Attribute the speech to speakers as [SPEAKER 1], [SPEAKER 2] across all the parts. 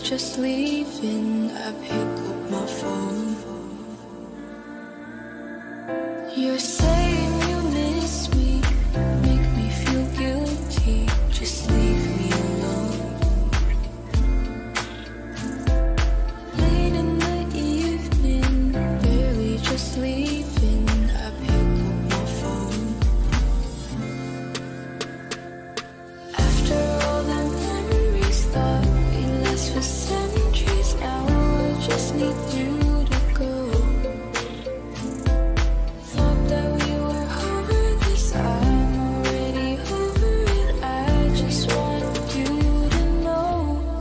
[SPEAKER 1] just leaving. I pick up my phone. You're saying you miss me, make me feel guilty. Just leave me alone. Late in the evening, barely just leaving. I pick up my phone. After all the memories thought we last for centuries, now I just need you to go. Thought that we were over this, I'm already over it. I just want you to know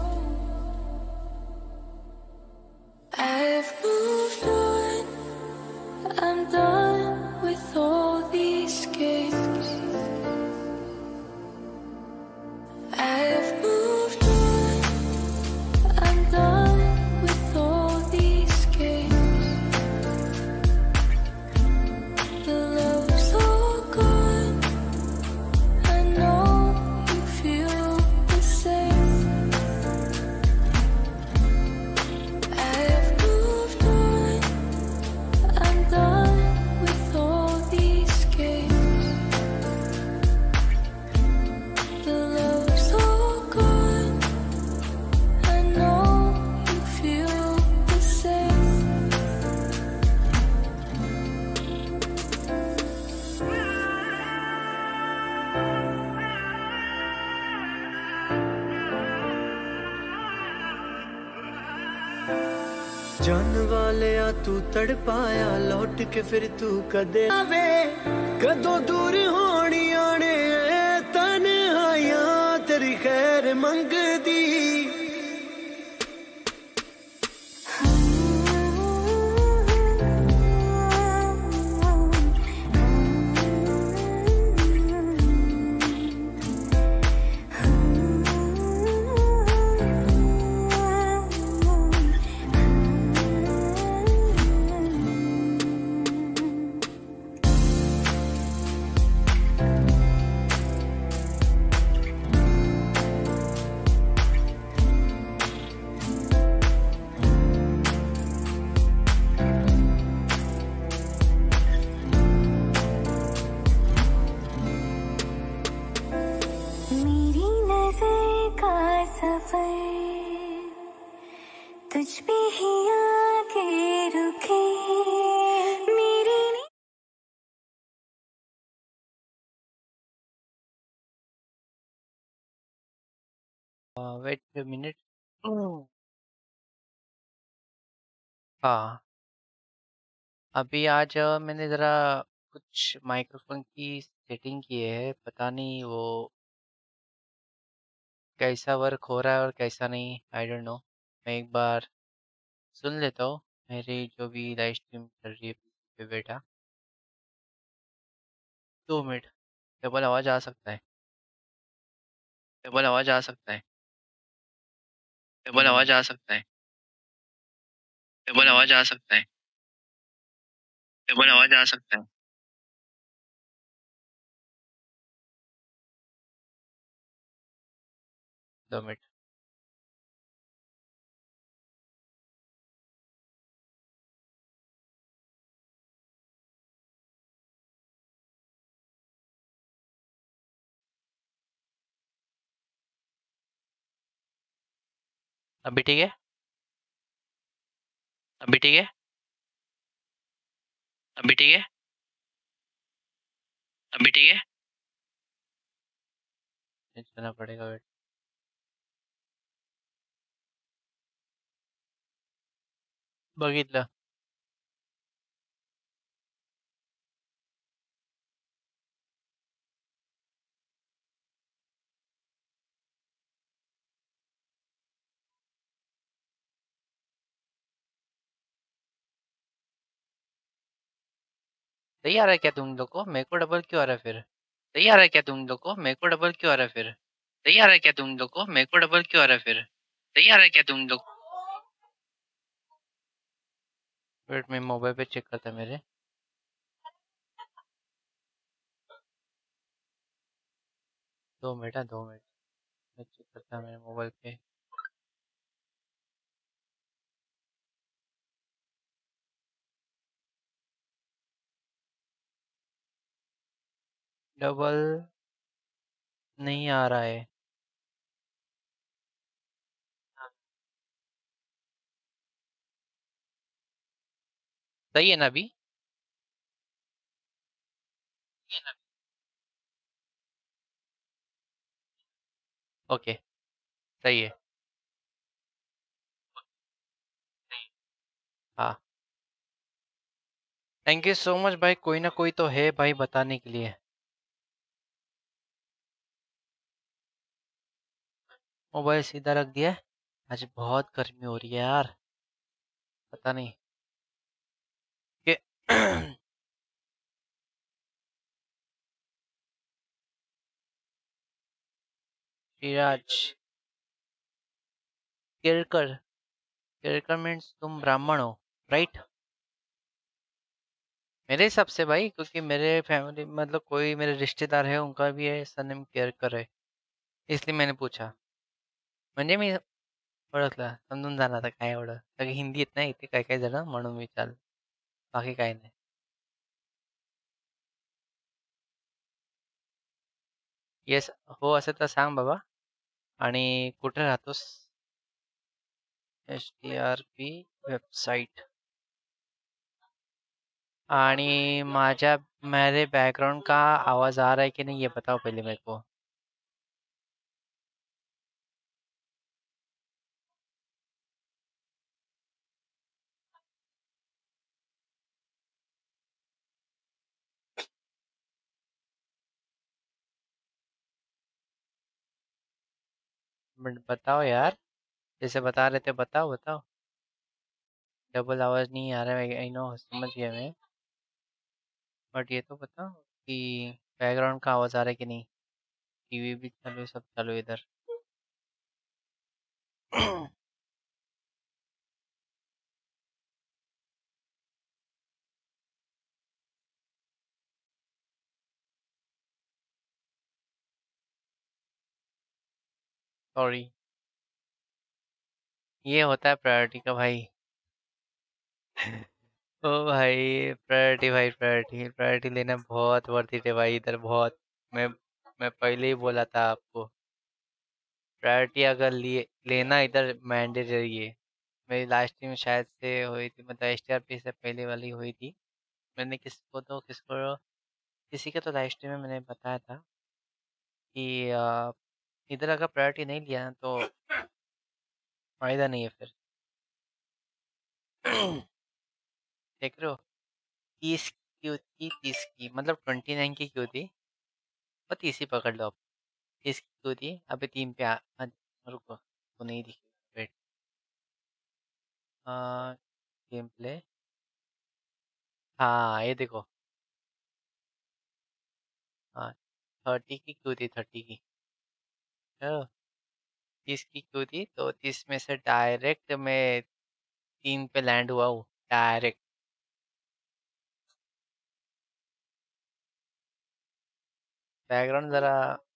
[SPEAKER 1] I've moved on. I'm done with all these games. I've moved on. I'm done with all these games. The love's all gone. I know you feel the same. I've moved on. I'm done with all these games. The love's all gone. I know you feel the same.
[SPEAKER 2] जान वाले आ तू तड़पाया लौट के फिर तू कदे आवे कदों दूर होनी आने तन्हाइयां तेरी खैर मंगदी
[SPEAKER 3] मेरी नजर का सफर तुझ पे ही आके रुके मेरी
[SPEAKER 4] वेट ए मिनट। हाँ, अभी आज मैंने ज़रा कुछ माइक्रोफोन की सेटिंग की है, पता नहीं वो कैसा वर्क हो रहा है और कैसा नहीं, आई डोंट नो। मैं एक बार सुन लेता हूँ मेरी जो भी लाइव स्ट्रीम चल रही है PC पे बैठा। 2 मिनट। डबल आवाज़ आ सकता है, डबल आवाज़ आ सकता है, डबल आवाज़ आ सकता है, डबल आवाज़ आ सकता है, डबल आवाज़ आ सकता है। 2 मिनट। अभी ठीक है, अभी ठीक है, अभी ठीक है, अभी ठीक है। चेंज करना पड़ेगा, वेट। बघितलं। सही आ रहा है क्या तुम लोग को? मेरे को डबल क्यों आ रहा है फिर? सही आ रहा है क्या तुम लोग को? मेरे को डबल क्यों आ रहा है फिर? सही आ रहा है क्या तुम लोग को? मेरे को डबल क्यों आ रहा है फिर? सही आ रहा है क्या तुम लोग? वेट, मैं मोबाइल पे चेक करता मेरे। 2 मिनट है, 2 मिनट। मैं चेक करता मेरे मोबाइल पे। डबल नहीं आ रहा है। सही है ना अभी? ओके, सही है। हाँ, थैंक यू सो मच भाई, कोई ना कोई तो है भाई बताने के लिए। मोबाइल सीधा रख दिया है। आज बहुत गर्मी हो रही है यार, पता नहीं कि श्रीराज केरकर, केरकर मीन्स तुम ब्राह्मण हो, राइट? मेरे हिसाब से भाई, क्योंकि मेरे फैमिली मतलब कोई मेरे रिश्तेदार है उनका भी है सरनेम केरकर है, इसलिए मैंने पूछा. म्हणजे मी ओळखलं, समजून जाणार आता काय एवढं, सगळी हिंदी येत नाही इथे काही काही जण, म्हणून विचारलं, बाकी काही नाही. येस, हो असेल तर सांग बाबा. आणि कुठे राहतोस? HTRP website. आणि माझ्या मेरे बैकग्राउंड का आवाज आ रहा है कि नहीं ये बताओ पहले मेरे को. बताओ यार, जैसे बता रहे थे, बताओ बताओ. डबल आवाज नहीं आ रहा है, आई नो, समझ गया मैं. बट ये तो बताओ कि बैकग्राउंड का आवाज आ रहा है कि नहीं. टीवी भी चालू है, सब चालू है इधर. सॉरी. ये होता है प्रायोरिटी का भाई. ओ भाई प्रायोरिटी, भाई प्रायोरिटी, प्रायोरिटी लेना बहुत वर्थ इट है भाई इधर बहुत. मैं मैं पहले ही बोला था आपको, प्रायोरिटी अगर लिए लेना इधर मैंडेटरी है. मेरी लास्ट टाइम शायद से हुई थी, मतलब STRP से पहले वाली हुई थी. मैंने किसको किसी के तो लास्ट टाइम में मैंने बताया था कि इधर अगर प्रायोरिटी नहीं लिया ना तो फायदा नहीं है फिर. देख रहे हो, 30 क्यों थी, 30 की मतलब 29 की क्यों थी, और 30 ही पकड़ लो आप. 30 की क्यों थी, अभी 3 पे रुको तो नहीं दिखी. Wait, game play. हाँ ये देखो. हाँ, 30 की क्यों थी, 30 की. 30 की क्यों थी, तो 30 में से डायरेक्ट मैं 3 पे लैंड हुआ हूँ, डायरेक्ट. बैकग्राउंड जरा,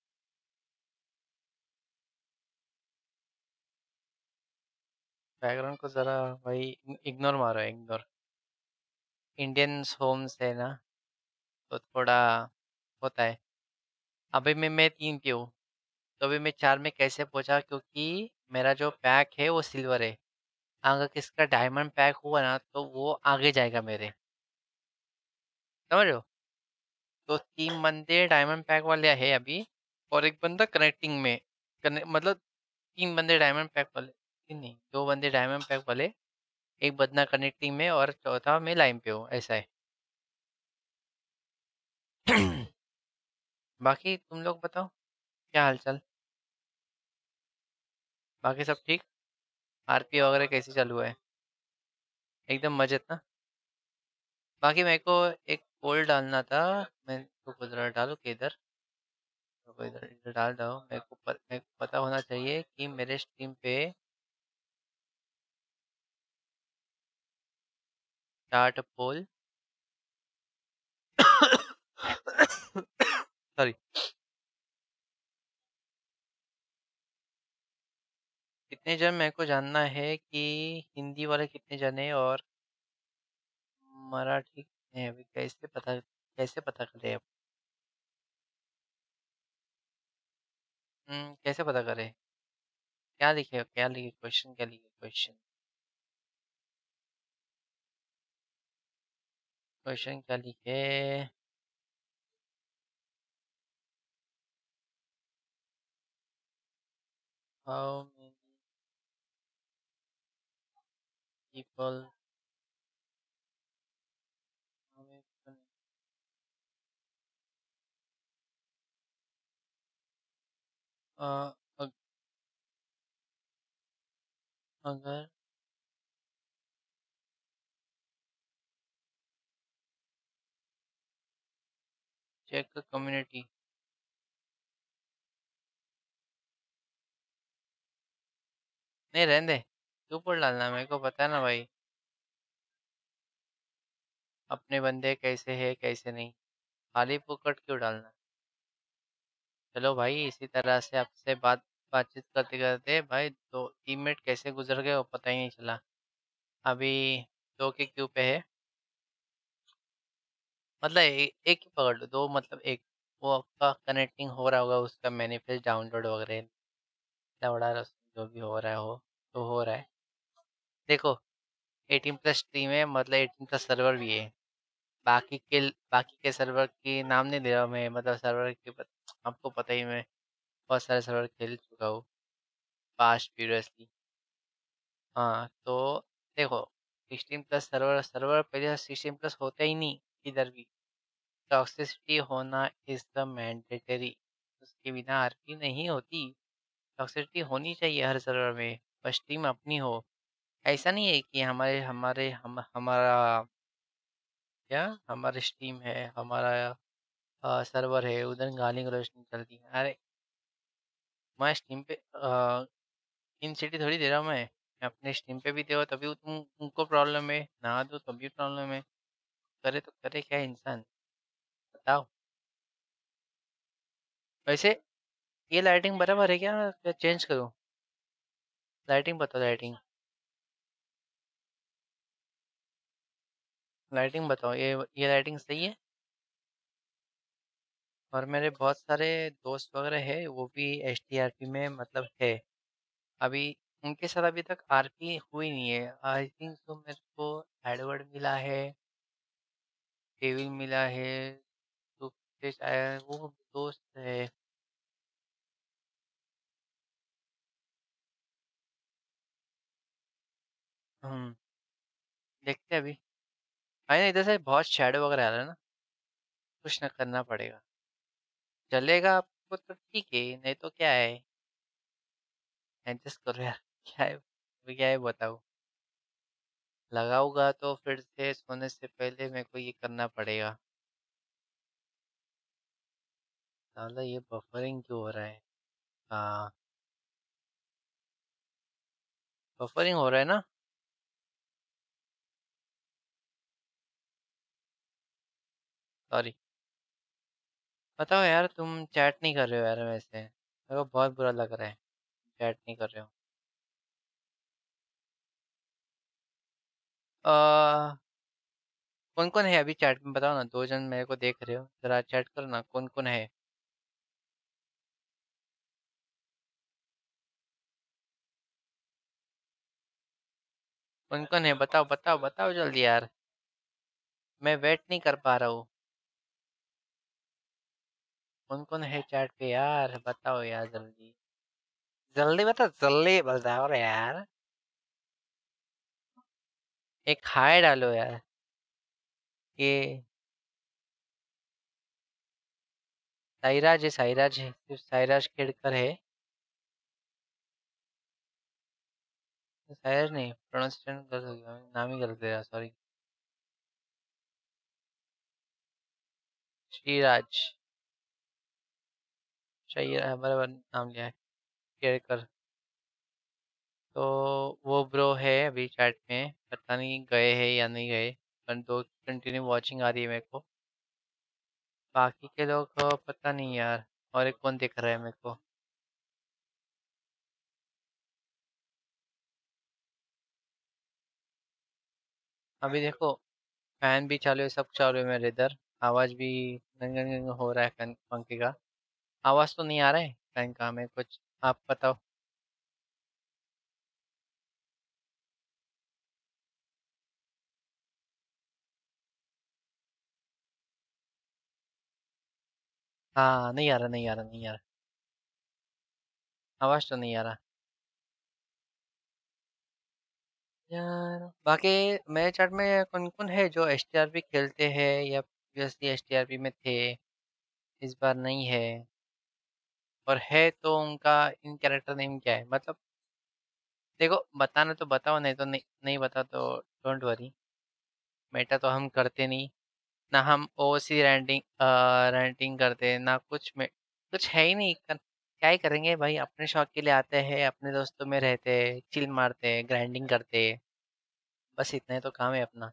[SPEAKER 4] बैकग्राउंड को जरा भाई इग्नोर मारो, इग्नोर. इंडियन होम्स है ना, तो थोड़ा होता है. अभी मैं 3 पे हूँ, तो अभी मैं 4 में कैसे पहुंचा, क्योंकि मेरा जो पैक है वो सिल्वर है. अगर किसका डायमंड पैक हुआ ना तो वो आगे जाएगा मेरे, समझ रहे हो. तो 3 बंदे डायमंड पैक वाले है अभी, और एक बंदा कनेक्टिंग में. मतलब 3 बंदे डायमंड पैक वाले, तीन नहीं, 2 बंदे डायमंड पैक वाले, एक बंदा कनेक्टिंग में, और चौथा मैं लाइन पे हूँ, ऐसा है. बाकी तुम लोग बताओ, क्या हालचाल, बाकी सब ठीक. RP वगैरह कैसे चालू है, एकदम मजेत ना. बाकी मेरे को एक पोल डालना था, मैं तो गुजरा डालू कि इधर, तो इधर इधर डाल दो. मेरे को पता होना चाहिए कि मेरे स्ट्रीम पे स्टार्ट पोल. सॉरी. कितने जन मेरे को जानना है कि हिंदी वाले कितने जन है, और मराठी कितने हैं, अभी कैसे पता करें अब. कैसे पता करें? क्या लिखे, क्या लिखे, क्वेश्चन क्या लिखे, क्वेश्चन क्वेश्चन क्या लिखे? हाउ मेनी पीपल अगर चेक कम्युनिटी नहीं रहने दे, क्यों ऊपर डालना, मेरे को पता है ना भाई अपने बंदे कैसे है कैसे नहीं, खाली फुकट क्यों डालना। चलो भाई, इसी तरह से आपसे बातचीत करते करते भाई 2 3 मिनट कैसे गुजर गए वो पता ही नहीं चला। अभी 2 के क्यू पे है, मतलब एक ही पकड़ लो, दो मतलब एक, वो आपका कनेक्टिंग हो रहा होगा, उसका मैनिफेस्ट डाउनलोड वगैरह इतना बड़ा जो भी हो रहा है हो तो हो रहा है। देखो 18+3 में मतलब 18+ सर्वर भी है। बाकी के सर्वर के नाम नहीं ले रहा हूँ मैं, मतलब सर्वर के आपको पता ही, मैं बहुत सारे सर्वर खेल चुका हूँ पास्ट प्रीवियसली। हाँ तो देखो 16+ सर्वर सर्वर पहले 16+ होता ही नहीं इधर भी। टॉक्सिसिटी होना इज द मैंडेटरी, उसके बिना आरपी नहीं होती। टॉक्सिसिटी होनी चाहिए हर सर्वर में, बस टीम अपनी हो। ऐसा नहीं है कि हमारे हमारे हम हमारा क्या, हमारे स्टीम है, हमारा सर्वर है, उधर गाली गलौज नहीं चलती। अरे मैं स्टीम पे इन सिटी थोड़ी दे रहा हूँ मैं अपने स्टीम पे भी दे तभी तुमको प्रॉब्लम है, ना दो तभी प्रॉब्लम है। करे तो करे क्या इंसान, बताओ। वैसे ये लाइटिंग बराबर है क्या चेंज करूँ? लाइटिंग बताओ, लाइटिंग बताओ, ये लाइटिंग सही है? और मेरे बहुत सारे दोस्त वगैरह है वो भी एसटीआरपी में मतलब है अभी, उनके साथ अभी तक आरपी हुई नहीं है। आई थिंक तो मेरे को एडवर्ड मिला है, डेविल मिला है, तो शायद वो दोस्त है। हम देखते हैं अभी। अरे ना, इधर से बहुत शैडो वगैरह आ रहा है ना, कुछ ना करना पड़ेगा। चलेगा आपको तो ठीक है, नहीं तो क्या है, एडजस्ट करो यार। क्या है, अभी क्या है बताओ। लगाऊंगा तो फिर से सोने से पहले मेरे को ये करना पड़ेगा। साला ये बफरिंग क्यों हो रहा है? हाँ, बफरिंग हो रहा है ना। सॉरी। बताओ यार, तुम चैट नहीं कर रहे हो यार, वैसे मेरे को बहुत बुरा लग रहा है, चैट नहीं कर रहे हो। कौन कौन है अभी चैट में बताओ ना, 2 जन मेरे को देख रहे हो, जरा चैट करो ना, कौन कौन है। कौन कौन है बताओ बताओ बताओ जल्दी यार, मैं वेट नहीं कर पा रहा हूँ। कौन कौन है चैट पे यार, बताओ यार जल्दी, जल्दी बताओ, जल्दी बताओ रे यार। एक हाय डालो यार। ये साइराज है, सिर्फ साइराज खेड़कर है। साइराज नहीं, प्रोनाउंसिएशन गलत हो गया, नाम ही गलत है, सॉरी। श्रीराज, सही है, बराबर नाम लिया है, खेड़कर। तो वो ब्रो है अभी चैट में, पता नहीं गए हैं या नहीं गए, पर दो कंटिन्यू वॉचिंग आ रही है मेरे को। बाकी के लोग पता नहीं यार, और एक कौन दिख रहा है मेरे को। अभी देखो फैन भी चालू है, सब चालू है मेरे इधर, आवाज भी गन गन गन हो रहा है फैन पंखे का। आवाज तो नहीं आ रहा है। ऑफलाइन काम है कुछ, आप बताओ। हाँ, नहीं आ रहा, नहीं आ रहा, नहीं आ रहा। आवाज़ तो नहीं आ रहा। यार बाकी मेरे चैट में कौन कौन है जो एसटीआरपी खेलते हैं या प्रीवियसली एसटीआरपी में थे, इस बार नहीं है, और है तो उनका इन कैरेक्टर नेम क्या है, मतलब देखो बताना तो बताओ, नहीं तो नहीं, नहीं बता तो डोंट वरी। मेटा तो हम करते नहीं, ना हम ओसी रैंटिंग रैंटिंग करते, ना कुछ में कुछ है ही नहीं क्या ही करेंगे भाई, अपने शौक के लिए आते हैं, अपने दोस्तों में रहते हैं, चिल मारते हैं, ग्राइंडिंग करते हैं, बस इतना ही तो काम है अपना।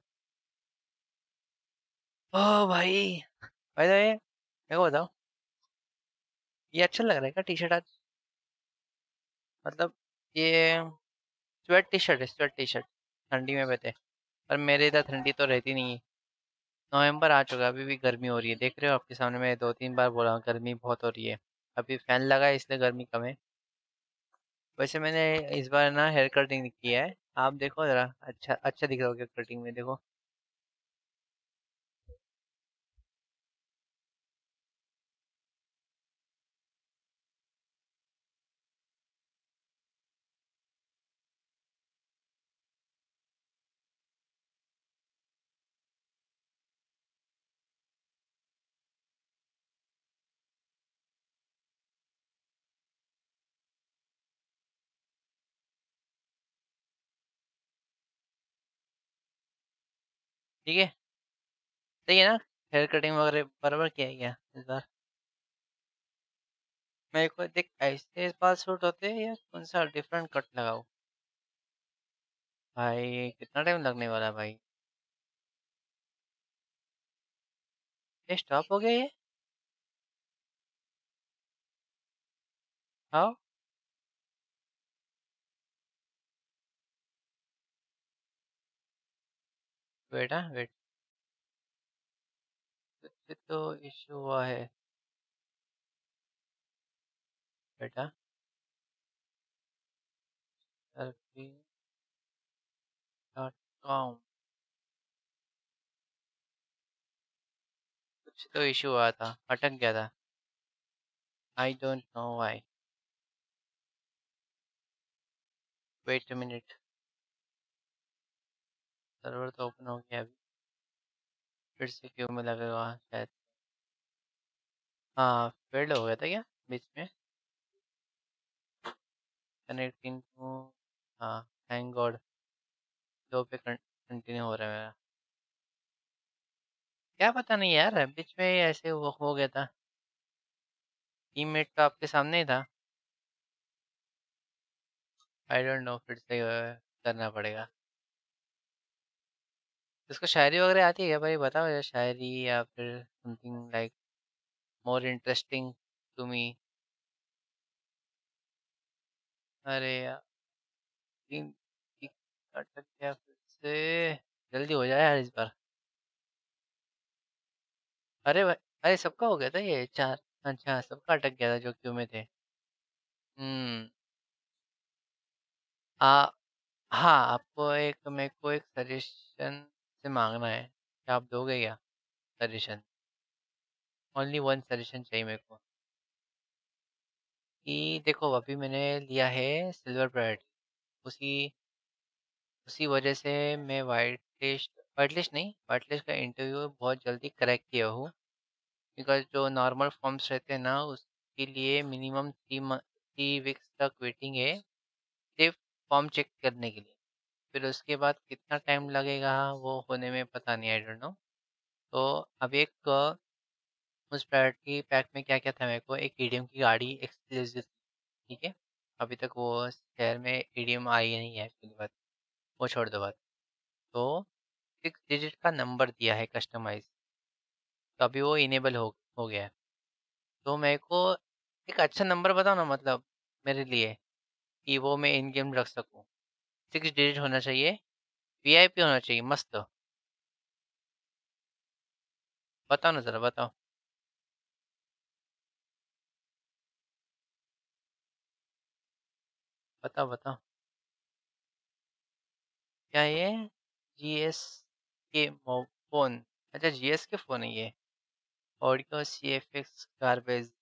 [SPEAKER 4] ओ भाई, भाई तो ये मेरे को बताओ, ये अच्छा लग रहा है क्या टी शर्ट आज, मतलब ये स्वेट टी शर्ट है, स्वेट टी शर्ट, ठंडी में पहनते, पर मेरे इधर ठंडी तो रहती नहीं है। नवंबर आ चुका है, अभी भी गर्मी हो रही है, देख रहे हो आपके सामने, मैं 2-3 बार बोला हूँ गर्मी बहुत हो रही है। अभी फैन लगा है इसलिए गर्मी कम है। वैसे मैंने इस बार ना हेयर कटिंग किया है, आप देखो जरा, अच्छा अच्छा दिख रहा हो क्या कटिंग में, देखो। ठीक है, सही है ना, हेयर कटिंग वगैरह बराबर किया है क्या इस बार। मेरे को देख, ऐसे बाल सूट होते हैं या कौन सा डिफरेंट कट लगाओ। भाई कितना टाइम लगने वाला है भाई, ये स्टॉप हो गया ये। हाँ, वेट, हाँ वेट, कुछ तो इशू हुआ है बेटा, selfie.com, कुछ तो इशू हुआ था, अटक गया था, I don't know why. Wait a minute, server तो ओपन हो गया अभी, फिर से क्यों में लगेगा शायद। हाँ, फेल्ड हो गया था क्या बीच में, कनेक्टिंग टू, हाँ थैंक गॉड, दो पे कंटिन्यू हो रहा है मेरा, क्या पता नहीं यार, बीच में ऐसे हो गया था। टीममेट तो आपके सामने ही था, आई डोंट नो, फिर से करना पड़ेगा। इसको शायरी वगैरह आती है क्या भाई, बताओ यार, शायरी या फिर something like more interesting to me. अरे यार, तीन एक अटक गया फिर से, जल्दी हो जाए यार इस बार। अरे भाई, अरे सबका हो गया था ये चार, अच्छा सबका अटक गया था जो क्यू में थे। हम्म। आ हाँ, आपको एक, मेरे को एक सजेशन से मांगना है, क्या आप दोगे क्या सजेशन, ओनली वन सजेशन चाहिए मेरे को, कि देखो अभी मैंने लिया है सिल्वर प्रायोरिटी, उसी उसी वजह से मैं वाइट लिस्ट नहीं, वाइट लिस्ट का इंटरव्यू बहुत जल्दी क्रैक किया हूँ, बिकॉज जो नॉर्मल फॉर्म्स रहते हैं ना उसके लिए मिनिमम 3 वीक्स तक वेटिंग है, सिर्फ फॉर्म चेक करने के लिए, फिर उसके बाद कितना टाइम लगेगा वो होने में पता नहीं, आई डोंट नो। तो अब एक उस प्रायोरिटी पैक में क्या क्या था, मेरे को एक ईडीएम की गाड़ी एक्सक्लूसिव, ठीक है, अभी तक वो शहर में ईडीएम आई नहीं है एक्चुअली बात, वो छोड़ दो बात। तो 6 डिजिट का नंबर दिया है कस्टमाइज, तो अभी वो इनेबल हो गया है, तो मेरे को एक अच्छा नंबर बताओ ना, मतलब मेरे लिए, कि वो मैं इन गेम रख सकूँ, 6 डिजिट होना चाहिए, वीआईपी होना चाहिए मस्त, बताओ ना ज़रा बताओ। बताओ बताओ क्या ये GS के फोन? अच्छा GS के फोन है ये। Audio CFX garbage.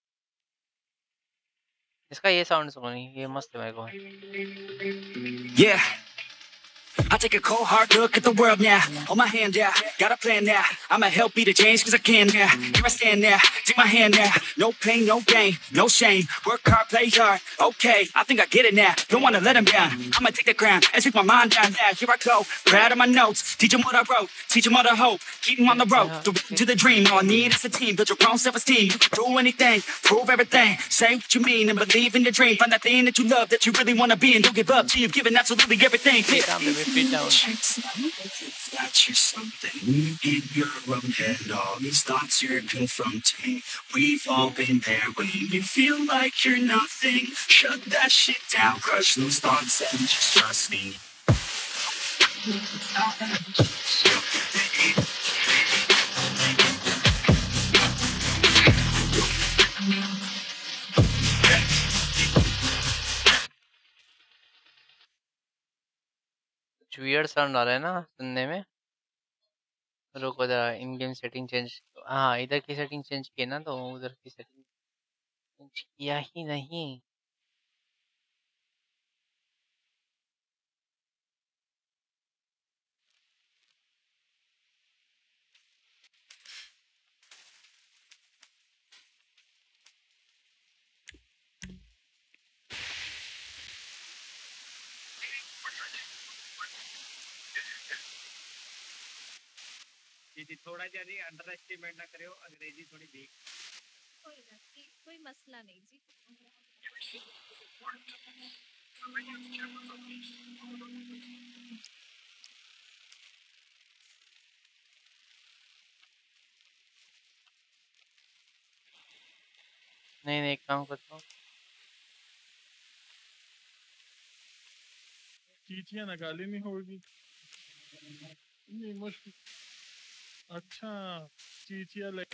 [SPEAKER 4] इसका ये साउंड सुनो, नहीं ये मस्त है मेरे को।
[SPEAKER 5] Yeah, I take a cold hard look at the world now. Hold my hand out, got a plan now. I'ma help be the change cause I can now. Here I stand now, take my hand now. No pain, no gain, no shame. Work hard, play hard, okay. I think I get it now, don't wanna let them down. I'ma take the ground and speak my mind down now. Here I go, proud of my notes. Teach them what I wrote, teach them all the hope. Keep them on the road, to the dream. All I need is a team, build your own self-esteem. You can do anything, prove everything. Say what you mean and believe in your dream. Find that thing that you love, that you really wanna be. And don't give up till you've given absolutely everything.
[SPEAKER 4] Feet down, baby, feet down.
[SPEAKER 5] That's just something in your own head. All these thoughts you're confronting. We've all been there when you feel like you're nothing. Shut that shit down, crush those thoughts and just trust me.
[SPEAKER 4] कुछ weird sound आ रहा है ना सुनने में। रुको जरा, इन game setting change. हाँ इधर की सेटिंग चेंज की ना, तो उधर की सेटिंग चेंज किया ही नहीं।
[SPEAKER 6] दीदी थोड़ा ज्यादा अंडर एस्टिमेट ना करो, अंग्रेजी थोड़ी वीक।
[SPEAKER 7] कोई मसला नहीं जी।
[SPEAKER 4] नहीं नहीं, एक काम करता हूँ।
[SPEAKER 8] चीटियां निकाली नहीं होगी। नहीं मुश्किल। अच्छा चीटियां ले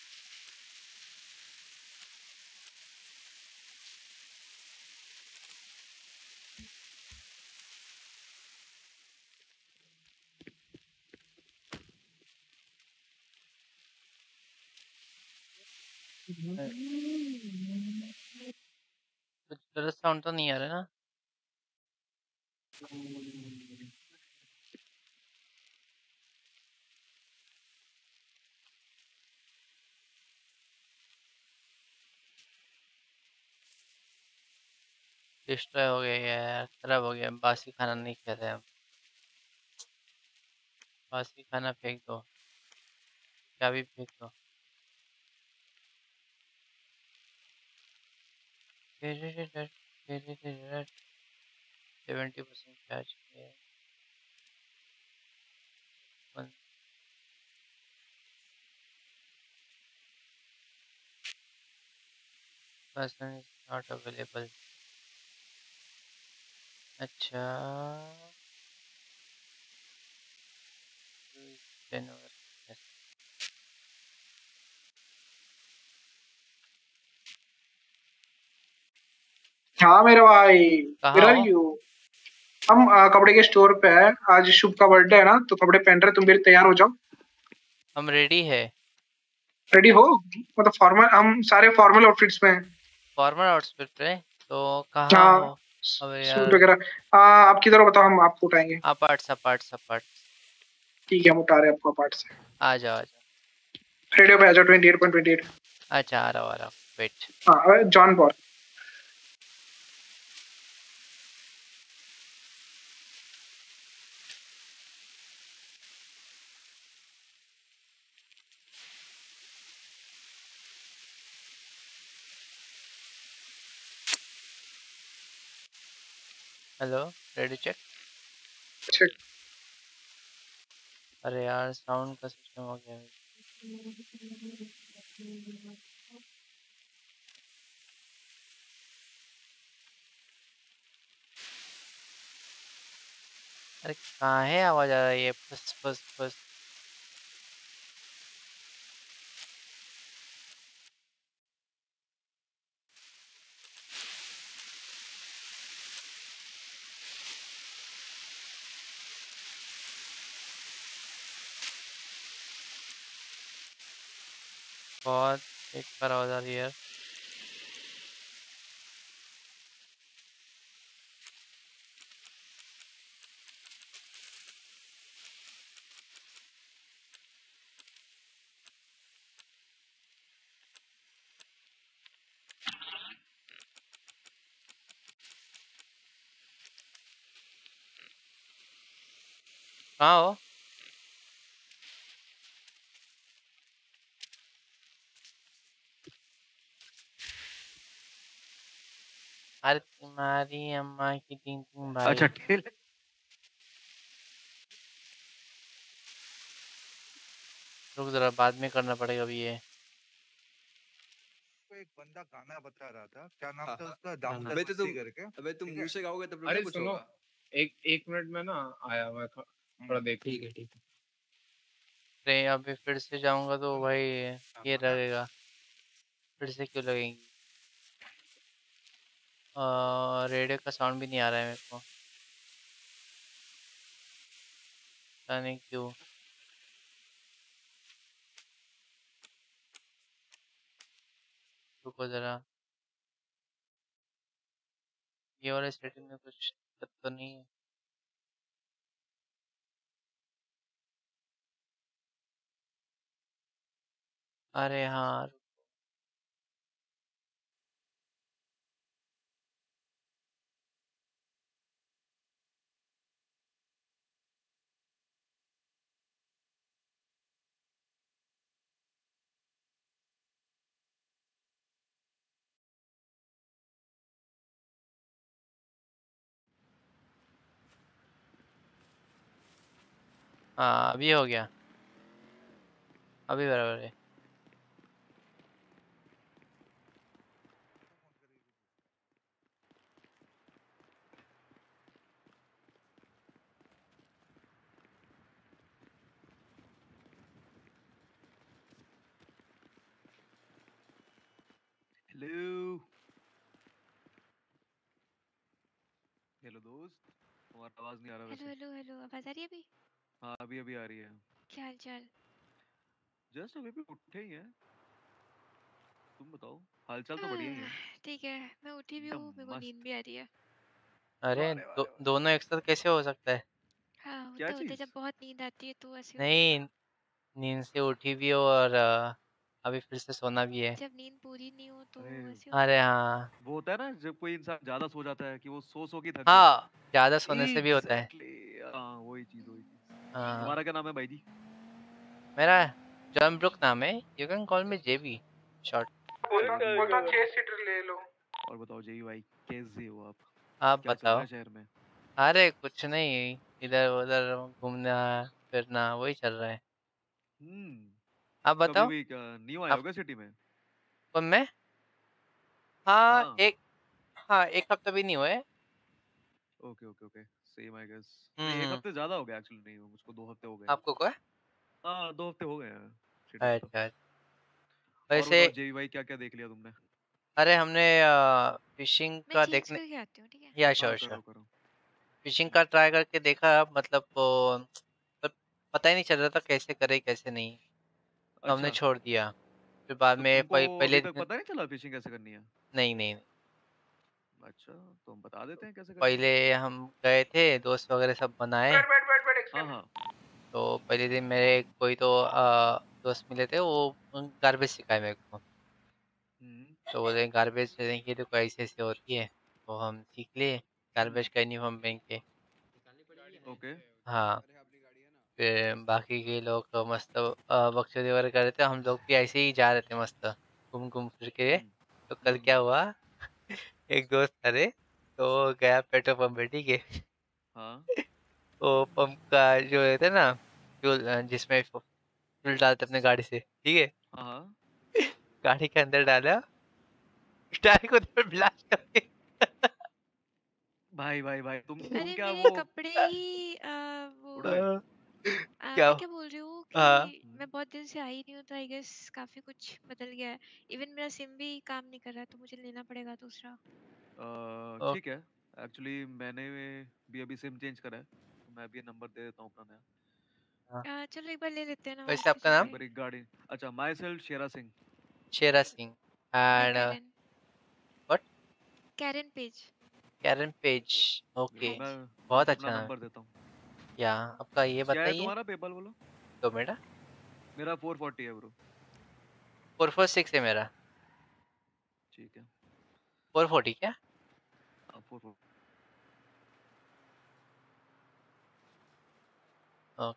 [SPEAKER 4] कुछ गलत साउंड तो नहीं आ रहा ना? डिस्ट्रॉय हो गया यार, खराब हो गया। बासी खाना नहीं खाते हम। बासी खाना फेंक दो, क्या भी फेंक दो। 70% चार्ज किया है। 1% is not available। अच्छा 10 hours।
[SPEAKER 9] हाँ मेरे भाई,
[SPEAKER 4] कहाँ
[SPEAKER 9] where are
[SPEAKER 4] हो?
[SPEAKER 9] you? हम कपड़े के स्टोर पे है। आज शुभ का बर्थडे है ना, तो कपड़े पहन रहे। तुम भी तैयार हो जाओ।
[SPEAKER 4] हम रेडी है।
[SPEAKER 9] रेडी हो? मतलब फॉर्मल, हम सारे फॉर्मल आउटफिट्स में हैं।
[SPEAKER 4] फॉर्मल आउटफिट पे तो कहाँ
[SPEAKER 9] हाँ,
[SPEAKER 4] हो? अबे
[SPEAKER 9] सूट
[SPEAKER 4] यार,
[SPEAKER 9] वगैरह। आप किधर हो बताओ, हम आपको उठाएंगे।
[SPEAKER 4] अपार्ट।
[SPEAKER 9] ठीक है, हम उठा रहे हैं आपको अपार्ट से।
[SPEAKER 4] आ जाओ।
[SPEAKER 9] रेडियो पे आ जाओ। 28.28।
[SPEAKER 4] अच्छा आ रहा हूँ, वेट।
[SPEAKER 9] हाँ, John Paul.
[SPEAKER 4] Hello, ready check.
[SPEAKER 9] Check.
[SPEAKER 4] अरे यार साउंड का सिस्टम हो गया। अरे कहाँ है आवाज आ रही है? फस। बहुत बेकार आवाज आ रही है यार। कहाँ हो? अरे तुम्हारी अम्मा की टिंग टिंग भाई।
[SPEAKER 6] अच्छा ठेल
[SPEAKER 4] रुक जरा, बाद में करना पड़ेगा अभी ये।
[SPEAKER 10] को एक बंदा गाना बता रहा था, क्या नाम था
[SPEAKER 11] हाँ,
[SPEAKER 10] उसका,
[SPEAKER 6] हाँ।
[SPEAKER 10] दामोदर
[SPEAKER 11] अबे तो तुम
[SPEAKER 10] मस्ती करके।
[SPEAKER 11] अबे तुम
[SPEAKER 10] ठीक
[SPEAKER 11] मुंह
[SPEAKER 10] है।
[SPEAKER 11] से गाओगे तब
[SPEAKER 6] अरे
[SPEAKER 11] क्या कुछ
[SPEAKER 6] सुनो,
[SPEAKER 11] होगा।
[SPEAKER 6] एक मिनट में ना आया, मैं थोड़ा देख
[SPEAKER 11] ठीक है ठीक है।
[SPEAKER 4] अरे अभी फिर से जाऊंगा तो भाई ये लगेगा, फिर से क्यों लगेंगी। रेडियो का साउंड भी नहीं आ रहा है मेरे को, पता नहीं क्यों। रुको जरा, ये वाले सेटिंग में कुछ दिक्कत तो नहीं है। अरे हाँ, हाँ अभी हो गया, अभी बराबर है।
[SPEAKER 10] हेलो हेलो दोस्त, तुम्हारा आवाज नहीं आ रहा
[SPEAKER 7] हेलो
[SPEAKER 10] वैसे।
[SPEAKER 7] हेलो हेलो, आवाज आ रही है अभी?
[SPEAKER 10] हाँ अभी अभी आ रही है।
[SPEAKER 7] क्या हाल चाल?
[SPEAKER 10] जस्ट अभी भी उठे ही हैं। तुम बताओ, हालचाल तो बढ़िया ही है।
[SPEAKER 7] ठीक है, मैं उठी भी हूँ,
[SPEAKER 10] एकदम
[SPEAKER 7] मेरे को नींद
[SPEAKER 10] मस्त।
[SPEAKER 7] भी आ रही है।
[SPEAKER 4] अरे
[SPEAKER 10] वारे वारे वारे।
[SPEAKER 4] दोनों एक साथ कैसे हो सकता है?
[SPEAKER 7] हाँ,
[SPEAKER 10] क्या
[SPEAKER 7] होते होते
[SPEAKER 10] चीज?
[SPEAKER 7] जब बहुत नींद आती है तो ऐसे होता है।
[SPEAKER 4] नहीं, नींद से उठी भी हो और अभी फिर से सोना भी है।
[SPEAKER 7] जब नींद पूरी नहीं हो तो
[SPEAKER 10] अरे
[SPEAKER 7] ऐसे होता
[SPEAKER 4] अरे
[SPEAKER 7] है।
[SPEAKER 4] हाँ,
[SPEAKER 10] वो होता है ना, जब कोई इंसान ज्यादा सो जाता है कि वो सो के थक गया।
[SPEAKER 4] हाँ ज्यादा सोने से भी होता है।
[SPEAKER 10] एग्जैक्टली हाँ, वही चीज वही चीज।
[SPEAKER 4] हाँ,
[SPEAKER 10] तुम्हारा क्या नाम है भाई जी?
[SPEAKER 4] मेरा जॉन ब्रुक नाम है, you can call me JB short.
[SPEAKER 9] बोलता 6 सीटर ले लो।
[SPEAKER 10] और बताओ जय भाई, कैसे हो आप?
[SPEAKER 4] आप
[SPEAKER 10] क्या चल रहा
[SPEAKER 4] बताओ।
[SPEAKER 10] है शहर में?
[SPEAKER 4] अरे कुछ नहीं, इधर उधर घूमना फिरना वही चल रहा है।
[SPEAKER 10] हम्म।
[SPEAKER 4] आप
[SPEAKER 10] कभी
[SPEAKER 4] बताओ।
[SPEAKER 10] भी न्यू आया
[SPEAKER 4] आप
[SPEAKER 10] होगा सिटी में?
[SPEAKER 4] कौन मैं? हाँ
[SPEAKER 10] हाँ।
[SPEAKER 4] एक, हाँ एक हफ्ता भी नहीं हुआ है।
[SPEAKER 10] Okay okay okay, same I guess. नहीं, एक
[SPEAKER 4] हम्म।
[SPEAKER 10] हफ्ते ज्यादा हो गया एक्चुअली, नहीं मुझको 2 हफ्ते हो गए हैं।
[SPEAKER 4] आपको क्या?
[SPEAKER 10] हाँ 2 हफ्ते हो गए हैं सिटी में तो।
[SPEAKER 4] अच्छा,
[SPEAKER 10] और
[SPEAKER 4] वैसे
[SPEAKER 10] बताओ जय भाई, क्या क्या देख लिया तुमने?
[SPEAKER 4] अरे हमने फिशिंग
[SPEAKER 7] मैं
[SPEAKER 4] का
[SPEAKER 7] चेंज
[SPEAKER 4] देखने,
[SPEAKER 7] करके आती हूँ, ठीक है?
[SPEAKER 4] या
[SPEAKER 10] हाँ
[SPEAKER 4] श्योर श्योर,
[SPEAKER 10] करो करो।
[SPEAKER 4] फिशिंग का ट्राई करके देखा, मतलब पर पता ही नहीं चल रहा था कैसे करे कैसे नहीं, तो हमने
[SPEAKER 10] अच्छा,
[SPEAKER 4] छोड़ दिया। फिर बाद
[SPEAKER 10] तो
[SPEAKER 4] में
[SPEAKER 10] तुमको
[SPEAKER 4] पहले
[SPEAKER 10] अभी तक
[SPEAKER 4] दिन,
[SPEAKER 10] पता नहीं चला फिशिंग कैसे करनी है?
[SPEAKER 4] नहीं नहीं नहीं,
[SPEAKER 10] अच्छा, तो हम बता देते हैं कैसे करनी है।
[SPEAKER 4] पहले हम गए थे, दोस्त वगैरह सब बनाए।
[SPEAKER 9] बैठ बैठ बैठ बैठ एक
[SPEAKER 10] हाँ
[SPEAKER 9] सेकंड।
[SPEAKER 10] हाँ।
[SPEAKER 4] तो पहले दिन मेरे कोई तो दोस्त मिले थे, वो गार्बेज सिखाए मेरे को।
[SPEAKER 10] हम्म।
[SPEAKER 4] तो बोले गार्बेज की तो ऐसे ऐसे होती है, तो हम सीख लिए गार्बेज का यूनिफॉर्म पहन के।
[SPEAKER 10] ओके।
[SPEAKER 4] हाँ, फिर बाकी के लोग तो मस्त बकचोदी वगैरह कर रहे थे, हम लोग भी ऐसे ही जा रहे थे मस्त घूम घूम फिर के। तो कल क्या हुआ, एक दोस्त अरे तो गया पेट्रोल पंप पे, ठीक है।
[SPEAKER 10] हाँ
[SPEAKER 4] वो पंप का जो रहता है ना, फ्यूल जिसमें फ्यूल डालते अपने गाड़ी से, ठीक है।
[SPEAKER 10] हाँ हाँ।
[SPEAKER 4] गाड़ी के अंदर डाला, टायर को ब्लास्ट करके
[SPEAKER 10] भाई भाई भाई, तुम
[SPEAKER 7] अरे
[SPEAKER 10] क्या
[SPEAKER 7] मेरे
[SPEAKER 10] वो
[SPEAKER 7] कपड़े ही वो
[SPEAKER 10] उड़ गए?
[SPEAKER 4] क्या?
[SPEAKER 7] मैं क्या बोल रही हूँ
[SPEAKER 4] हाँ,
[SPEAKER 7] कि मैं बहुत दिन से आई नहीं हूँ, तो आई गेस काफी कुछ बदल गया है। इवन मेरा सिम भी काम नहीं कर रहा है, तो मुझे लेना पड़ेगा दूसरा।
[SPEAKER 4] ओ,
[SPEAKER 10] ठीक है। एक्चुअली मैंने भी अभी सिम चेंज करा है, तो मैं भी नंबर दे देता हूँ अपना नया।
[SPEAKER 4] हाँ।
[SPEAKER 7] चलो एक बार ले लेते हैं ना,
[SPEAKER 4] वैसे
[SPEAKER 7] उससे
[SPEAKER 4] आपका
[SPEAKER 7] चल
[SPEAKER 4] नाम?
[SPEAKER 10] एक
[SPEAKER 7] जाएगी।
[SPEAKER 10] बार एक गाड़ी। अच्छा, myself Shera Singh.
[SPEAKER 11] Shera Singh and
[SPEAKER 7] Karen.
[SPEAKER 11] What
[SPEAKER 7] Karen Page.
[SPEAKER 11] Karen Page okay
[SPEAKER 10] देखो मैं
[SPEAKER 11] बहुत
[SPEAKER 10] अपना
[SPEAKER 11] अच्छा नाम है
[SPEAKER 10] नंबर देता हूँ।
[SPEAKER 11] या आपका ये
[SPEAKER 10] क्या है
[SPEAKER 11] बताइए
[SPEAKER 10] तुम्हारा पेपल बोलो?
[SPEAKER 11] तो मेरा
[SPEAKER 10] मेरा 440 है ब्रो।
[SPEAKER 11] 446 है मेरा
[SPEAKER 10] ठीक है।
[SPEAKER 11] 440 क्या
[SPEAKER 10] 440।
[SPEAKER 11] ओके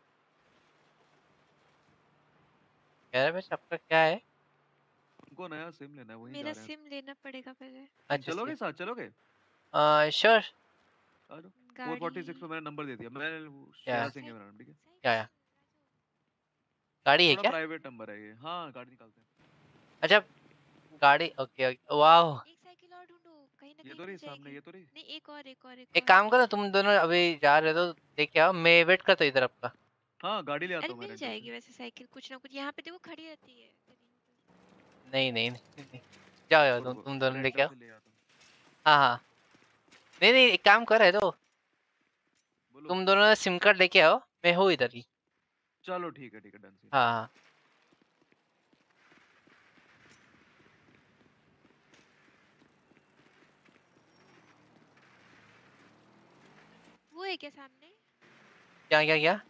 [SPEAKER 11] कैरन पेज आपका क्या है
[SPEAKER 10] उनको नया सिम लेना है, वहीं जा
[SPEAKER 7] मेरा
[SPEAKER 10] रहे हैं।
[SPEAKER 7] सिम लेना पड़ेगा पहले।
[SPEAKER 10] तुम
[SPEAKER 11] अच्छा
[SPEAKER 10] चलोगे साथ चलोगे?
[SPEAKER 11] श्योर
[SPEAKER 10] आ जाओ।
[SPEAKER 7] गाड़ी
[SPEAKER 10] 446 पे मैंने नंबर दे दिया। मैं
[SPEAKER 11] या
[SPEAKER 10] शेरा सिंह है मेरा नाम, ठीक है?
[SPEAKER 11] या गाड़ी है
[SPEAKER 10] थोड़ा
[SPEAKER 11] क्या
[SPEAKER 10] प्राइवेट नंबर है ये। हाँ गाड़ी निकालते हैं।
[SPEAKER 11] अच्छा गाड़ी ओके ओके वाह
[SPEAKER 7] एक साइकिल और ढूंढो, कहीं ना
[SPEAKER 10] ये
[SPEAKER 7] कहीं
[SPEAKER 10] तो
[SPEAKER 7] मिल
[SPEAKER 10] रही सामने,
[SPEAKER 7] जाएगी।
[SPEAKER 10] ये तो रही।
[SPEAKER 7] नहीं, एक
[SPEAKER 11] एक
[SPEAKER 7] और।
[SPEAKER 11] काम करो तुम दोनों अभी जा रहे हो तो लेके आओ मैं वेट करता हूँ इधर आपका
[SPEAKER 10] हाँ गाड़ी ले आता
[SPEAKER 7] अरे
[SPEAKER 10] हूँ मैं
[SPEAKER 7] मिल
[SPEAKER 10] रेंटल
[SPEAKER 7] जाएगी
[SPEAKER 10] से।
[SPEAKER 7] वैसे साइकिल, कुछ ना कुछ यहाँ पे देखो खड़ी रहती है।
[SPEAKER 11] नहीं नहीं नहीं, नहीं। जाओ जाओ
[SPEAKER 10] रुको रुको,
[SPEAKER 11] तुम
[SPEAKER 10] मैं
[SPEAKER 11] दोनों लेके
[SPEAKER 10] रेंटल
[SPEAKER 11] आओ
[SPEAKER 10] से ले आता हूँ।
[SPEAKER 11] हाँ हाँ नहीं नहीं एक काम कर रहे तो
[SPEAKER 10] बोलो।
[SPEAKER 11] तुम दोनों सिम कार्ड लेके आओ मैं हूँ इधर ही
[SPEAKER 10] चलो ठीक है डन से।
[SPEAKER 11] हाँ हाँ
[SPEAKER 7] वो है क्या सामने?
[SPEAKER 11] क्या क्या क्या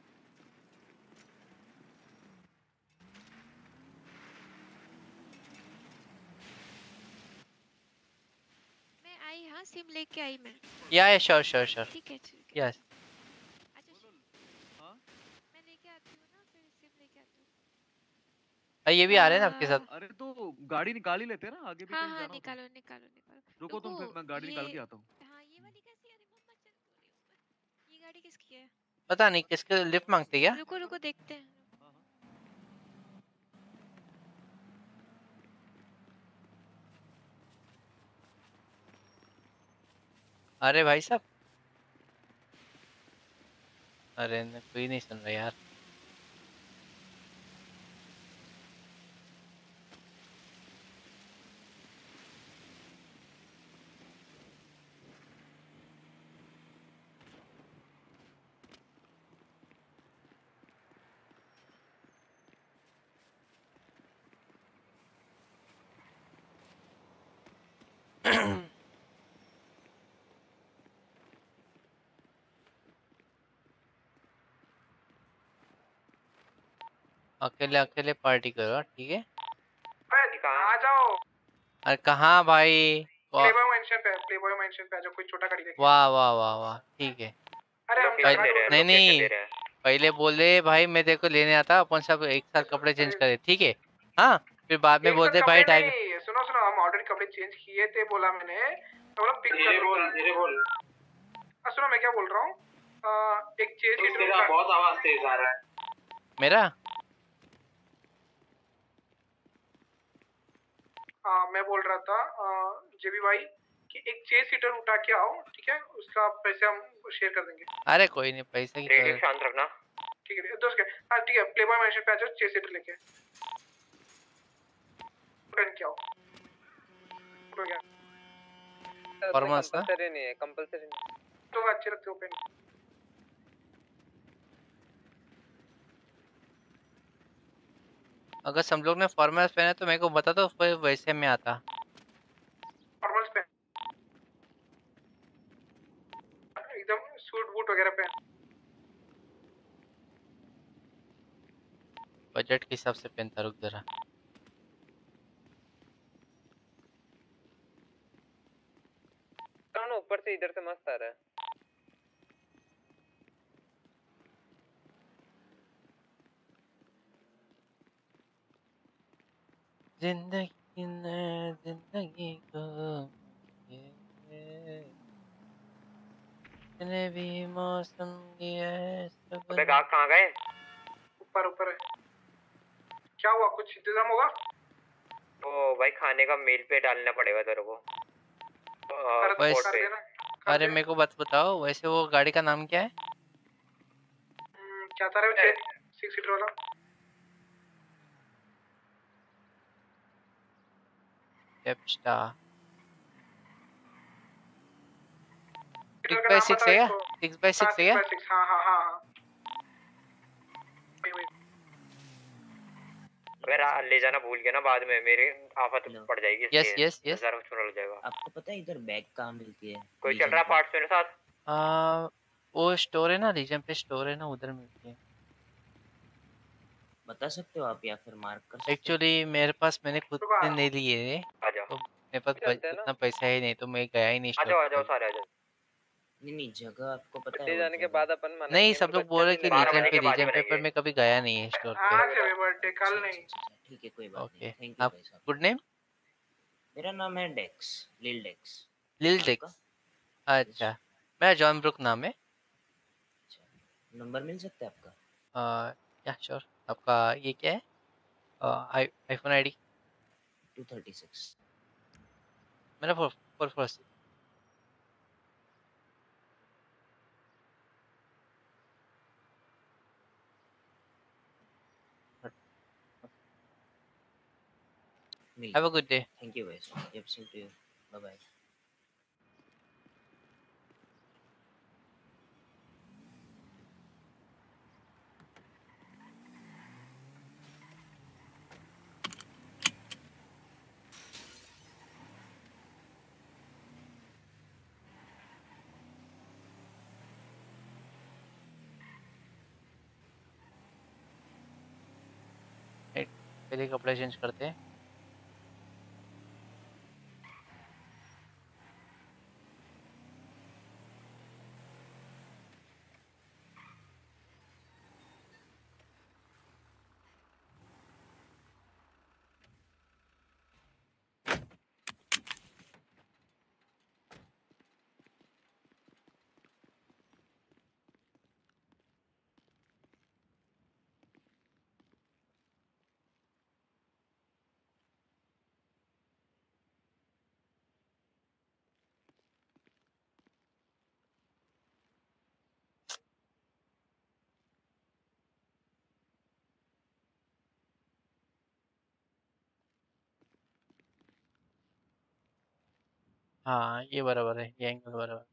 [SPEAKER 7] मैं आई, हाँ सिम लेके आई मैं।
[SPEAKER 11] या श्योर श्योर श्योर
[SPEAKER 7] ठीक है
[SPEAKER 11] यस
[SPEAKER 10] हाँ
[SPEAKER 7] मैं लेके आती हूँ ना, फिर सिम लेके आती हूँ।
[SPEAKER 11] ये भी आ रहे हैं ना आपके साथ
[SPEAKER 10] अरे तो गाड़ी निकाल ही लेते हैं ना, आगे भी
[SPEAKER 7] हाँ
[SPEAKER 10] कहीं
[SPEAKER 7] हाँ
[SPEAKER 10] जाना होता है।
[SPEAKER 7] निकालो निकालो निकालो।
[SPEAKER 10] रुको तुम, फिर मैं गाड़ी निकाल के आता हूँ।
[SPEAKER 7] हाँ ये वाली कैसी है? अरे मम्मा चल बोली ये गाड़ी किसकी है?
[SPEAKER 11] पता नहीं किसके लिफ्ट मांगते क्या
[SPEAKER 7] रुको रुको देखते हैं।
[SPEAKER 11] अरे भाई साहब अरे कोई नहीं सुन रहा यार अकेले अकेले पार्टी करो ठीक है
[SPEAKER 9] आ जाओ
[SPEAKER 11] अरे कहाँ भाई वाह
[SPEAKER 9] प्लेबॉय मेंशन पे आ जाओ, कोई छोटा गाड़ी लेके।
[SPEAKER 11] वाह वाह वाह वाह ठीक है
[SPEAKER 9] अरे हम
[SPEAKER 11] नहीं नहीं पहले बोले भाई मैं तेरे को लेने आता अपन सब एक साथ कपड़े चेंज करे ठीक है हाँ फिर बाद में बोलते भाई टाइगर
[SPEAKER 9] नहीं, सुनो सुनो, हम ऑलरेडी कपड़े चेंज किए थे, बोला मैंने तो बोला पिक कर। धीरे बोल। सुनो मैं क्या बोल रहा हूँ, एक चेंज सीटर बहुत आवाज तेज आ रहा है
[SPEAKER 11] मेरा
[SPEAKER 9] मैं बोल रहा था जेबी भाई कि एक चेज सीटर उठा के आओ, ठीक है? उसका पैसे हम शेयर कर देंगे।
[SPEAKER 11] अरे कोई नहीं पैसे की
[SPEAKER 9] रेडियो शांत रखना। ठीक है दोस्त के। हाँ ठीक है, प्लेबॉय मेंशन पे आ जाओ, चेज सीटर लेके पहन के आओ। हो गया
[SPEAKER 11] फॉर्मल्स ना
[SPEAKER 12] कंपलसरी नहीं है, कंपलसरी नहीं
[SPEAKER 9] तो अच्छे लगते हो पहन।
[SPEAKER 11] अगर सब लोग ने फॉर्मल्स पहने तो मेरे को बता दो फिर वैसे में आता
[SPEAKER 9] फॉर्मल्स पहन, एकदम सूट बूट वगैरह पहन।
[SPEAKER 11] बजट के हिसाब से पहनता रुक जरा
[SPEAKER 12] ऊपर से इधर से मस्त आ रहा है।
[SPEAKER 11] जिंदगी को ये भी मौसम
[SPEAKER 12] अबे कहाँ गए?
[SPEAKER 9] ऊपर ऊपर है। क्या हुआ, कुछ इंतजाम होगा?
[SPEAKER 12] तो भाई खाने का मेल पे डालना पड़ेगा तेरे को।
[SPEAKER 11] अरे मेरे को बताओ वैसे वो गाड़ी का नाम क्या है?
[SPEAKER 9] क्या था रे 6 सीटर वाला?
[SPEAKER 11] डेपस्टा 6x6 है क्या? 6x6 है क्या?
[SPEAKER 9] हाँ हाँ हाँ हाँ।
[SPEAKER 12] अगर ले जाना भूल गया ना बाद में मेरे आफत पड़ जाएगी
[SPEAKER 11] यस
[SPEAKER 12] इसलिए
[SPEAKER 11] यस यस
[SPEAKER 12] 10,000 कुछ लग जाएगा।
[SPEAKER 13] आपको पता है इधर बैग कहाँ मिलती है?
[SPEAKER 12] कोई चल रहा है पार्ट्स मेरे साथ?
[SPEAKER 11] वो स्टोर है ना, रीजन पे स्टोर है ना, उधर मिलती है।
[SPEAKER 13] बता सकते हो आप या फिर मार्क कर सकते हो?
[SPEAKER 11] एक्चुअली मेरे पास मैंने खुद से नहीं लिए, तो मेरे पास उतना पैसा ही नहीं, तो मैं गया ही नहीं
[SPEAKER 12] आ
[SPEAKER 11] स्टोर
[SPEAKER 12] जाओ
[SPEAKER 11] पे।
[SPEAKER 12] सारे आ जाओ।
[SPEAKER 13] नहीं जगह आपको पता है?
[SPEAKER 6] बर्थडे जाने के बाद अपन
[SPEAKER 11] नहीं,
[SPEAKER 6] मनाएंगे
[SPEAKER 11] सब लोग बोल रहे कि
[SPEAKER 12] 12
[SPEAKER 11] रीजन
[SPEAKER 12] बजे
[SPEAKER 11] पे
[SPEAKER 12] के बाद ही
[SPEAKER 11] रीजन पे, पर
[SPEAKER 12] बनाएंगे।
[SPEAKER 11] मैं कभी गया नहीं है स्टोर पे।
[SPEAKER 9] आज है बर्थडे, कल नहीं।
[SPEAKER 13] ठीक है कोई बात नहीं।
[SPEAKER 11] ओके,
[SPEAKER 13] थैंक यू
[SPEAKER 11] आप
[SPEAKER 13] भाई साहब।
[SPEAKER 11] Good name?
[SPEAKER 13] मेरा नाम है डेक्स, लिल डेक्स।
[SPEAKER 11] लिल डेक्स, अच्छा। मेरा जॉन ब्रुक नाम है।
[SPEAKER 13] नंबर मिल सकता है आपका?
[SPEAKER 11] या श्योर। आपका ये क्या है? IPhone ID?
[SPEAKER 13] 236।
[SPEAKER 11] मेरा 446। Have a good day.
[SPEAKER 13] Thank you guys. Yep, same to you. Bye bye.
[SPEAKER 11] पहले कपड़े चेंज करते हैं। हाँ, ये बराबर है, ये एंगल बराबर।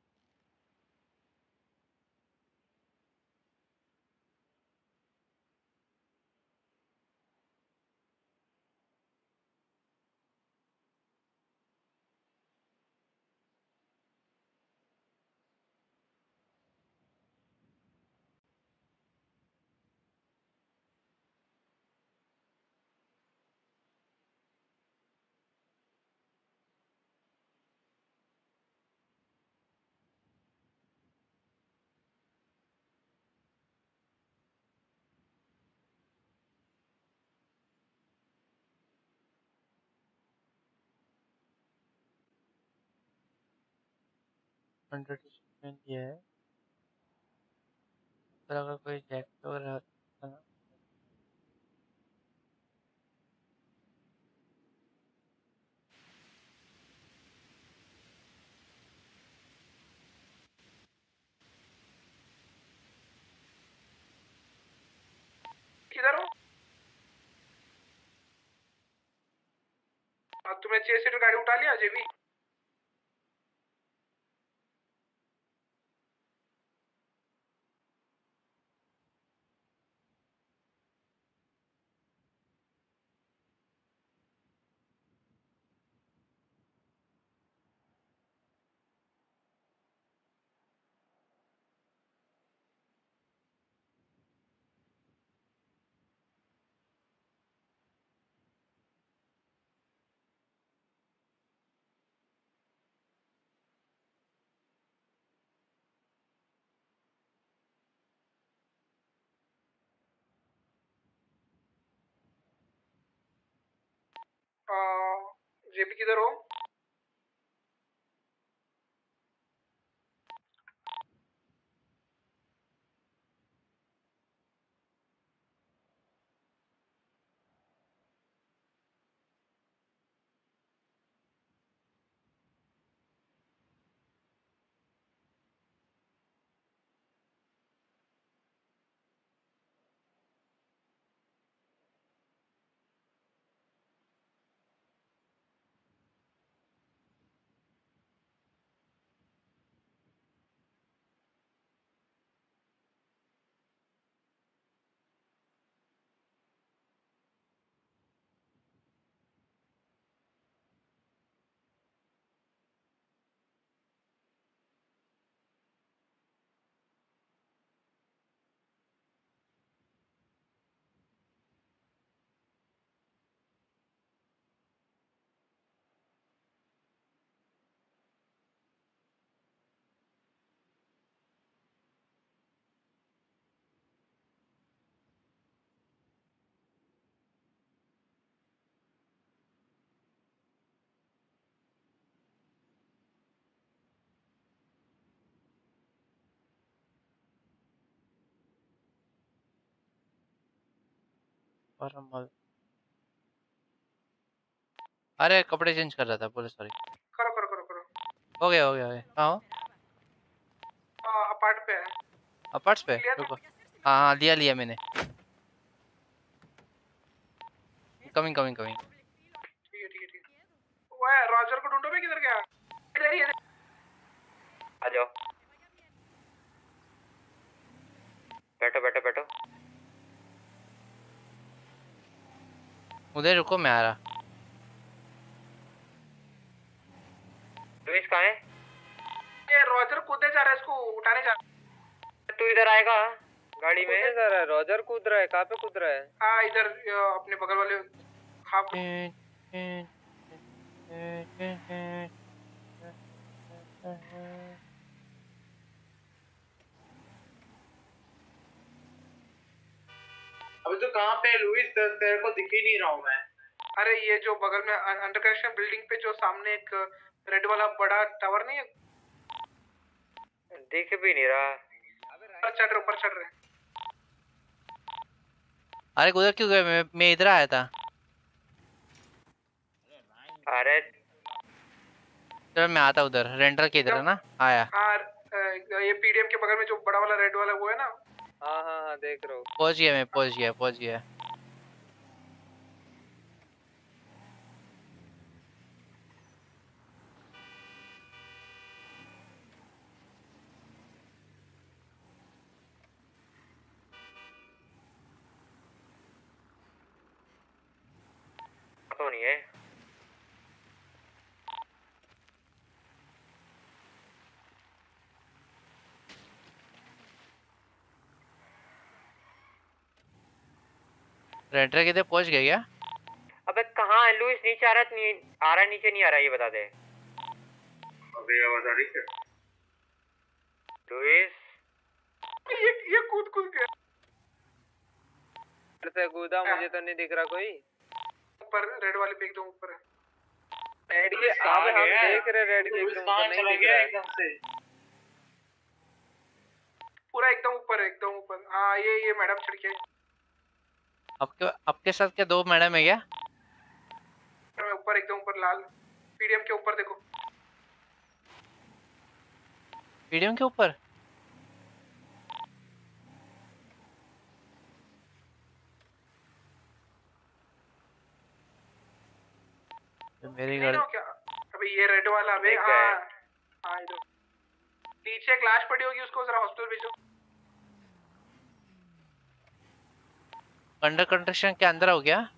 [SPEAKER 11] एडवर्टाइजमेंट ये है, पर अगर कोई जैकेट वगैरह होता ना।
[SPEAKER 9] किधर हो? तुमने 6 सीटर गाड़ी उठा लिया अजय भी? जेबी किधर हो?
[SPEAKER 11] परमल। अरे कपड़े चेंज कर रहा था, बोले सॉरी।
[SPEAKER 9] करो करो करो करो।
[SPEAKER 11] हो गया हो गया हो गया। कहाँ हो?
[SPEAKER 9] अपार्ट पे है।
[SPEAKER 11] अपार्ट्स पे?
[SPEAKER 9] लिया था?
[SPEAKER 11] रुको। हाँ हाँ लिया लिया मैंने। Coming coming coming.
[SPEAKER 9] ठीक है ठीक है ठीक है। वो है रॉजर को ढूंढो। मैं किधर गया? इधर ही है।
[SPEAKER 12] आ जाओ, बैठो बैठो बैठो।
[SPEAKER 11] उधर रुको, मैं आ रहा।
[SPEAKER 12] लुइस कहाँ है?
[SPEAKER 9] ये रॉजर कूदे जा रहा है, इसको उठाने जा रहा
[SPEAKER 12] तू इधर आएगा गाड़ी में?
[SPEAKER 14] कूदे जा रहा है, रॉजर कूद रहा है। कहाँ पे कूद रहा है?
[SPEAKER 9] हाँ इधर अपने बगल वाले हाँ।
[SPEAKER 6] अभी तो कहाँ पे है लुइस? तेरे को दिख ही नहीं रहा हूँ मैं।
[SPEAKER 9] अरे ये जो बगल में अंडर कंस्ट्रक्शन बिल्डिंग पे जो सामने एक रेड वाला बड़ा टावर नहीं है?
[SPEAKER 12] दिख भी नहीं रहा।
[SPEAKER 9] ऊपर चढ़ रहे।
[SPEAKER 11] अरे उधर क्यों गए? मैं इधर आया था।
[SPEAKER 12] अरे
[SPEAKER 11] चलो मैं आता उधर। रेंटल के इधर है ना? आया।
[SPEAKER 9] हाँ ये पीडीएम के बगल में जो बड़ा वाला रेड वाला वो है ना?
[SPEAKER 14] हाँ हाँ हाँ देख रहा हूँ।
[SPEAKER 11] पहुंच गया, मैं पहुंच गया पहुंच गया।
[SPEAKER 12] तो नहीं है।
[SPEAKER 11] रेंटल के इधर पहुंच गया क्या?
[SPEAKER 12] अबे कहाँ है लुइस? नीचे आ रहा नहीं आ रहा, नीचे नहीं आ रहा, ये बता दे।
[SPEAKER 6] अबे आवाज आ रही है
[SPEAKER 12] लुइस?
[SPEAKER 9] ये कूद कूद गया।
[SPEAKER 14] से कूदा, मुझे तो नहीं दिख रहा कोई।
[SPEAKER 9] ऊपर रेड वाले पे एकदम ऊपर है।
[SPEAKER 14] रेड के अब हम देख रहे, रेड के एकदम ऊपर नहीं दिख रहा है
[SPEAKER 6] एकदम से।
[SPEAKER 9] पूरा एकदम ऊपर है, एकदम ऊपर। हाँ ये मैडम चढ़ के
[SPEAKER 11] आपके साथ क्या दो मैडम है क्या?
[SPEAKER 9] ऊपर एकदम ऊपर लाल पीडीएम के ऊपर देखो।
[SPEAKER 11] पीडीएम के ऊपर? मेरी गाड़ी
[SPEAKER 9] क्या? अबे ये रेड वाला अबे। हाँ हाँ इधर नीचे एक लाश पड़ी होगी, उसको जरा हॉस्पिटल भेजो।
[SPEAKER 11] अंडर कंस्ट्रक्शन के अंदर हो गया?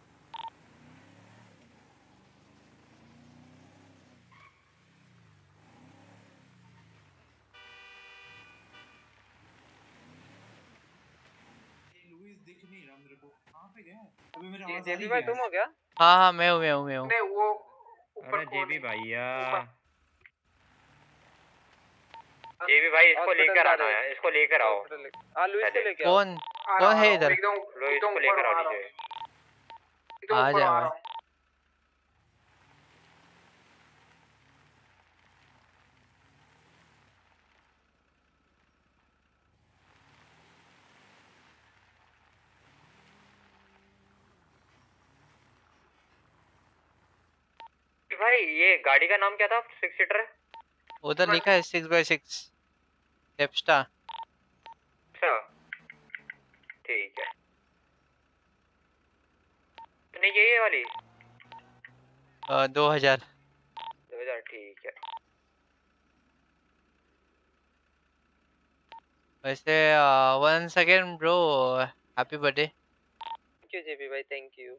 [SPEAKER 14] जेबी भाई तुम हो क्या?
[SPEAKER 11] हाँ हाँ मैं हूँ।
[SPEAKER 9] नहीं वो ऊपर।
[SPEAKER 12] अरे जेबी भैया, जेबी भाई इसको लेकर आना है, इसको लेकर आओ।
[SPEAKER 14] हाँ लुइस को लेके आओ।
[SPEAKER 11] कौन है इधर?
[SPEAKER 12] लुइस को लेकर आओ नीचे।
[SPEAKER 11] आ जा भाई।
[SPEAKER 12] भाई ये गाड़ी का नाम क्या था? 6 सीटर है
[SPEAKER 11] उधर लिखा है 6x6 एप्स्टा।
[SPEAKER 12] अच्छा ठीक है। नहीं ये वाली
[SPEAKER 11] 2000
[SPEAKER 12] ठीक है।
[SPEAKER 11] वैसे once again bro, happy birthday.
[SPEAKER 14] Thank you JB भाई, थैंक यू।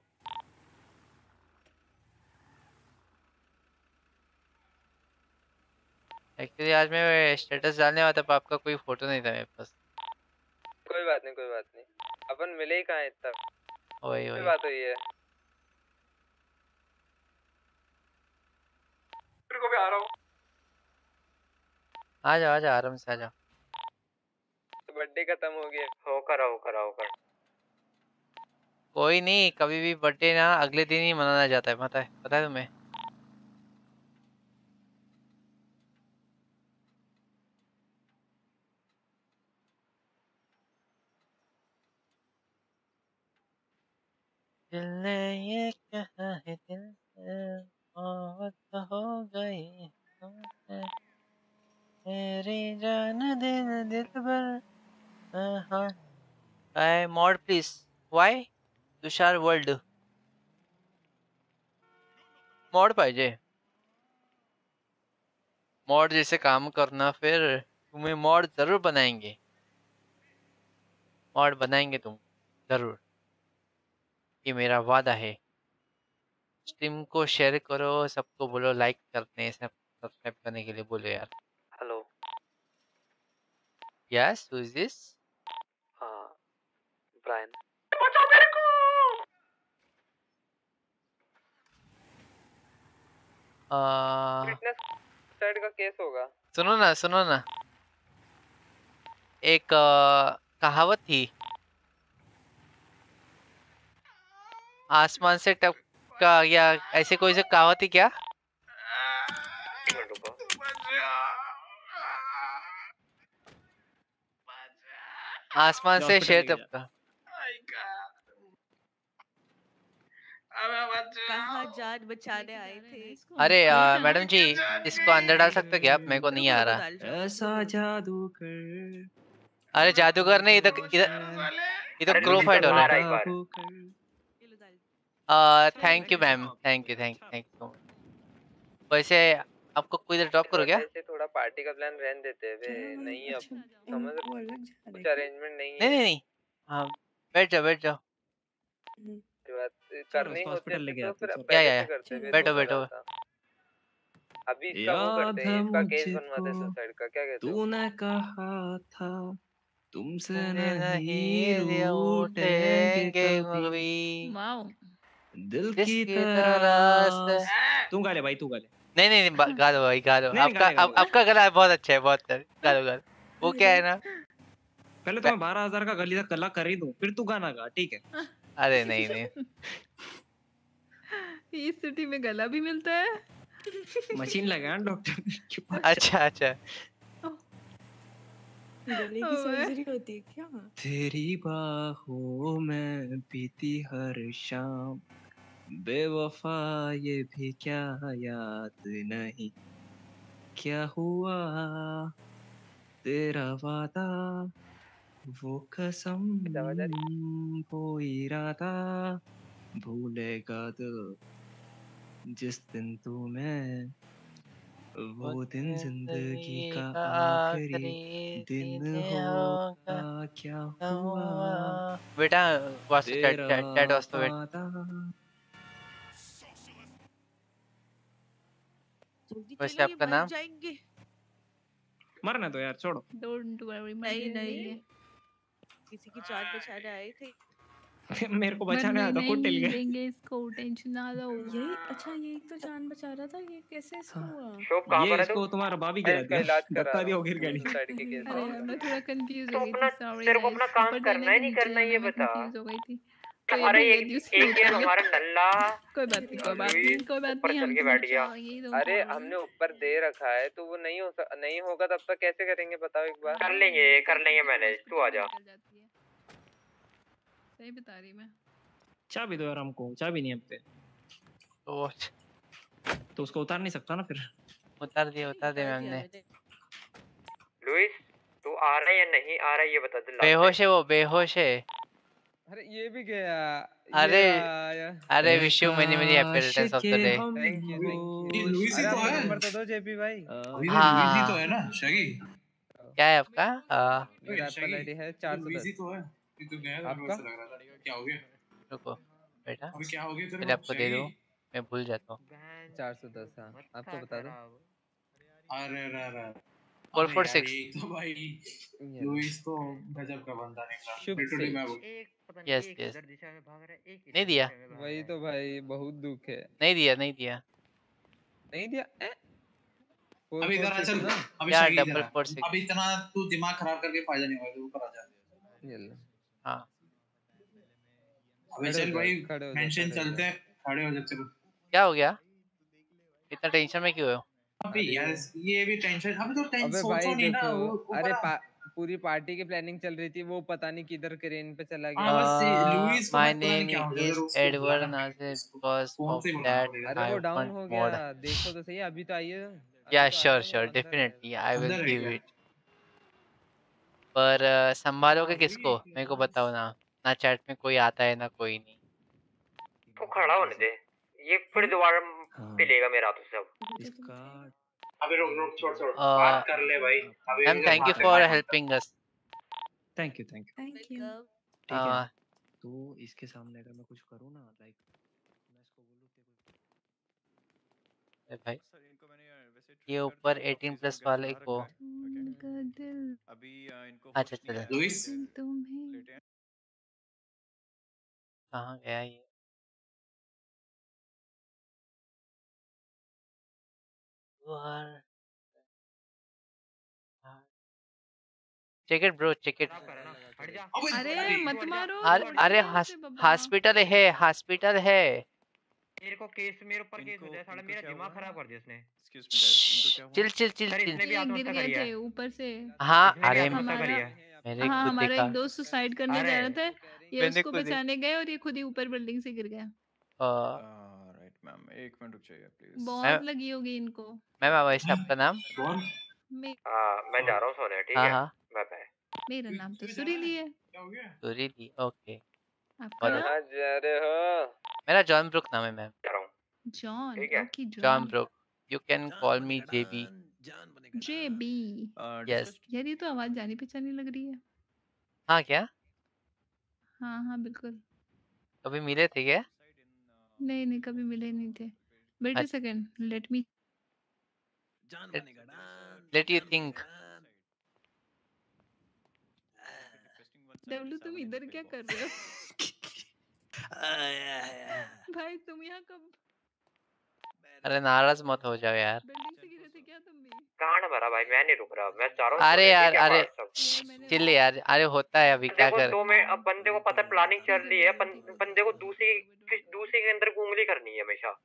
[SPEAKER 11] एक्चुअली आज मैं स्टेटस डालने वाला था पर आपका कोई फोटो नहीं था मेरे पास।
[SPEAKER 14] कोई बात नहीं अपन मिले ही कहाँ है इतना।
[SPEAKER 11] वही
[SPEAKER 14] बात हुई है।
[SPEAKER 9] फिर को भी आ रहा हूँ।
[SPEAKER 11] आ जाओ आराम से आ जाओ।
[SPEAKER 14] तो बर्थडे खत्म हो गया।
[SPEAKER 12] होकर
[SPEAKER 11] कोई नहीं, कभी भी बर्थडे ना अगले दिन ही मनाना जाता है, पता है तुम्हें? दिल ने ये कहा है दिल से मोहब्बत हो गई हमसे मेरी जान दिल दिल भर I mod please why Tushar world mod पाहिजे मॉड जैसे काम करना फिर तुम्हें मॉड जरूर बनाएंगे मॉड बनाएंगे तुम जरूर ये मेरा वादा है स्ट्रीम को शेयर करो सबको बोलो लाइक करने सब सब्सक्राइब करने के लिए बोलो यार
[SPEAKER 15] hello
[SPEAKER 11] yes who is this
[SPEAKER 15] Brian
[SPEAKER 14] fitness side का केस होगा।
[SPEAKER 11] सुनो ना एक कहावत थी आसमान से टपका या ऐसे कोई से कहावत थी क्या आसमान से शेर टपका
[SPEAKER 16] कहाँ जान बचाने आए थे।
[SPEAKER 11] अरे मैडम जी इसको अंदर डाल सकते क्या आप मेरे को नहीं आ रहा
[SPEAKER 17] ऐसा जादू कर
[SPEAKER 11] अरे जादूगर नहीं इधर क्रो फाइट हो रहा है thank you ma'am thank you so much वैसे आपको कोई इधर ड्रॉप करो क्या
[SPEAKER 14] ऐसे थोड़ा पार्टी का प्लान रहने देते हैं नहीं अब समझ कुछ अरेंजमेंट नहीं है
[SPEAKER 11] नहीं हाँ बैठ जाओ
[SPEAKER 14] करनी होती है तो फिर
[SPEAKER 11] क्या
[SPEAKER 14] करते हैं
[SPEAKER 11] बैठो
[SPEAKER 14] अभी इसका वो करते हैं इसका केस बनवाते हैं सुसाइड का क्या कहते हो
[SPEAKER 17] तूने कहा था तुमसे नहीं रूठेंगे कभी दिल की तरह तू गा ले भाई तू गा ले
[SPEAKER 11] नहीं गा दो भाई गा दो आपका गला बहुत अच्छा है बहुत गा दो वो क्या है ना
[SPEAKER 17] पहले तो मैं 12,000 का गला कर ही दूं फिर तू गाना गा ठीक है
[SPEAKER 11] अरे नहीं
[SPEAKER 16] इस सिटी में गला भी मिलता है
[SPEAKER 17] मशीन लगाया डॉक्टर
[SPEAKER 11] अच्छा
[SPEAKER 16] गले की सर्जरी होती है क्या
[SPEAKER 17] तेरी बाहों में बीती हर शाम बेवफा ये भी क्या याद नहीं क्या हुआ तेरा वादा वो कसम वो इरादा भूलेगा दिल जिस दिन तुम्हें वो दिन जिंदगी का आखिरी दिन होगा क्या हुआ
[SPEAKER 11] बेटा चैट वास्तव वेट वैसे आपका नाम
[SPEAKER 17] मरना तो यार छोड़ो
[SPEAKER 16] डोंट वरी नहीं किसी की जान बचाने आए थे
[SPEAKER 17] मेरे को बचाने आया था खुद टिल गए
[SPEAKER 16] लेंगे इसको टेंशन ना लो ये अच्छा ये तो जान बचा रहा था ये कैसे इसको हुआ
[SPEAKER 14] शॉप कहां पर है
[SPEAKER 17] इसको तुम्हारा भाभी गिरा दिया धक्का दिया गिर गई
[SPEAKER 14] साइड के केस
[SPEAKER 16] अरे मैं थोड़ा कंफ्यूज हो गई
[SPEAKER 14] थी सॉरी तेरे को अपना काम करना है नहीं करना ये बता
[SPEAKER 16] हो गई थी
[SPEAKER 14] अरे एक है हमारा नल्ला
[SPEAKER 16] कोई बात नहीं
[SPEAKER 14] ऊपर चल के बैठ गया अरे हमने ऊपर दे रखा है तो वो नहीं होगा तब तक कैसे करेंगे बताओ एक बार कर लेंगे मैनेज तू आ जा
[SPEAKER 16] सही बता रही मैं
[SPEAKER 17] चाबी दो यार हमको चाबी नहीं अब तो उसको उतार नहीं सकता ना फिर
[SPEAKER 11] उतार दे हमने
[SPEAKER 14] लुइस तू आ रहा है या नहीं आ रहा है ये बता दे
[SPEAKER 11] बेहोश है वो बेहोश है
[SPEAKER 6] अरे ये भी गया
[SPEAKER 11] अरे wish you many happy returns of the day
[SPEAKER 6] thank you Louis ही तो है नंबर तो दो जेपी भाई
[SPEAKER 9] लुइस ही तो है ना शगी
[SPEAKER 11] क्या है आपका
[SPEAKER 6] मेरा एप्पल आईडी है 410
[SPEAKER 9] लुइस ही तो है ये तो गया
[SPEAKER 6] आपका
[SPEAKER 9] लग रहा था क्या हो गया
[SPEAKER 11] रुको बेटा
[SPEAKER 9] अभी क्या हो गया तेरे
[SPEAKER 11] पहले आपको दे दो मैं भूल जाता हूँ
[SPEAKER 6] 410 हां आपको बता दो
[SPEAKER 9] अरे
[SPEAKER 11] 446
[SPEAKER 9] तो भाई लुइस तो गजब का बंदा निकला लिटरली मैं बोल
[SPEAKER 11] यस नहीं दिया
[SPEAKER 6] वही तो भाई बहुत दुख है
[SPEAKER 11] नहीं दिया
[SPEAKER 9] अभी इधर आ चल अभी
[SPEAKER 11] यार 446
[SPEAKER 9] अभी इतना तू दिमाग खराब करके फायदा नहीं होगा ऊपर आ जा
[SPEAKER 11] हां
[SPEAKER 9] अभी चल भाई मेंशन चलते हैं खड़े हो जा चलो
[SPEAKER 11] क्या हो गया इतना टेंशन में क्यों हो
[SPEAKER 9] अभी यार ये भी टेंशन अभी तो टेंशन सोचो नहीं ना
[SPEAKER 6] अरे
[SPEAKER 14] पूरी पार्टी की प्लानिंग चल रही थी, वो पता नहीं किधर क्रेन पे चला
[SPEAKER 17] हाँ बस
[SPEAKER 14] गया।
[SPEAKER 17] लुइस को
[SPEAKER 11] My
[SPEAKER 17] मत पता नहीं
[SPEAKER 11] name
[SPEAKER 17] क्या हो गया
[SPEAKER 11] is
[SPEAKER 17] उधर, उसको
[SPEAKER 11] Edward
[SPEAKER 17] बुलाना
[SPEAKER 11] Nasir
[SPEAKER 17] पड़ेगा उसको,
[SPEAKER 11] because
[SPEAKER 17] फोन
[SPEAKER 11] of
[SPEAKER 17] से ही बुलाना
[SPEAKER 11] that
[SPEAKER 17] पड़ेगा।
[SPEAKER 14] अरे
[SPEAKER 11] I
[SPEAKER 14] वो डाउन
[SPEAKER 11] want
[SPEAKER 14] हो
[SPEAKER 11] mod.
[SPEAKER 14] गया, देखो तो सही, अभी तो आइए, अभी
[SPEAKER 11] Yeah,
[SPEAKER 14] तो
[SPEAKER 11] sure,
[SPEAKER 14] आया वो
[SPEAKER 11] sure,
[SPEAKER 14] अंदर है।
[SPEAKER 11] definitely I will
[SPEAKER 17] अंदर है
[SPEAKER 11] give
[SPEAKER 17] क्या?
[SPEAKER 11] it. पर संभालोगे
[SPEAKER 17] हाँ
[SPEAKER 11] किसको?
[SPEAKER 17] वही
[SPEAKER 11] मेरे को बताओ ना। ना चैट में कोई आता है ना कोई नहीं।
[SPEAKER 12] तो खड़ा होने दे, ये फिर दोबारा पिलेगा मेरा तो सब।
[SPEAKER 17] इसका
[SPEAKER 9] अभी रुक छोड़ बात कर ले भाई। अभी
[SPEAKER 11] ma'am thank you for helping us.
[SPEAKER 17] Thank you
[SPEAKER 16] thank you.
[SPEAKER 17] ठीक है। तो इसके सामने अगर मैं कुछ करूँ ना, लाइक मैं इसको बोलूँ
[SPEAKER 11] भाई
[SPEAKER 10] सर इनको मैंने वैसे
[SPEAKER 11] ये
[SPEAKER 10] ट्रीट
[SPEAKER 11] ऊपर
[SPEAKER 10] करके
[SPEAKER 11] 18
[SPEAKER 10] ऑक्सीजन
[SPEAKER 11] प्लस
[SPEAKER 10] वगैरह
[SPEAKER 11] वाले
[SPEAKER 10] चढ़ा
[SPEAKER 11] को।
[SPEAKER 10] रखा है।
[SPEAKER 16] उनका दिल
[SPEAKER 10] अभी इनको
[SPEAKER 11] अच्छा
[SPEAKER 10] होश नहीं
[SPEAKER 11] चलो
[SPEAKER 10] आया,
[SPEAKER 17] लुइस
[SPEAKER 16] तुम्हें
[SPEAKER 10] लेटे हैं।
[SPEAKER 11] कहाँ गया ये? Check it bro, check it.
[SPEAKER 16] अरे मत मारो
[SPEAKER 11] अरे हॉस्पिटल है, हॉस्पिटल है।
[SPEAKER 12] मेरे को केस, मेरे ऊपर केस हो जाए, साला मेरा दिमाग खराब कर दिया इसने।
[SPEAKER 10] एक्सक्यूज मी गाइस, इनको क्या हुआ?
[SPEAKER 11] Chill chill chill
[SPEAKER 12] sir
[SPEAKER 11] chill.
[SPEAKER 12] इसने भी
[SPEAKER 16] ये गिर
[SPEAKER 12] आत्महत्या
[SPEAKER 16] गए
[SPEAKER 12] करी है।
[SPEAKER 16] थे ऊपर से।
[SPEAKER 11] हाँ
[SPEAKER 12] इसने भी
[SPEAKER 11] अरे
[SPEAKER 12] आत्महत्या करी
[SPEAKER 16] हमारा
[SPEAKER 12] है।
[SPEAKER 11] मैंने
[SPEAKER 16] हाँ
[SPEAKER 11] खुद
[SPEAKER 16] हमारा
[SPEAKER 11] देखा।
[SPEAKER 16] एक दोस्त सुसाइड करने
[SPEAKER 12] अरे
[SPEAKER 16] जा रहा था, ये
[SPEAKER 11] मैंने
[SPEAKER 16] उसको
[SPEAKER 11] खुद
[SPEAKER 16] बचाने गए और ये खुद ही ऊपर बिल्डिंग से गिर गया।
[SPEAKER 10] राइट मैम, एक मिनट रुक जाइए प्लीज।
[SPEAKER 16] बहुत लगी होगी इनको।
[SPEAKER 11] मैम वैसे आपका नाम?
[SPEAKER 16] मे,
[SPEAKER 12] मैं जा रहा हूँ सोने, ठीक
[SPEAKER 11] हाँ
[SPEAKER 12] है,
[SPEAKER 11] हाँ
[SPEAKER 12] बाय बाय।
[SPEAKER 16] मेरा नाम तो सुरीली है।
[SPEAKER 11] सुरीली, ओके।
[SPEAKER 16] आपका नाम?
[SPEAKER 14] कहाँ जा रहे हो?
[SPEAKER 11] मेरा जॉन ब्रुक नाम है मैम।
[SPEAKER 12] जा रहा हूँ,
[SPEAKER 16] जॉन।
[SPEAKER 12] ठीक है।
[SPEAKER 16] Okay
[SPEAKER 11] John
[SPEAKER 16] John.
[SPEAKER 11] Brook, you can call me JB.
[SPEAKER 16] JB.
[SPEAKER 11] Yes.
[SPEAKER 16] यार ये तो आवाज जानी पहचानी लग रही है।
[SPEAKER 11] हाँ क्या?
[SPEAKER 16] हाँ हाँ बिल्कुल।
[SPEAKER 11] कभी मिले थे क्या?
[SPEAKER 16] नहीं नहीं कभी मिले नहीं थे। Wait a second, let me
[SPEAKER 11] let you think.
[SPEAKER 16] डब्लू तुम इधर क्या कर रहे हो? भाई तुम यहाँ कब?
[SPEAKER 11] अरे नाराज मत हो जाओ यार।
[SPEAKER 16] बिल्डिंग से गिरे थे क्या तुम भी?
[SPEAKER 12] कहाँ ना भरा भाई, मैं नहीं रुक रहा, मैं जा रहा हूँ
[SPEAKER 11] अरे
[SPEAKER 12] सोने,
[SPEAKER 11] यार
[SPEAKER 12] ठीक है,
[SPEAKER 11] अरे
[SPEAKER 12] बात सब।
[SPEAKER 11] चिल यार, अरे होता है अभी क्या
[SPEAKER 12] देखो
[SPEAKER 11] कर।
[SPEAKER 12] 2 मिनट, अब बंदे को पता प्लानिंग चल रही है, बंदे को दूसरे के अंदर उंगली करनी है हमेशा।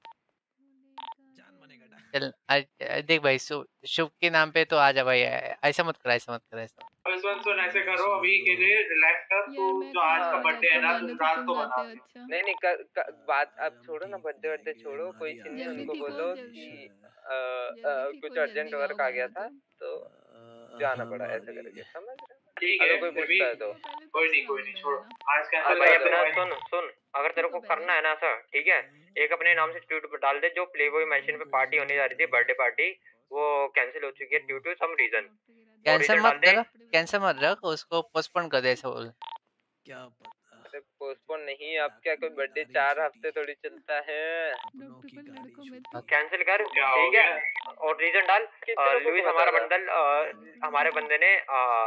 [SPEAKER 11] चल देख भाई, शुभ के नाम पे तो आ जा भाई। ऐसा मत कर, ऐसा मत कर, ऐसा।
[SPEAKER 9] सुन ऐसे करो, अभी के लिए रिलैक्स कर तू। जो आज का बर्थडे है ना, तू रात को बता।
[SPEAKER 14] नहीं बात अब छोड़ो ना, बर्थडे छोड़ो, कोई सीन नहीं। उनको बोलो कि कुछ अर्जेंट वर्क आ गया था तो जाना पड़ा, ऐसा करके, समझ रहे?
[SPEAKER 9] ठीक है,
[SPEAKER 14] कोई पूछता है तो
[SPEAKER 9] कोई नहीं छोड़। आज का
[SPEAKER 12] भाई अपना सुन, अगर तेरे को करना है ना सर, ठीक है, एक अपने नाम से ट्वीट डाल दे, जो प्लेबॉय मैंशन पे पार्टी होने जा रही थी, बर्थडे पार्टी, वो कैंसिल हो चुकी है due to some reason.
[SPEAKER 11] Cancer मत कर, कैंसर मत रख, उसको पोस्टपोन कर दे, ऐसा बोल।
[SPEAKER 14] क्या पता? अरे पोस्टपोन नहीं, अब क्या कोई बर्थडे 4 हफ्ते थोड़ी चलता है।
[SPEAKER 12] कैंसिल कर, ठीक है, और रीजन डाल। लुइस हमारे बंदे ने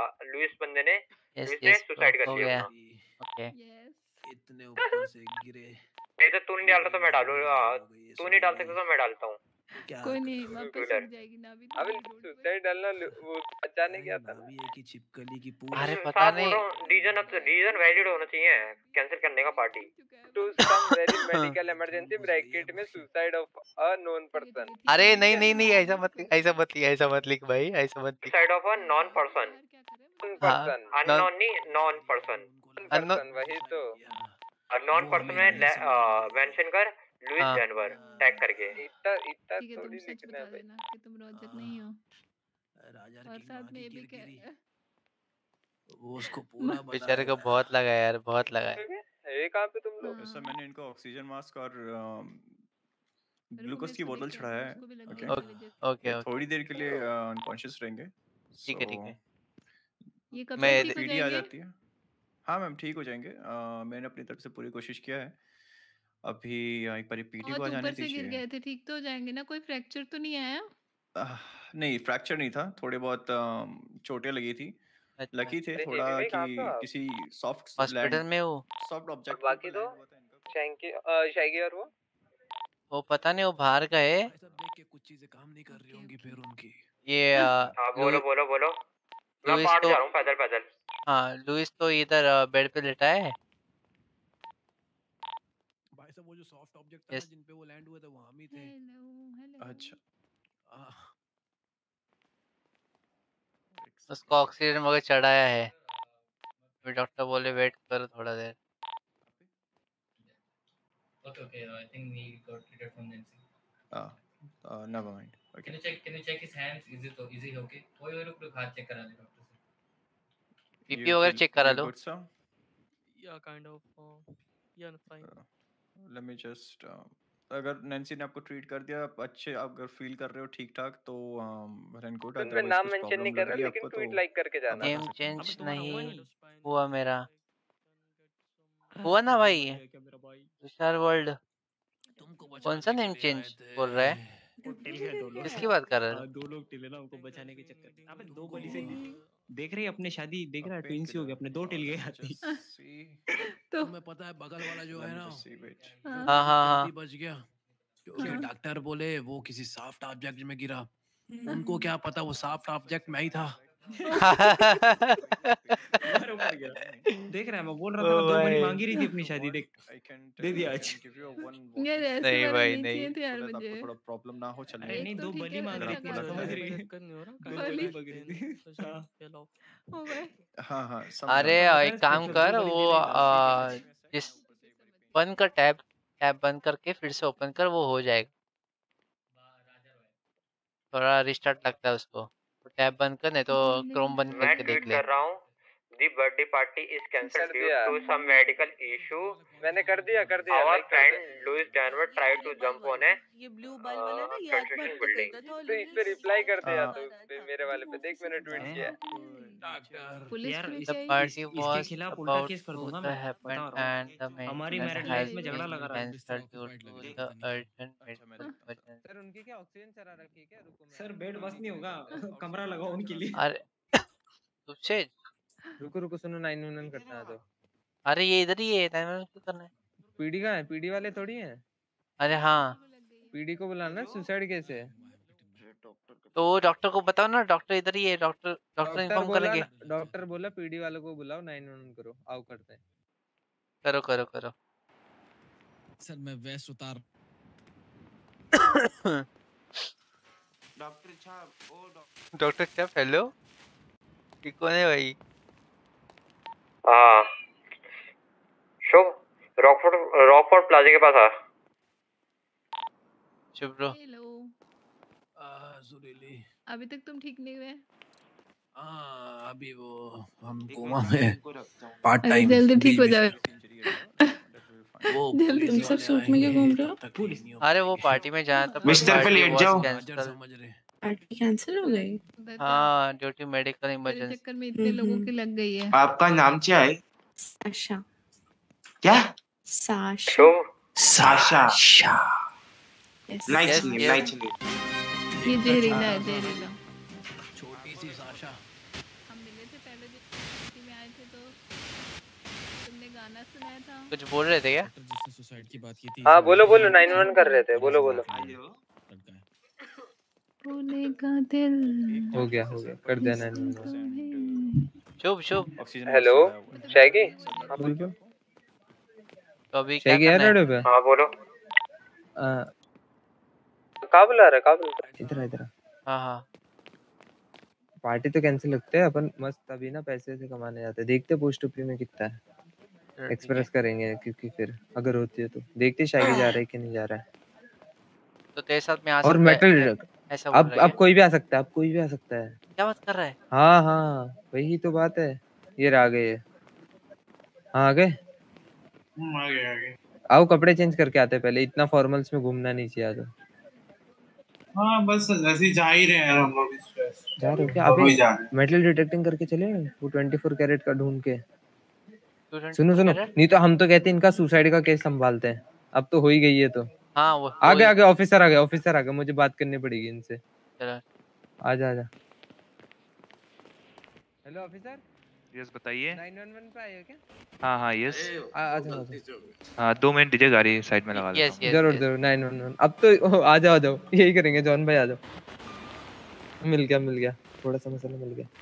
[SPEAKER 12] सुसाइड कर लिया अपना।
[SPEAKER 11] ओके।
[SPEAKER 2] इतने ऊपर से गिरे।
[SPEAKER 12] नहीं तो तू नहीं डालता तो मैं डालूंगा, तू नहीं डाल सकता तो मैं डालता हूँ।
[SPEAKER 16] कोई नहीं, वापस उठ जाएगी ना अभी।
[SPEAKER 14] अबे सुसाइड डालना वो बचाने गया था।
[SPEAKER 2] अभी एक ही छिपकली की पूछ।
[SPEAKER 11] अरे पता नहीं,
[SPEAKER 12] रीजन वैलिड होना चाहिए कैंसिल करने का party.
[SPEAKER 14] To some very medical emergency bracket में suicide of a known person.
[SPEAKER 11] अरे नहीं ऐसा मत लिख भाई, ऐसा मत लिख।
[SPEAKER 12] Suicide of a non person, unknown नहीं, नॉन पर्सन।
[SPEAKER 14] वही तो
[SPEAKER 12] नॉन पर्सन में मेंशन कर लुइस डेनवर टैग करके।
[SPEAKER 14] इतना
[SPEAKER 16] ठीक है, तुम
[SPEAKER 14] थोड़ी
[SPEAKER 16] सच
[SPEAKER 14] लिखना
[SPEAKER 16] बता
[SPEAKER 14] है भाई।
[SPEAKER 16] देना कि तुम रॉजर नहीं हो। और साथ में ये भी क्या
[SPEAKER 2] वो उसको पूरा बता।
[SPEAKER 11] बेचारे को बहुत लगा यार, बहुत लगा है।
[SPEAKER 14] ये कहाँ पे तुम लोग?
[SPEAKER 10] सर मैंने इनको ऑक्सीजन मास्क और ग्लूकोज की बोतल चढ़ाया है।
[SPEAKER 11] ओके
[SPEAKER 10] थोड़ी देर के लिए अनकॉन्शियस रहेंगे।
[SPEAKER 11] ठीक है।
[SPEAKER 16] ये कब
[SPEAKER 11] मैं
[SPEAKER 16] तक ठीक हो
[SPEAKER 10] पीडी आ
[SPEAKER 16] जाएंगे?
[SPEAKER 10] जाती है। हाँ मैम ठीक हो जाएंगे। मैंने अपनी तरफ से पूरी कोशिश किया है। अभी एक बार पीडी को आ जाने
[SPEAKER 16] ऊपर से गिर
[SPEAKER 10] दीजिए।
[SPEAKER 16] गए थे, ठीक तो हो जाएंगे ना? कोई फ्रैक्चर तो नहीं आया?
[SPEAKER 10] नहीं फ्रैक्चर नहीं था, थोड़े बहुत चोटें लगी थी। लकी थे थोड़ा कि किसी सॉफ्ट
[SPEAKER 11] हॉस्पिटल में वो
[SPEAKER 10] सॉफ्ट ऑब्जेक्ट।
[SPEAKER 14] बाकी तो शैगी और
[SPEAKER 11] वो पता नहीं, वो बाहर गए।
[SPEAKER 2] देख के कुछ चीजें काम नहीं कर रही होंगी फिर उनकी।
[SPEAKER 11] ये
[SPEAKER 12] बोलो। मैं पार्ट जा रहा हूँ पैदल।
[SPEAKER 11] हाँ लुइस तो इधर बेड पे लेटा है।
[SPEAKER 2] भाई साहब वो जो सॉफ्ट ऑब्जेक्ट था ना जिन पे वो लैंड हुए थे वो हम ही थे।
[SPEAKER 10] अच्छा
[SPEAKER 11] उसको ऑक्सीजन मगर चढ़ाया है। फिर डॉक्टर बोले वेट करो थोड़ा देर।
[SPEAKER 15] Okay. I think he got treated from Nancy.
[SPEAKER 10] Never mind. Okay.
[SPEAKER 15] Can you check his hands? Is he okay? वो रुक हाथ चेक करा ले डॉक्टर से।
[SPEAKER 11] बीपी वगैरह चेक करा लो।
[SPEAKER 10] Good, sir?
[SPEAKER 18] Yeah, kind of. Yeah, fine.
[SPEAKER 10] Let me just अगर नैंसी ने आपको ट्रीट कर दिया, आप अच्छे अगर फील कर रहे हो ठीक ठाक तो वेल एंड गुड।
[SPEAKER 14] मैं नाम मेंशन नहीं कर रहा लेकिन ट्वीट लाइक करके जाना।
[SPEAKER 11] नेम चेंज नहीं हुआ मेरा। हुआ ना भाई? विशाल वर्ल्ड कौन सा नेम चेंज बोल रहा है? किसकी बात कर रहा है?
[SPEAKER 17] दो लोग टिले ना उनको बचाने के चक्कर में। अबे दो बली से देख रही अपने शादी देख रहा है ट्विंस हो गए अपने दो टिल गए हाथी।
[SPEAKER 19] तो मैं पता है बगल वाला जो है ना
[SPEAKER 11] हाँ
[SPEAKER 19] बच गया क्योंकि डॉक्टर बोले वो किसी सॉफ्ट ऑब्जेक्ट में गिरा। उनको क्या पता वो सॉफ्ट ऑब्जेक्ट मैं ही था।
[SPEAKER 17] देख रहा है मैं बोल रहा था दो बली मांगी रही थी अपनी शादी देख दे दिया आज।
[SPEAKER 11] नहीं भाई नहीं
[SPEAKER 10] थोड़ा प्रॉब्लम ना हो चलने।
[SPEAKER 17] नहीं दो बली मांग रही थी समझ रही है।
[SPEAKER 10] हाँ
[SPEAKER 11] अरे एक काम कर वो जिस बंद कर टैब बंद करके फिर से ओपन कर वो हो जाएगा। थोड़ा रिस्टार्ट लगता है उसको। टैब बंद कर नहीं तो क्रोम बंद करके देख ले।
[SPEAKER 12] कर रहा हूँ The birthday party is cancelled due to some medical issue.
[SPEAKER 14] मैंने कर दिया
[SPEAKER 12] Our friend Louis Danver tried to jump on a
[SPEAKER 20] ये ब्लू बल वाला ना ये
[SPEAKER 12] construction building.
[SPEAKER 14] तो इस पे रिप्लाई कर दे या तो मेरे वाले पे देख मैंने ट्वीट किया।
[SPEAKER 17] यार
[SPEAKER 11] The party was
[SPEAKER 17] इसके खिलाफ उल्टा
[SPEAKER 11] about
[SPEAKER 17] केस कर दूंगा
[SPEAKER 11] to
[SPEAKER 17] मैं
[SPEAKER 11] happen
[SPEAKER 17] बता रहा
[SPEAKER 11] and the
[SPEAKER 17] हूँ। हमारी
[SPEAKER 11] maintenance
[SPEAKER 17] मैरिड
[SPEAKER 11] has
[SPEAKER 17] लाइफ में झगड़ा
[SPEAKER 11] been
[SPEAKER 17] लगा रहा है।
[SPEAKER 11] cancelled due to the urgent medical emergency.
[SPEAKER 14] Sir उनकी क्या ऑक्सीजन चला रखी है क्या? रुको
[SPEAKER 17] सर बेड बस नहीं होगा कमरा लगाओ उनके लिए।
[SPEAKER 11] अरे तुझसे
[SPEAKER 14] रुको सुनो 911 करना है तो।
[SPEAKER 11] अरे ये इधर ही है 911 क्यों करना है?
[SPEAKER 14] पीडी कहाँ है? पीडी वाले थोड़ी हैं।
[SPEAKER 11] अरे हाँ
[SPEAKER 14] पीडी को बुलाना सुसाइड केस है।
[SPEAKER 11] तो डॉक्टर को बताओ ना डॉक्टर इधर ही है। डॉक्टर इन्फॉर्म करेंगे।
[SPEAKER 14] डॉक्टर बोला पीडी वालों को बुलाओ 911 करो आओ करते हैं।
[SPEAKER 11] करो
[SPEAKER 19] सर मैं वेस्ट उतार।
[SPEAKER 11] डॉक्टर साहब हेलो ये कौन है भाई?
[SPEAKER 12] शुभ रॉकफोर्ड प्लाजा के पास आ।
[SPEAKER 11] शुभ ब्रो।
[SPEAKER 16] हेलो
[SPEAKER 19] सुरीली
[SPEAKER 16] अभी तक तुम ठीक नहीं हुए?
[SPEAKER 19] अभी वो हम कोमा में पार्ट टाइम
[SPEAKER 16] जल्दी ठीक हो जाओ।
[SPEAKER 19] जल्दी
[SPEAKER 16] तुम सब सूट में क्यों घूम रहे हो?
[SPEAKER 11] अरे वो पार्टी में जाना था।
[SPEAKER 21] बिस्तर पे लेट जाओ।
[SPEAKER 16] पार्टी कैंसिल हो गई?
[SPEAKER 11] हाँ ड्यू टू मेडिकल
[SPEAKER 16] मेरे
[SPEAKER 11] इमरजेंसी।
[SPEAKER 16] चक्कर में इतने लोगों की लग गई है।
[SPEAKER 21] आपका नाम क्या है?
[SPEAKER 16] साशा।
[SPEAKER 21] क्या?
[SPEAKER 16] Sasha.
[SPEAKER 21] Sasha.
[SPEAKER 16] Yes.
[SPEAKER 21] Nice
[SPEAKER 11] Yes,
[SPEAKER 21] name
[SPEAKER 11] yes.
[SPEAKER 21] Nice name.
[SPEAKER 16] ये जहरीला है जहरीला।
[SPEAKER 19] छोटी सी साशा।
[SPEAKER 16] हम मिले थे पहले दिन पार्टी में आए थे तो तुमने गाना सुनाया था।
[SPEAKER 11] कुछ बोल रहे थे क्या?
[SPEAKER 19] जिसने सुसाइड की बात की थी।
[SPEAKER 14] हाँ बोलो 911 कर रहे थे बोलो।
[SPEAKER 16] होने का दिल
[SPEAKER 14] हो गया कर दिया 911।
[SPEAKER 11] शुभ
[SPEAKER 14] हेलो शैगी हाँ बोल रहे हो?
[SPEAKER 11] तो अभी क्या
[SPEAKER 14] शैगी
[SPEAKER 11] करना है?
[SPEAKER 14] रेडियो पे?
[SPEAKER 12] हाँ बोलो।
[SPEAKER 14] कहाँ बुला रहा है? इधर
[SPEAKER 11] हाँ
[SPEAKER 14] पार्टी तो कैंसिल लगते है अपन मस्त अभी ना पैसे से कमाने जाते हैं। देखते पोस्ट ओपी में कितना है एक्सप्रेस करेंगे क्योंकि फिर अगर होती है तो देखते शायद जा रहा है कि नहीं जा रहा है।
[SPEAKER 11] तो तेरे साथ में आ
[SPEAKER 14] और
[SPEAKER 11] सकता
[SPEAKER 14] मेटल
[SPEAKER 11] है ऐसा बोल रहा है
[SPEAKER 14] अब कोई भी आ सकता है।
[SPEAKER 11] क्या बात कर रहा है?
[SPEAKER 14] हाँ वही तो बात है। ये आ गए हाँ आ गए आओ कपड़े चेंज करके आते पहले। इतना फॉर्मल्स में घूमना नहीं चाहिए। तो
[SPEAKER 21] हाँ बस ऐसे जा ही रहे हैं हम लोग।
[SPEAKER 14] जा रहे हो क्या? अभी मेटल डिटेक्टिंग करके चले वो 24 कैरेट का ढूंढ के। सुनो नहीं तो हम तो कहते हैं इनका सुसाइड का केस संभालते हैं। अब तो हो ही गई है तो
[SPEAKER 11] हाँ वो
[SPEAKER 14] आगे ऑफिसर आ गया मुझे बात करनी पड़ेगी इनसे।
[SPEAKER 11] चलो
[SPEAKER 14] आजा हेलो ऑफिसर।
[SPEAKER 22] यस बताइए।
[SPEAKER 14] 911 पे आए हो क्या?
[SPEAKER 22] हाँ यस।
[SPEAKER 14] आजा
[SPEAKER 22] हाँ 2 मिनट दीजिए गाड़ी साइड में लगा देता हूँ।
[SPEAKER 14] जरूर 911 अब तो आ जाओ यही करेंगे। जॉन भाई आ जाओ। मिल गया थोड़ा सा मसला मिल गया।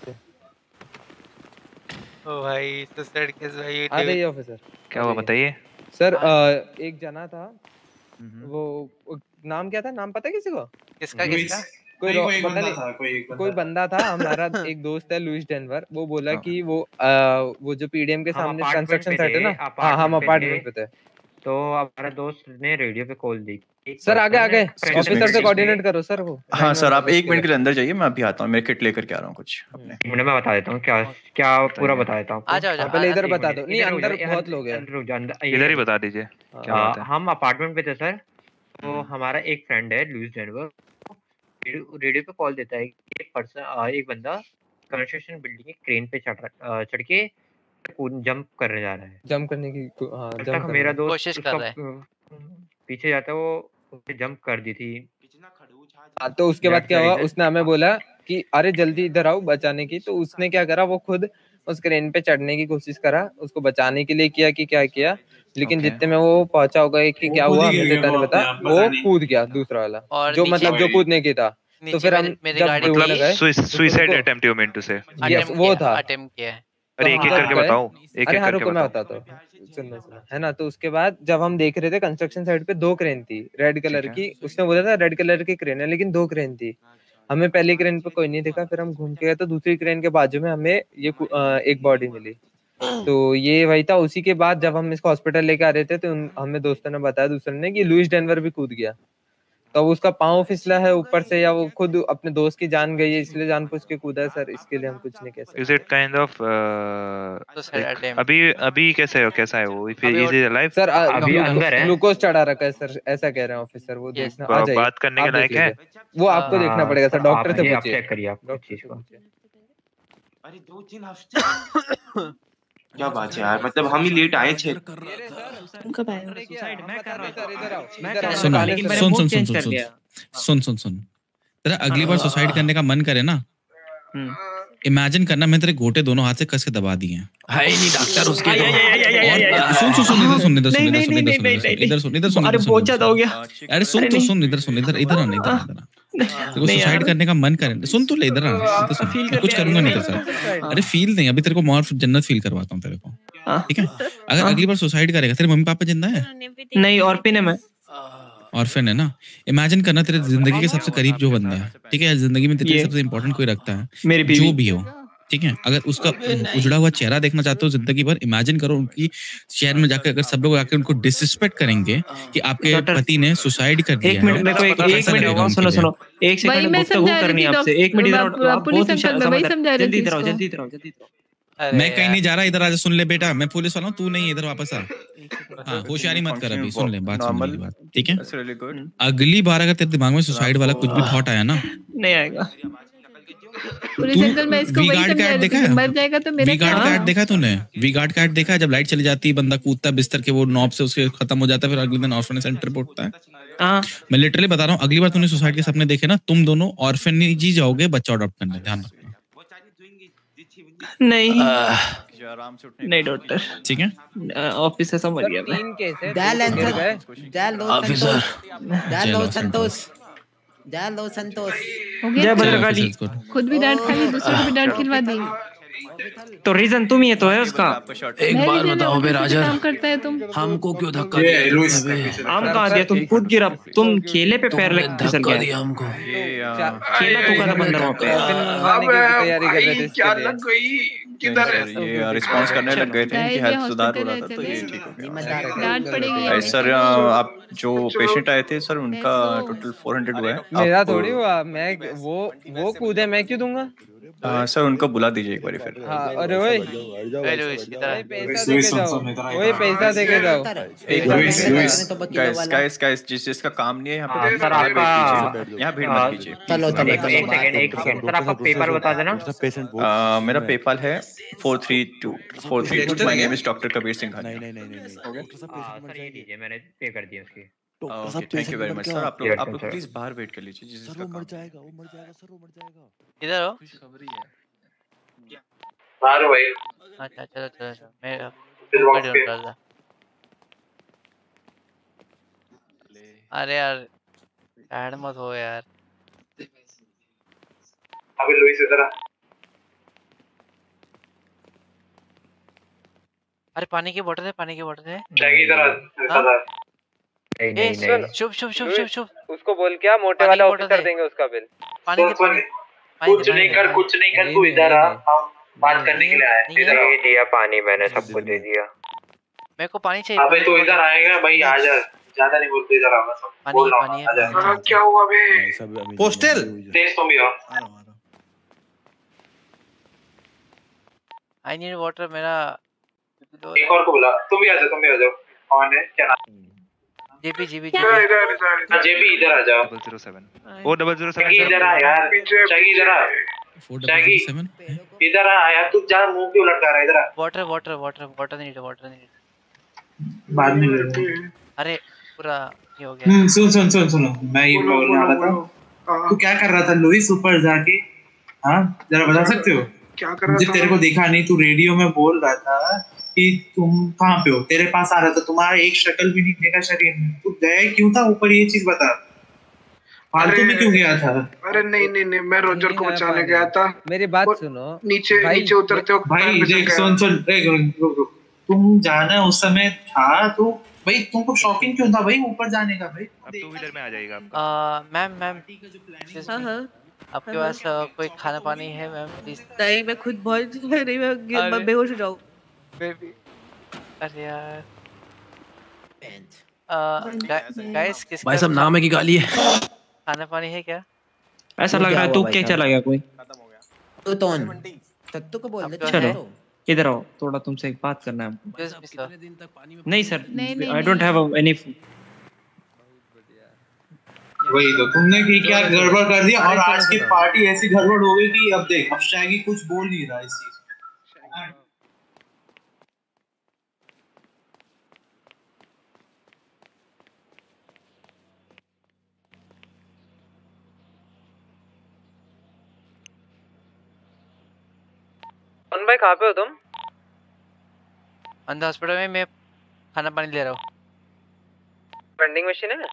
[SPEAKER 11] ओ भाई सुसाइड केस भाई
[SPEAKER 14] आ रही है ऑफिसर।
[SPEAKER 22] क्या हुआ बताइए।
[SPEAKER 14] सर एक जना था वो नाम क्या था? नाम पता है किसी को?
[SPEAKER 11] किसका
[SPEAKER 14] कोई
[SPEAKER 21] नहीं, कोई
[SPEAKER 14] पता
[SPEAKER 21] बंदा
[SPEAKER 14] नहीं
[SPEAKER 21] था,
[SPEAKER 14] कोई बंदा था हमारा एक दोस्त है लुइस डेनवर, वो बोला कि वो जो पीडीएम के
[SPEAKER 12] हम
[SPEAKER 14] सामने
[SPEAKER 12] अपार्टमेंट
[SPEAKER 14] कंस्ट्रक्शन
[SPEAKER 12] पे
[SPEAKER 14] साइट है
[SPEAKER 12] थे,
[SPEAKER 14] ना, हाँ हम अपार्टमेंट पे थे।
[SPEAKER 12] तो हमारा दोस्त ने रेडियो पे कॉल दी।
[SPEAKER 14] सर आगे आगे
[SPEAKER 10] Excuse me,
[SPEAKER 14] ऑफिसर से
[SPEAKER 10] excuse me.
[SPEAKER 14] कोऑर्डिनेट करो सर। वो
[SPEAKER 10] हाँ सर, आप 1
[SPEAKER 14] उसके
[SPEAKER 10] मिनट
[SPEAKER 14] लिए।
[SPEAKER 10] के लिए अंदर जाइए, मैं अभी आता हूँ, मेरे किट लेकर के आ रहा हूँ कुछ अपने।
[SPEAKER 12] एक मिनट में बता देता हूँ क्या क्या पूरा बता देता हूँ आपको।
[SPEAKER 11] आ जाओ
[SPEAKER 14] हाँ, पहले इधर बता दो। नहीं अंदर बहुत लोग हैं।
[SPEAKER 22] इधर ही बता दीजिए क्या बात है।
[SPEAKER 12] हम अपार्टमेंट पे थे सर, तो हमारा एक फ्रेंड है लुइस डेनवर, रेडियो पे कॉल देता है कि एक बंदा कंस्ट्रक्शन बिल्डिंग के क्रेन पे चढ़ के जंप करने जा रहा है।
[SPEAKER 14] जंप करने की हाँ जंप
[SPEAKER 12] मेरा दोस्त
[SPEAKER 11] कोशिश कर रहा
[SPEAKER 12] है पीछे जाता है, वो उसने जंप कर दी थी।
[SPEAKER 14] हाँ, तो उसके बाद क्या हुआ, उसने हमें बोला कि अरे जल्दी इधर आओ बचाने की। तो उसने क्या करा, वो खुद उस क्रेन पे चढ़ने की कोशिश करा, उसको बचाने के लिए किया कि क्या किया, लेकिन जितने में वो पहुंचा होगा कि क्या हुआ हमें तो नहीं पता, वो कूद गया दूसरा वाला, जो मतलब जो कूदने की था। तो फिर हम जब ढूंढने गए
[SPEAKER 22] suicide attempt you mean to say.
[SPEAKER 14] Yes वो था।
[SPEAKER 11] अटेम्प्ट किया है।
[SPEAKER 22] अरे एक एक करके बताओ, एक
[SPEAKER 14] अरे
[SPEAKER 22] एक
[SPEAKER 14] हाँ
[SPEAKER 22] करके
[SPEAKER 14] रुको मैं
[SPEAKER 22] बताओ।
[SPEAKER 14] बताता हूँ, सुनना है ना। तो उसके बाद जब हम देख रहे थे कंस्ट्रक्शन साइट पे 2 क्रेन थी रेड कलर की, उसने बोला था रेड कलर की क्रेन है, लेकिन 2 क्रेन थी। हमें पहली क्रेन पे कोई नहीं दिखा, फिर हम घूम के गए तो दूसरी क्रेन के बाजू में हमें ये एक बॉडी मिली। तो ये वही था। उसी के बाद जब हम इसको हॉस्पिटल लेके आ रहे थे तो हमें दोस्तों ने बताया दूसरे ने कि लुइस डेनवर भी कूद गया। तो उसका पाँव फिसला है ऊपर से, या वो खुद अपने दोस्त की जान गई है इसलिए जानबूझ के कूदा है सर, इसके लिए हम कुछ नहीं कह सकते।
[SPEAKER 22] इज इट काइंड ऑफ अभी कैसा है वो, इज ही अलाइव?
[SPEAKER 14] सर
[SPEAKER 12] अभी अंदर है,
[SPEAKER 14] ग्लूकोज चढ़ा रखा है सर, ऐसा कह रहे हैं ऑफिसर। वो देखना आ जाइए,
[SPEAKER 22] बात करने के लायक है
[SPEAKER 14] वो आपको देखना पड़ेगा सर, डॉक्टर से पूछिए।
[SPEAKER 12] चेक करिए आप चीज को।
[SPEAKER 1] अरे 2-3 हफ्ते क्या बात है यार, मतलब हम ही लेट आए 6
[SPEAKER 16] कब आए?
[SPEAKER 17] सुसाइड मैं कर रहा था,
[SPEAKER 14] इधर आओ,
[SPEAKER 17] मैं
[SPEAKER 14] सुनो,
[SPEAKER 17] लेकिन मैंने वो चेंज कर दिया।
[SPEAKER 20] सुन तेरा अगली बार सुसाइड करने का मन करे ना, इमेजिन करना मैं तेरे गोटे दोनों हाथ से कस के दबा दिए हैं।
[SPEAKER 19] है ही नहीं डॉक्टर उसके
[SPEAKER 20] सुन
[SPEAKER 17] अरे बहुत ज्यादा हो गया।
[SPEAKER 20] अरे सुन इधर आना तेरे को सुसाइड करने का मन करे, सुन तू ले इधर आना, कुछ करूंगा नहीं तेरे साथ। अरे फील नहीं, अभी तेरे को और जन्नत फील करवाता हूँ तेरे को, ठीक है? अगर अगली बार सुसाइड करेगा, तेरे मम्मी पापा जिंदा है?
[SPEAKER 17] नहीं, और पिन है मैं
[SPEAKER 20] ऑर्फन है ना। इमेजिन करना तेरे जिंदगी के सबसे करीब जो बंदा है, ठीक है, जिंदगी में तेरे सबसे इंपॉर्टेंट कोई रखता है, जो भी हो, ठीक है, अगर उसका उजड़ा हुआ चेहरा देखना चाहते हो जिंदगी भर, इमेजिन करो उनकी शहर में जाकर अगर सब लोग आकर उनको डिसरिस्पेक्ट करेंगे कि आपके पति ने सुसाइड कर दिया।
[SPEAKER 17] एक मिनट मेरे को एक मिनट सुनो एक सेकंड में गुफ्तगू करनी है आपसे। एक मिनट इधर आओ, पुलिस अंकल मैं वही समझा रही थी, जल्दी इधर आओ।
[SPEAKER 20] मैं कहीं नहीं जा रहा, इधर आजा, सुन ले बेटा, मैं पुलिस वाला हूँ, तू नहीं, इधर वापस आ। हाँ होशियारी मत कर अभी, सुन ले बात, ठीक है? अगली बार अगर तेरे दिमाग में सुसाइड वाला कुछ भी थॉट आया ना,
[SPEAKER 17] नहीं आएगा।
[SPEAKER 16] पुलिस अंकल मैं इसको वही समझा रही थी, मर जाएगा तो मेरे
[SPEAKER 20] वी-गार्ड का ऐड देखा है तूने? वी-गार्ड का ऐड देखा है? जब लाइट चली जाती है, बंदा कूदता है बिस्तर के वो नॉब से, उसके खत्म हो जाता है, फिर अगले दिन ऑर्फनेज सेंटर पे उठता है। मैं लिटरली बता रहा हूँ, अगली बार तूने सुसाइड के सपने देखे ना, तुम दोनों ऑर्फनेज ही जाओगे बच्चा अडॉप्ट करने, ध्यान रखना।
[SPEAKER 17] नहीं डॉक्टर,
[SPEAKER 20] ठीक है,
[SPEAKER 17] ऑफिस से समझ गया
[SPEAKER 16] हो
[SPEAKER 17] जय भद्रकाली।
[SPEAKER 16] खुद भी डांट खा ली, दूसरों को भी डांट खिलवा दी।
[SPEAKER 17] तो रीजन तुम ही तो है उसका।
[SPEAKER 19] एक बार बताओ बे राजा,
[SPEAKER 16] काम करता है तुम,
[SPEAKER 19] हमको क्यों धक्का दिया?
[SPEAKER 17] आम कहाँ दिया? तुम खुद गिरा, तुम खेले पे पैर लग फिसल
[SPEAKER 19] धक्का
[SPEAKER 17] गया।
[SPEAKER 19] दिया हमको।
[SPEAKER 17] खेला तू का था बंदर वहाँ पे।
[SPEAKER 14] तैयारी कर रहे थे,
[SPEAKER 9] क्या लग गई किधर है?
[SPEAKER 10] ये रिस्पांस करने लग गए थे, इनकी हेल्थ सुधार हो रहा था, तो ये ठीक हो गया।
[SPEAKER 16] डांट पड़ेगी
[SPEAKER 10] सर आप जो पेशेंट आए थे सर, उनका टोटल 400 हुआ है।
[SPEAKER 14] मेरा थोड़ी हुआ, मैं वो कूदे, मैं क्यों दूंगा?
[SPEAKER 10] सर उनको बुला दीजिए एक बार फिर।
[SPEAKER 14] हाँ, अरे ओए पैसा दे के जाओ।
[SPEAKER 10] गाइस जिसका काम नहीं है यहाँ पे, यहाँ भीड़ मत कीजिए।
[SPEAKER 12] चलो एक सेकंड सर, आपका पेपर बता देना।
[SPEAKER 10] मेरा पेपाल है 432। My name is doctor Kabir Singh.
[SPEAKER 12] नहीं सर ये लीजिए, मैंने पे कर दिया उसकी।
[SPEAKER 10] Thank you very much sir. आप लोग प्लीज बाहर वेट कर लीजिए, जिसका
[SPEAKER 1] वो मर जाएगा सर, वो मर जाएगा।
[SPEAKER 11] इधर हो।
[SPEAKER 10] खुशखबरी है।
[SPEAKER 9] बाहर भाई।
[SPEAKER 11] अच्छा चलो मैं वीडियो निकाल रहा। अरे यार ऐड मत हो यार।
[SPEAKER 9] अबे लुइस इधर आ।
[SPEAKER 11] अरे पानी की बोतल है, पानी की बोतल है।
[SPEAKER 9] चाहिए इधर आ।
[SPEAKER 12] नहीं
[SPEAKER 11] ए
[SPEAKER 12] नहीं
[SPEAKER 11] सुन
[SPEAKER 12] नहीं
[SPEAKER 11] चुप चुप चुप चुप चुप
[SPEAKER 14] उसको बोल क्या मोटे
[SPEAKER 11] पानी
[SPEAKER 14] वाला
[SPEAKER 11] की बोतल
[SPEAKER 14] ऑफिसर
[SPEAKER 11] दे
[SPEAKER 14] देंगे उसका बिल।
[SPEAKER 11] पानी दे पानी
[SPEAKER 1] कुछ नहीं कर तू इधर आ, हम बात करने के लिए आए हैं। इधर आ।
[SPEAKER 12] दे दिया पानी मैंने सबको दे दिया।
[SPEAKER 11] मेरे को पानी चाहिए
[SPEAKER 1] अबे तू इधर आएगा भाई, आ जा, ज्यादा नहीं बोलते, इधर आ, बस बोल रहा हूँ, आ जा।
[SPEAKER 9] क्या हुआ बे?
[SPEAKER 1] पोस्टल तेज तुम भी हो।
[SPEAKER 11] आई नीड वाटर मेरा
[SPEAKER 1] एक और को बुला, तुम भी आ जाओ। कौन है, क्या नाम?
[SPEAKER 11] जेपी जेपी
[SPEAKER 1] हाँ जेपी इधर आ जाओ।
[SPEAKER 22] 007 ओ 007
[SPEAKER 1] शगी इधर आ यार, शगी इधर आ, शगी इधर आ यार, तू जा मुंह क्यों लटका रहा है, इधर आ।
[SPEAKER 11] वाटर वाटर वाटर वाटर नहीं
[SPEAKER 21] बाद में ले।
[SPEAKER 11] अरे पूरा ये हो गया।
[SPEAKER 21] सुनो मैं ये बोलने वाला था, तू क्या कर रहा था लुइस ऊपर जाके? हाँ जरा बता सकते हो
[SPEAKER 9] क्या कर रहा
[SPEAKER 21] मुझे?
[SPEAKER 9] था?
[SPEAKER 21] तेरे को देखा नहीं, तू रेडियो में बोल रहा था कि तुम कहाँ पे हो, तेरे पास आ रहा था, तुम्हारा एक शक्ल भी नहीं देखा शरीर में, तू गया क्यों था ऊपर, ये चीज बता। फालतू में क्यों गया था?
[SPEAKER 9] अरे नहीं मैं रोजर को बचाने गया था।
[SPEAKER 14] मेरी बात सुनो,
[SPEAKER 9] नीचे उतरते हो
[SPEAKER 21] भाई देख सुन रुक, तुम जाना उस समय था तो भाई तुमको शॉकिंग क्यों था भाई ऊपर जाने का? भाई
[SPEAKER 22] अब टू व्हीलर में आ जाएगा।
[SPEAKER 11] मैम आपके पास कोई खाना पानी है मैम प्लीज?
[SPEAKER 3] नहीं मैं खुद बहुत नहीं मैं बेहोश हो जाऊँ।
[SPEAKER 11] बेबी अरे यार गाइस किसका
[SPEAKER 19] भाई सब नाम है की गाली है।
[SPEAKER 11] खाना पानी है क्या?
[SPEAKER 17] ऐसा लग रहा है तू क्या चला गया कोई।
[SPEAKER 13] तो तत्तू को बोल दे।
[SPEAKER 17] चलो इधर आओ, थोड़ा तुमसे एक बात करना है हमको। नहीं sir I don't have any.
[SPEAKER 21] वही तो तुमने क्या गड़बड़ कर दिया, और आज की पार्टी ऐसी गड़बड़ हो गई कि अब देख, अब शैगी कुछ बोल नहीं रहा इस चीज।
[SPEAKER 14] कौन भाई कहाँ पे हो तुम?
[SPEAKER 11] अंदर हॉस्पिटल में, मैं खाना पानी ले रहा हूँ।
[SPEAKER 14] वेंडिंग मशीन है?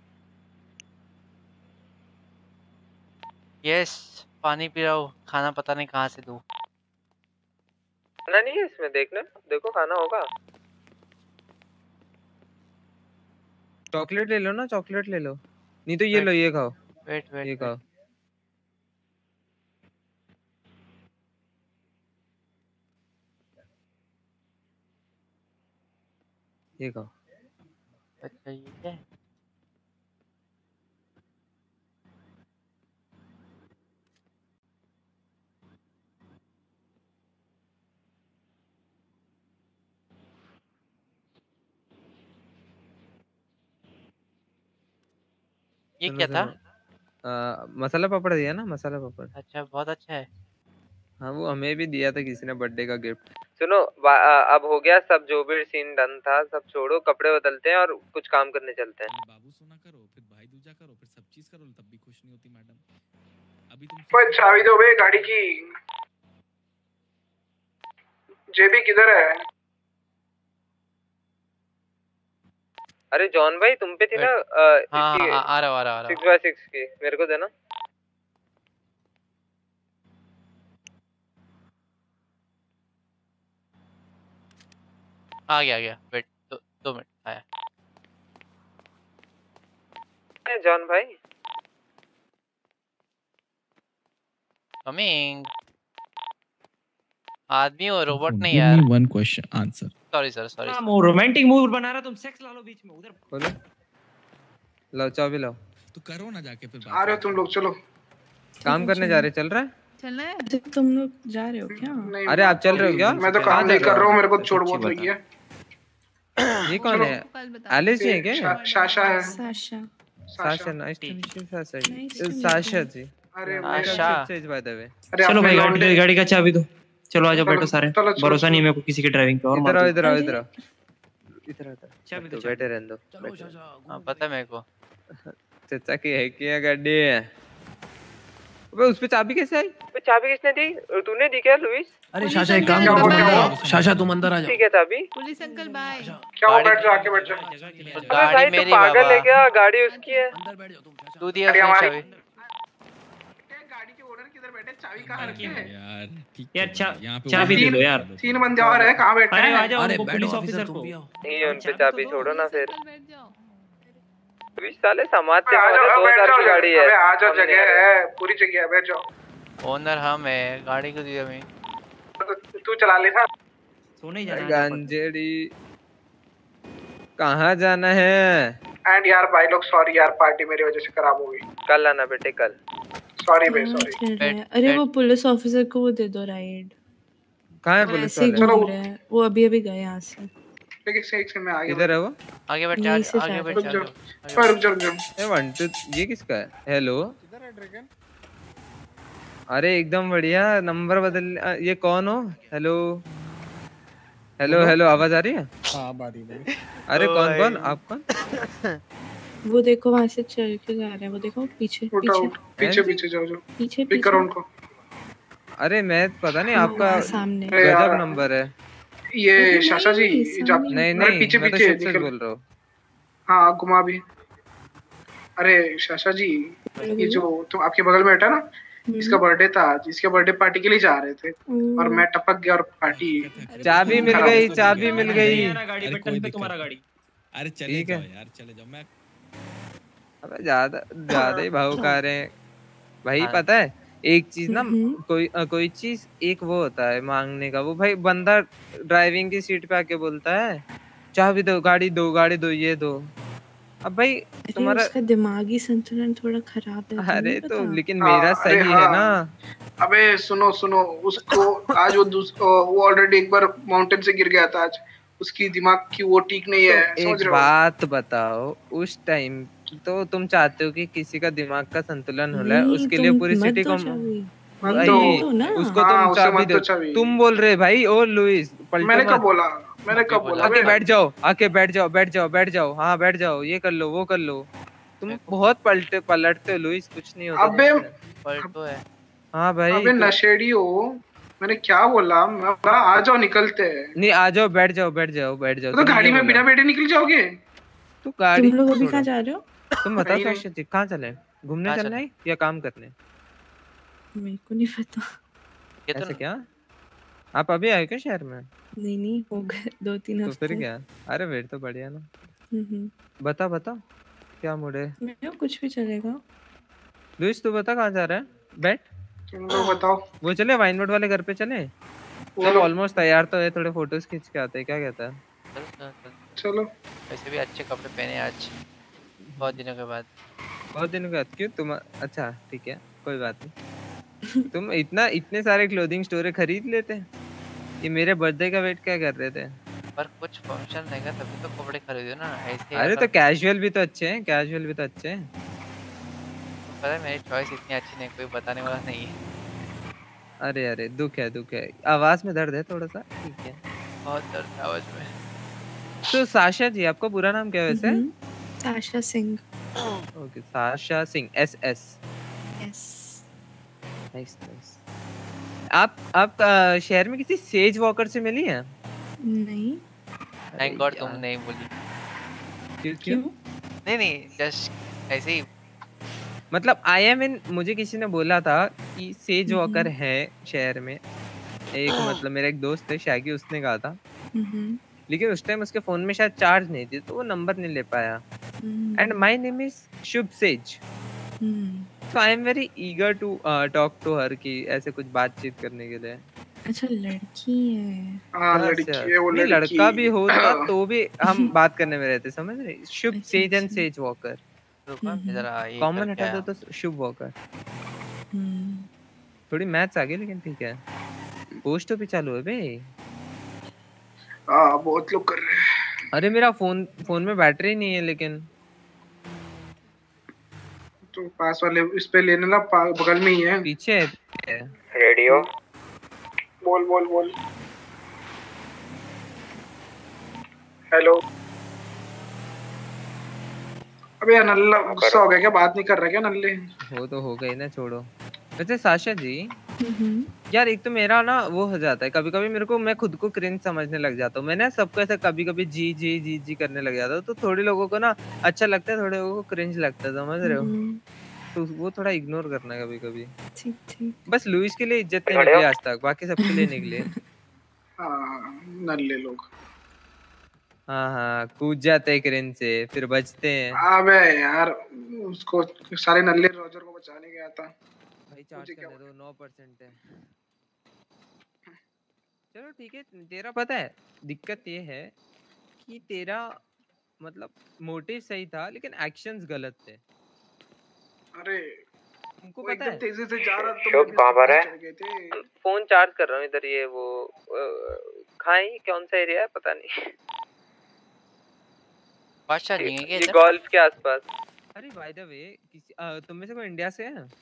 [SPEAKER 11] यस पानी पी रहा हूँ, खाना पता नहीं कहाँ से दूँ।
[SPEAKER 14] खाना नहीं है इसमें, देखो खाना होगा। चॉकलेट ले लो ना, चॉकलेट ले लो, नहीं तो ये लो, ये खाओ।
[SPEAKER 11] वेट
[SPEAKER 14] ये खाओ। ये खाओ।
[SPEAKER 11] अच्छा ये है ये क्या था?
[SPEAKER 14] मसाला पापड़ दिया ना, मसाला पापड़।
[SPEAKER 11] अच्छा बहुत अच्छा है।
[SPEAKER 14] हाँ वो हमें भी दिया था किसी ने बर्थडे का गिफ्ट। सुनो अब हो गया सब, जो भी सीन डन था सब छोड़ो, कपड़े बदलते हैं और कुछ काम करने चलते हैं।
[SPEAKER 20] बाबू सोना करो, फिर भाई दूजा करो, फिर सब चीज करो, तब भी खुश नहीं होती मैडम। अभी तुम
[SPEAKER 9] ओए चाबी दो बे गाड़ी की। जेबी किधर है?
[SPEAKER 14] अरे जॉन भाई तुम पे थी ना
[SPEAKER 11] हाँ आ रहा
[SPEAKER 14] 6x6 की, मेरे को देना।
[SPEAKER 11] आ गया वेट 2 मिनट आया।
[SPEAKER 14] जॉन भाई
[SPEAKER 11] कमिंग। आदमी और रोबोट नहीं यार।
[SPEAKER 20] Give me one question answer.
[SPEAKER 11] Sorry sir
[SPEAKER 17] वो रोमांटिक मूड बना रहा, तुम सेक्स ला लो बीच में उधर।
[SPEAKER 14] बोलो लो चाबी लाओ।
[SPEAKER 20] तो करो ना जाके फिर
[SPEAKER 9] आ रहे हो तुम लोग, चलो
[SPEAKER 14] काम करने जा रहे, चल रहा है?
[SPEAKER 16] चलना है? तुम लोग जा रहे हो क्या?
[SPEAKER 14] अरे आप चल रहे हो क्या?
[SPEAKER 9] मैं तो काम नहीं कर रहा हूँ, मेरे को चोट बहुत लगी है।
[SPEAKER 14] ये कौन है? एलिस है क्या?
[SPEAKER 9] साशा है।
[SPEAKER 14] Sasha nice to meet you Sasha ji.
[SPEAKER 9] अरे
[SPEAKER 14] बाय द वे।
[SPEAKER 17] चलो भाई गाड़ी का चाबी दो, चलो आ जाओ बैठो सारे। भरोसा नहीं मेरे को किसी की ड्राइविंग पे। और
[SPEAKER 14] इधर आओ चाबी दो, बैठे रहने दो।
[SPEAKER 11] हां पता है मेरे को।
[SPEAKER 14] चाचा की है क्या गाड़ी है? अबे उस पे चाबी कैसे आई? चाबी किसने दी? तूने दी क्या लुइस?
[SPEAKER 19] अरे शाशा एक काम करो, शाशा तुम अंदर आ जाओ।
[SPEAKER 14] ठीक है चाबी।
[SPEAKER 16] Police uncle bye.
[SPEAKER 9] क्या हो, बैठ जा, आके बैठ जा।
[SPEAKER 11] गाड़ी मेरी बाबा।
[SPEAKER 14] पागल है क्या? गाड़ी उसकी है।
[SPEAKER 19] अंदर बैठ जाओ तुम।
[SPEAKER 11] तू दिया चाबी।
[SPEAKER 9] गाड़ी के ओनर किधर बैठे? चाबी कहाँ रखी है
[SPEAKER 20] यार? ठीक
[SPEAKER 17] यार
[SPEAKER 20] यहाँ पे
[SPEAKER 17] चाबी दे दो यार।
[SPEAKER 9] 3 बंदे और हैं, कहाँ बैठे हैं?
[SPEAKER 17] आ जाओ
[SPEAKER 19] अरे
[SPEAKER 17] पुलिस ऑफिसर को।
[SPEAKER 14] नहीं उन पे चाबी छोड़ो ना फिर। साले समाज से
[SPEAKER 9] आ
[SPEAKER 14] हमारे
[SPEAKER 9] जाओ, बैठ
[SPEAKER 14] 2000
[SPEAKER 9] जाओ
[SPEAKER 14] की गाड़ी है।
[SPEAKER 9] अबे आ जाओ,
[SPEAKER 14] हम नहीं
[SPEAKER 9] जगह
[SPEAKER 14] आ रहे।
[SPEAKER 9] है, पूरी जगह है, बैठ जाओ।
[SPEAKER 11] ओनर हम है, गाड़ी को दिया मैं।
[SPEAKER 9] तू चला ले था।
[SPEAKER 17] सोने जाना है
[SPEAKER 14] गंजेड़ी कहाँ जाना है?
[SPEAKER 9] एंड यार भाई लोग सॉरी यार, पार्टी मेरी वजह से खराब हो गई।
[SPEAKER 14] कल आना बेटे कल।
[SPEAKER 9] सॉरी बे,
[SPEAKER 3] कहाँ
[SPEAKER 9] सॉरी।
[SPEAKER 3] चल रहा है? अरे वो पुलिस ऑफिसर को वो दे दो राइड।
[SPEAKER 14] कहाँ है
[SPEAKER 3] वो
[SPEAKER 14] पुलिस
[SPEAKER 3] ऐसे ही
[SPEAKER 14] वाले?
[SPEAKER 3] घूम रहे हैं, वो अभी अभी गए यहाँ से।
[SPEAKER 9] एक से मैं आगे
[SPEAKER 14] किधर है वो?
[SPEAKER 11] आगे बैठ,
[SPEAKER 3] यहीं से
[SPEAKER 11] आगे
[SPEAKER 3] जा
[SPEAKER 11] बैठ,
[SPEAKER 3] रहे हैं।
[SPEAKER 9] रुक जाओ।
[SPEAKER 14] ये 1 2 ये किसका है? हेलो अरे एकदम बढ़िया, नंबर बदल ये कौन हो? हेलो हेलो हेलो, आवाज आ रही है?
[SPEAKER 5] हाँ आ रही है।
[SPEAKER 14] अरे कौन कौन आप कौन?
[SPEAKER 3] वो देखो वहाँ से चल के जा रहे हैं, वो देखो पीछे
[SPEAKER 9] पीछे जाओ।
[SPEAKER 3] पीछे
[SPEAKER 9] पिक करो उनको।
[SPEAKER 14] अरे मैं पता नहीं,
[SPEAKER 3] हाँ,
[SPEAKER 14] आपका
[SPEAKER 3] वहाँ सामने।
[SPEAKER 14] गजब नंबर है।
[SPEAKER 9] ये शाशा जी
[SPEAKER 14] नहीं
[SPEAKER 9] अरे पीछे
[SPEAKER 14] मैं तो
[SPEAKER 9] पीछे
[SPEAKER 14] शुभ से बोल रहा हूँ।
[SPEAKER 9] हाँ घुमा भी। अरे शाशा जी, ये जो तुम आपके बगल में बैठा ना, इसका बर्थडे था आज, इसके बर्थडे पार्टी के लिए जा रहे थे और मैं टपक गया और पार्टी
[SPEAKER 14] चाबी मिल गई, चाबी मिल गई।
[SPEAKER 17] गाड़ी पे टन पे तुम्हारा गाड़ी।
[SPEAKER 19] अरे चले जाओ यार, चले जाओ। मैं
[SPEAKER 14] अबे ज्यादा ही भाव खा रहे हैं भाई। पता है एक चीज ना, कोई चीज एक वो होता है मांगने का, वो भाई बंदा ड्राइविंग की सीट पे आके बोलता है चाबी दो, गाड़ी दो, ये दो। अब भाई तुम्हारा
[SPEAKER 3] उसका दिमागी संतुलन थोड़ा खराब है।
[SPEAKER 14] अरे तो लेकिन मेरा सही है ना।
[SPEAKER 9] अबे सुनो उसको आज वो ऑलरेडी एक बार माउंटेन से गिर गया था आज, उसकी दिमाग की वो ठीक नहीं है।
[SPEAKER 14] तो एक बात बताओ, उस टाइम तो तुम चाहते हो कि किसी का दिमाग का संतुलन हो जाए, उसके लिए पूरी सिटी को उसको तुम चाबी दो। तुम बोल रहे भाई ओ लुइस,
[SPEAKER 9] मैंने कब बोला?
[SPEAKER 14] आके बैठ जाओ। हाँ बैठ जाओ, ये कर लो वो कर लो। तुम बहुत पलटते हो लुइस, कुछ नहीं होता।
[SPEAKER 9] अबे
[SPEAKER 11] पलटो है।
[SPEAKER 14] हाँ भाई
[SPEAKER 9] अबे नशेड़ी हो। मैंने क्या बोला? मैं बोला आ जाओ, निकलते हैं।
[SPEAKER 14] नहीं आ जाओ, बैठ जाओ।
[SPEAKER 9] तो गाड़ी में बिना बैठे निकल जाओगे?
[SPEAKER 14] तो गाड़ी
[SPEAKER 3] तुम लोग अभी कहाँ जा रहे हो?
[SPEAKER 14] तुम बताओ साक्षी जी, कहाँ चले? घूमने चलना है या काम करने?
[SPEAKER 3] मेरे को नहीं पता।
[SPEAKER 14] ऐसे क्या? आप अभी आए क्या शहर में?
[SPEAKER 3] नहीं हो गए 2-3 हफ्ते।
[SPEAKER 14] तो फिर क्या? अरे वेट तो बढ़िया ना। बता क्या मूड है?
[SPEAKER 3] मेरे कुछ भी चलेगा।
[SPEAKER 14] लुइस तू बता कहाँ जा रहा है? बैठ।
[SPEAKER 9] तुम लोग बताओ।
[SPEAKER 14] वो चले वाइनवुड वाले घर पे चले? सब ऑलमोस्ट तैयार तो है, थोड़े फोटोज खींच के आते हैं, क्या कहता है?
[SPEAKER 9] चलो।
[SPEAKER 11] वैसे भी अच्छे कपड़े पहने आज, बहुत दिनों के बाद।
[SPEAKER 14] क्यों तुम? अच्छा ठीक है, कोई बात नहीं। तुम इतने सारे क्लोथिंग स्टोर खरीद लेते। ये मेरे बर्थडे का वेट क्या कर रहे थे?
[SPEAKER 11] पर कुछ फंक्शन रहेगा तभी तो कपड़े खरीदो ना, ऐसे।
[SPEAKER 14] अरे तो कैजुअल भी तो अच्छे हैं।
[SPEAKER 11] पता है मेरी चॉइस इतनी अच्छी नहीं, कोई बताने वाला नहीं है।
[SPEAKER 14] अरे दुख है, आवाज में दर्द है थोड़ा सा। ठीक है,
[SPEAKER 11] बहुत दर्द है आवाज में।
[SPEAKER 14] तो साशा जी, आपका पूरा नाम क्या है वैसे?
[SPEAKER 3] Sasha Singh.
[SPEAKER 14] Okay, Sasha Singh, SS। Nice. आप शहर में किसी सेज वॉकर से मिली हैं?
[SPEAKER 3] नहीं।
[SPEAKER 11] थैंक गॉड तुम नहीं बोली।
[SPEAKER 14] क्यों?
[SPEAKER 11] नहीं जस्ट ऐसे ही।
[SPEAKER 14] मतलब मुझे किसी ने बोला था कि सेज वॉकर है शहर में एक, मतलब मेरा एक दोस्त है शैगी, उसने कहा था। लेकिन उस टाइम उसके फोन में शायद चार्ज नहीं थी, तो वो नंबर नहीं ले पाया। And my name is Shubh Sage, so I am very eager to talk to her कि ऐसे कुछ बातचीत करने के लिए।
[SPEAKER 3] अच्छा लड़की है?
[SPEAKER 9] हाँ लड़की है वो।
[SPEAKER 14] लड़का भी होता तो भी हम बात करने में रहते, समझ रहे? Shubh Sage and Sage Walker. Common हटा दो तो शुभ वॉकर। थोड़ी मैथ्स आ गई, लेकिन ठीक है। पोस्ट भी चालू है बे।
[SPEAKER 9] बहुत लोग कर रहे हैं।
[SPEAKER 14] अरे मेरा फोन में बैटरी नहीं है, लेकिन
[SPEAKER 9] तो पास वाले इस पे लेने ला, बगल में ही है।
[SPEAKER 14] पीछे है
[SPEAKER 12] रेडियो।
[SPEAKER 9] बोल। हेलो। अबे यार नल्ला गुस्सा हो गया क्या? बात नहीं कर रहा क्या नल्ले?
[SPEAKER 14] वो तो हो गई ना, छोड़ो। वैसे साशा जी, यार एक तो मेरा ना वो हो जाता है कभी मेरे को, मैं खुद को क्रिंज समझने लग जाता हूँ। मैं ना सबको ऐसा कभी जी करने लग जाता हूँ। तो थोड़े लोगों को ना अच्छा लगता है, थोड़े लोगों को क्रिंज लगता है, समझ रहे हो? तो वो थोड़ा इग्नोर करना कभी।
[SPEAKER 3] ठीक।
[SPEAKER 14] बस लुइस के लिए इज्जत नहीं निकली आज तक, बाकी सबके लिए निकले।
[SPEAKER 9] नल्ले लोग।
[SPEAKER 14] हाँ कूद जाते हैं क्रेन से फिर बचते हैं।
[SPEAKER 9] अबे यार उसको सारे नल्ले रोजर को बचाने गया था
[SPEAKER 14] भाई। चार्ज करने दो 9% है। चलो ठीक है। तेरा पता है दिक्कत ये है कि तेरा मतलब मोटिव सही था लेकिन एक्शंस गलत थे।
[SPEAKER 9] अरे
[SPEAKER 14] तुमको
[SPEAKER 9] वो
[SPEAKER 14] पता है
[SPEAKER 9] एकदम तेजी से जा रहा
[SPEAKER 14] शोक कहाँ पर है?
[SPEAKER 9] चढ़ गए थे।
[SPEAKER 14] फोन चार्ज कर रहा हूँ इधर। ये वो खाई कौन सा एरिया है पता नहीं।
[SPEAKER 11] फास्ट चार्जिंग है क्या
[SPEAKER 14] ये
[SPEAKER 11] इधर?
[SPEAKER 14] गोल्फ के आसपास। अरे बाय द वे किसी तुम में से कोई इंडिया से है?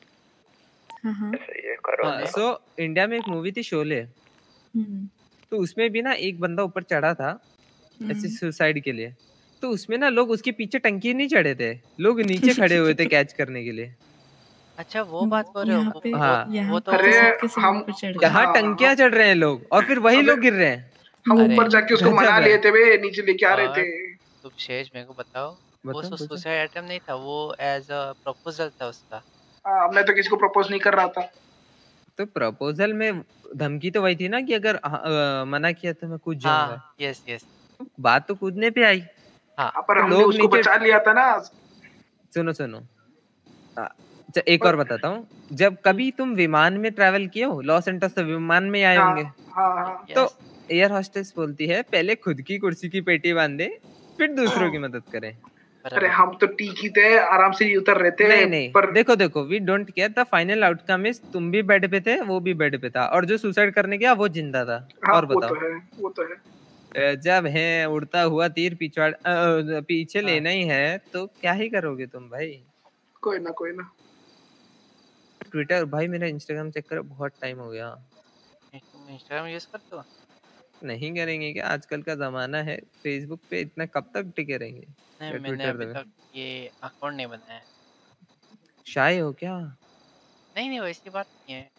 [SPEAKER 14] हाँ सो इंडिया में एक मूवी थी शोले। तो उसमें भी ना एक बंदा ऊपर चढ़ा था ऐसे सुसाइड के लिए। तो उसमें ना लोग उसके पीछे टंकी नहीं चढ़े थे, लोग नीचे खड़े हुए थे कैच करने के लिए।
[SPEAKER 11] अच्छा वो बात कर रहे हो?
[SPEAKER 14] हाँ
[SPEAKER 11] वो तो
[SPEAKER 9] अरे हम
[SPEAKER 14] यहाँ टंकियां चढ़ रहे हैं लोग और फिर वही लोग गिर रहे हैं।
[SPEAKER 9] हम ऊपर जाके उसको मना लिए थे वे, नीचे लेके आ रहे थे।
[SPEAKER 11] तुम शेष मेरे को बताओ, वो
[SPEAKER 14] बताओ,
[SPEAKER 11] सुसाइड आइटम नहीं था, वो एज अ प्रपोजल था उसका।
[SPEAKER 9] मैं तो किसी को प्रपोज नहीं कर रहा था।
[SPEAKER 14] तो प्रपोजल में धमकी तो वही थी ना कि अगर मना किया तो मैं कूद जाऊंगा।
[SPEAKER 11] Yes yes.
[SPEAKER 14] बात तो कूदने पे आई।
[SPEAKER 11] हाँ
[SPEAKER 9] पर हमने उसको बचा लिया था ना।
[SPEAKER 14] सुनो सुनो एक और बताता हूँ। जब कभी तुम विमान में ट्रैवल किए हो, लॉस एंटोस से विमान में आए होंगे। तो एयर होस्टेस बोलती है पहले खुद की कुर्सी की पेटी बांधे फिर दूसरों की मदद करें।
[SPEAKER 9] अरे हम तो ठीक ही थे, आराम से उतर रहे थे।
[SPEAKER 14] नहीं नहीं पर देखो we don't care. The final outcome is तुम भी बेड पे थे, वो भी बेड पे था, और जो सुसाइड करने गया वो जिंदा था। और बताओ
[SPEAKER 9] वो तो है।
[SPEAKER 14] जब है उड़ता हुआ तीर पीछे लेना ही है तो क्या ही करोगे तुम भाई।
[SPEAKER 9] कोई ना।
[SPEAKER 14] ट्विटर भाई मेरा इंस्टाग्राम चेक कर, बहुत टाइम हो गया।
[SPEAKER 11] तुम इंस्टाग्राम यूज करते हो?
[SPEAKER 14] नहीं करेंगे क्या? आजकल का जमाना है। फेसबुक पे इतना कब तक टिके रहेंगे?
[SPEAKER 11] नहीं मैंने अभी तक ये अकाउंट नहीं बनाया।
[SPEAKER 14] शाय हो क्या?
[SPEAKER 11] नहीं वैसी बात नहीं है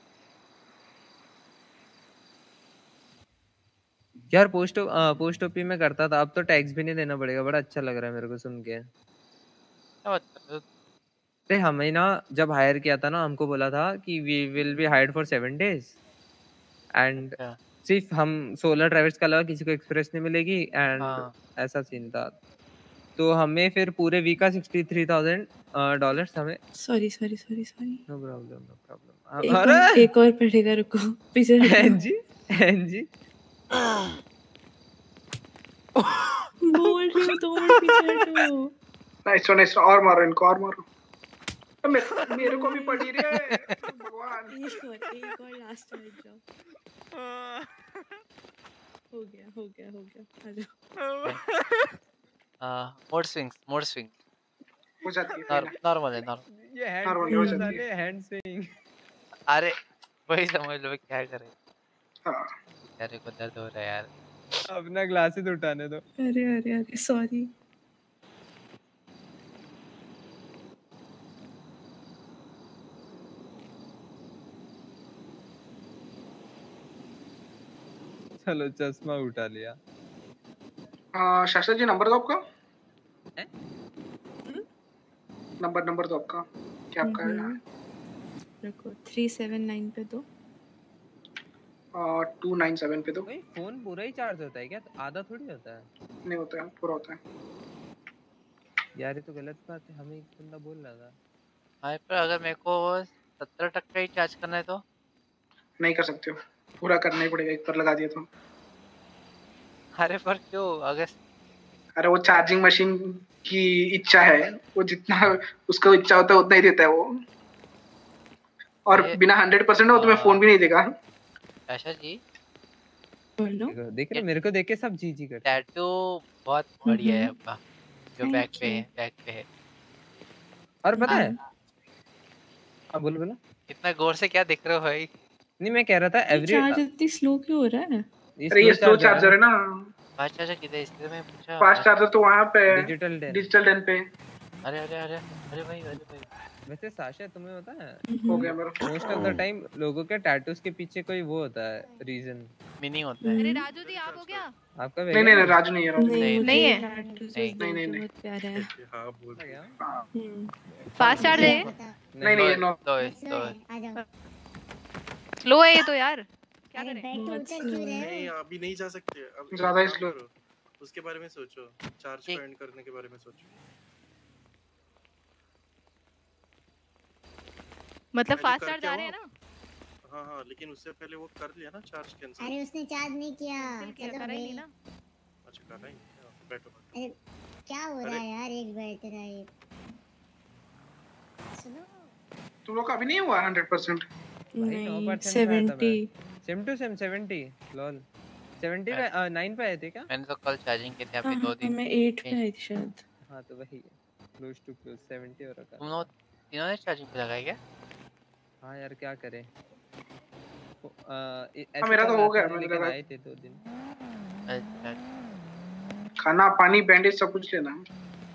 [SPEAKER 14] यार। पोस्ट ओपी में करता था, अब तो टैक्स भी नहीं देना पड़ेगा। बड़ा अच्छा लग रहा है मेरे को सुन के। हमें ना जब हायर किया था ना, हमको बोला था कि we will be hired for 7 days and सिर्फ हम 16 ड्राइवर्स के अलावा किसी को एक्सप्रेस नहीं मिलेगी एंड ऐसा सीन था। तो हमें फिर पूरे वीक का $63,000 हमें।
[SPEAKER 3] Sorry
[SPEAKER 14] no problem.
[SPEAKER 3] एक और पढ़ेगा, रुको पीछे
[SPEAKER 14] जी
[SPEAKER 3] बोल रही हूं तो पीछे हटो।
[SPEAKER 9] नाइस और मारो इनको, और मारो। मेरे को भी पड़ी रे भगवान।
[SPEAKER 3] एक और लास्ट राइट जाओ। हो गया आ जाओ।
[SPEAKER 11] मोड स्विंग
[SPEAKER 9] हो जाती है।
[SPEAKER 11] नॉर्मल है
[SPEAKER 14] ये नॉर्मल हो जाती है हैंड स्विंग।
[SPEAKER 11] अरे वही समझ लो क्या करें।
[SPEAKER 9] हां
[SPEAKER 11] यार को दर्द हो रहा है यार।
[SPEAKER 14] अपना ग्लासेस उठाने दो।
[SPEAKER 3] अरे सॉरी।
[SPEAKER 14] चलो चश्मा उठा लिया।
[SPEAKER 9] शास्त्री जी नंबर दो आपका। नंबर दो आपका। क्या आपका है?
[SPEAKER 3] रुको 379 पे दो।
[SPEAKER 9] 297 पे दो।
[SPEAKER 14] भाई फोन पूरा ही चार्ज होता है क्या? आधा थोड़ी होता है।
[SPEAKER 9] नहीं होता है, पूरा होता है।
[SPEAKER 14] यार ये तो गलत बात है। हमें एक बंदा बोल रहा था।
[SPEAKER 11] हाँ पर अगर मेरे को 70% ही चार्ज करना है तो
[SPEAKER 9] नहीं कर सकते हो, पूरा करना ही पड़ेगा एक बार लगा दिया तो।
[SPEAKER 11] अरे पर क्यों?
[SPEAKER 9] अरे वो चार्जिंग मशीन की इच्छा है, वो जितना उसका इच्छा होता है उतना ही देता है वो। और बिना 100% हो तो मैं फोन भी नहीं देगा।
[SPEAKER 11] आशा जी
[SPEAKER 14] देख रहे मेरे को देख के सब जी करते।
[SPEAKER 11] टैटू बहुत बढ़िया है आपका जो बैक पे है।
[SPEAKER 14] और पता है बोलो
[SPEAKER 11] इतना गौर से क्या देख रहे हो भाई?
[SPEAKER 14] नहीं मैं कह रहा था एवरी
[SPEAKER 3] चार्ज इतनी स्लो क्यों हो रहा है?
[SPEAKER 9] अरे ये स्लो चार्जर है ना।
[SPEAKER 11] फास्ट चार्जर किधर है? इसलिए मैं पूछा।
[SPEAKER 9] फास्ट चार्जर तो वहां पे
[SPEAKER 14] डिजिटल डेन पे।
[SPEAKER 11] अरे भाई
[SPEAKER 14] वैसे साशा तुम्हें पता है
[SPEAKER 9] हो गया मेरा।
[SPEAKER 14] मोस्ट ऑफ द टाइम लोगों के टैटूज के पीछे कोई वो होता है रीजन,
[SPEAKER 11] मीनिंग होता है।
[SPEAKER 16] अरे राजू जी आप हो क्या?
[SPEAKER 14] आपका
[SPEAKER 9] नहीं राजू नहीं है।
[SPEAKER 16] नहीं है।
[SPEAKER 3] नहीं प्यारा है।
[SPEAKER 9] हां बोल
[SPEAKER 16] गया। फास्ट चार्ज है?
[SPEAKER 9] नहीं
[SPEAKER 11] नो
[SPEAKER 16] स्लो है ये तो यार। क्या करें?
[SPEAKER 21] नहीं अभी नहीं जा सकते, अब
[SPEAKER 9] ज्यादा स्लो।
[SPEAKER 5] उसके बारे में सोचो, चार्ज को एंड करने के बारे में सोचो।
[SPEAKER 16] मतलब
[SPEAKER 5] पहले
[SPEAKER 16] फास्ट
[SPEAKER 5] कर
[SPEAKER 16] चार्ज
[SPEAKER 5] क्या
[SPEAKER 16] आ रहे हैं
[SPEAKER 5] वो?
[SPEAKER 16] ना?
[SPEAKER 5] हाँ लेकिन उससे पहले वो कर लिया ना चार्ज कैंसिल।
[SPEAKER 8] अरे उसने चार्ज नहीं किया,
[SPEAKER 16] क्या
[SPEAKER 8] चलो
[SPEAKER 16] करा ही
[SPEAKER 8] बे।
[SPEAKER 16] नहीं ना?
[SPEAKER 5] अच्छा कर रहा है, बैठो।
[SPEAKER 8] अरे क्या हो रहा है यार, एक बैठ रहा है। सुनो
[SPEAKER 9] तुम लोग का अभी नहीं हुआ 100%?
[SPEAKER 14] भाई 9% पे आया था मैं। सेम टू सेम 70 लॉल 70 पे 9 पे आए थे क्या?
[SPEAKER 11] मैंने तो कल चार्जिंग की थी अभी 2 दिन।
[SPEAKER 3] मैं 8 पे आई थी शायद।
[SPEAKER 14] हाँ तो वही क्लोज टू क्लोज 70 हो रखा।
[SPEAKER 11] तुम लोग तीनों ने चार्जिंग पे लगाया क्या?
[SPEAKER 14] हाँ यार क्या करें।
[SPEAKER 9] मेरा तो हो गया, मैंने
[SPEAKER 14] लेकिन
[SPEAKER 9] लगा
[SPEAKER 14] आए थे 2 दिन।
[SPEAKER 11] अच्छा
[SPEAKER 9] खाना पानी बैंडेज सब कुछ लेना है।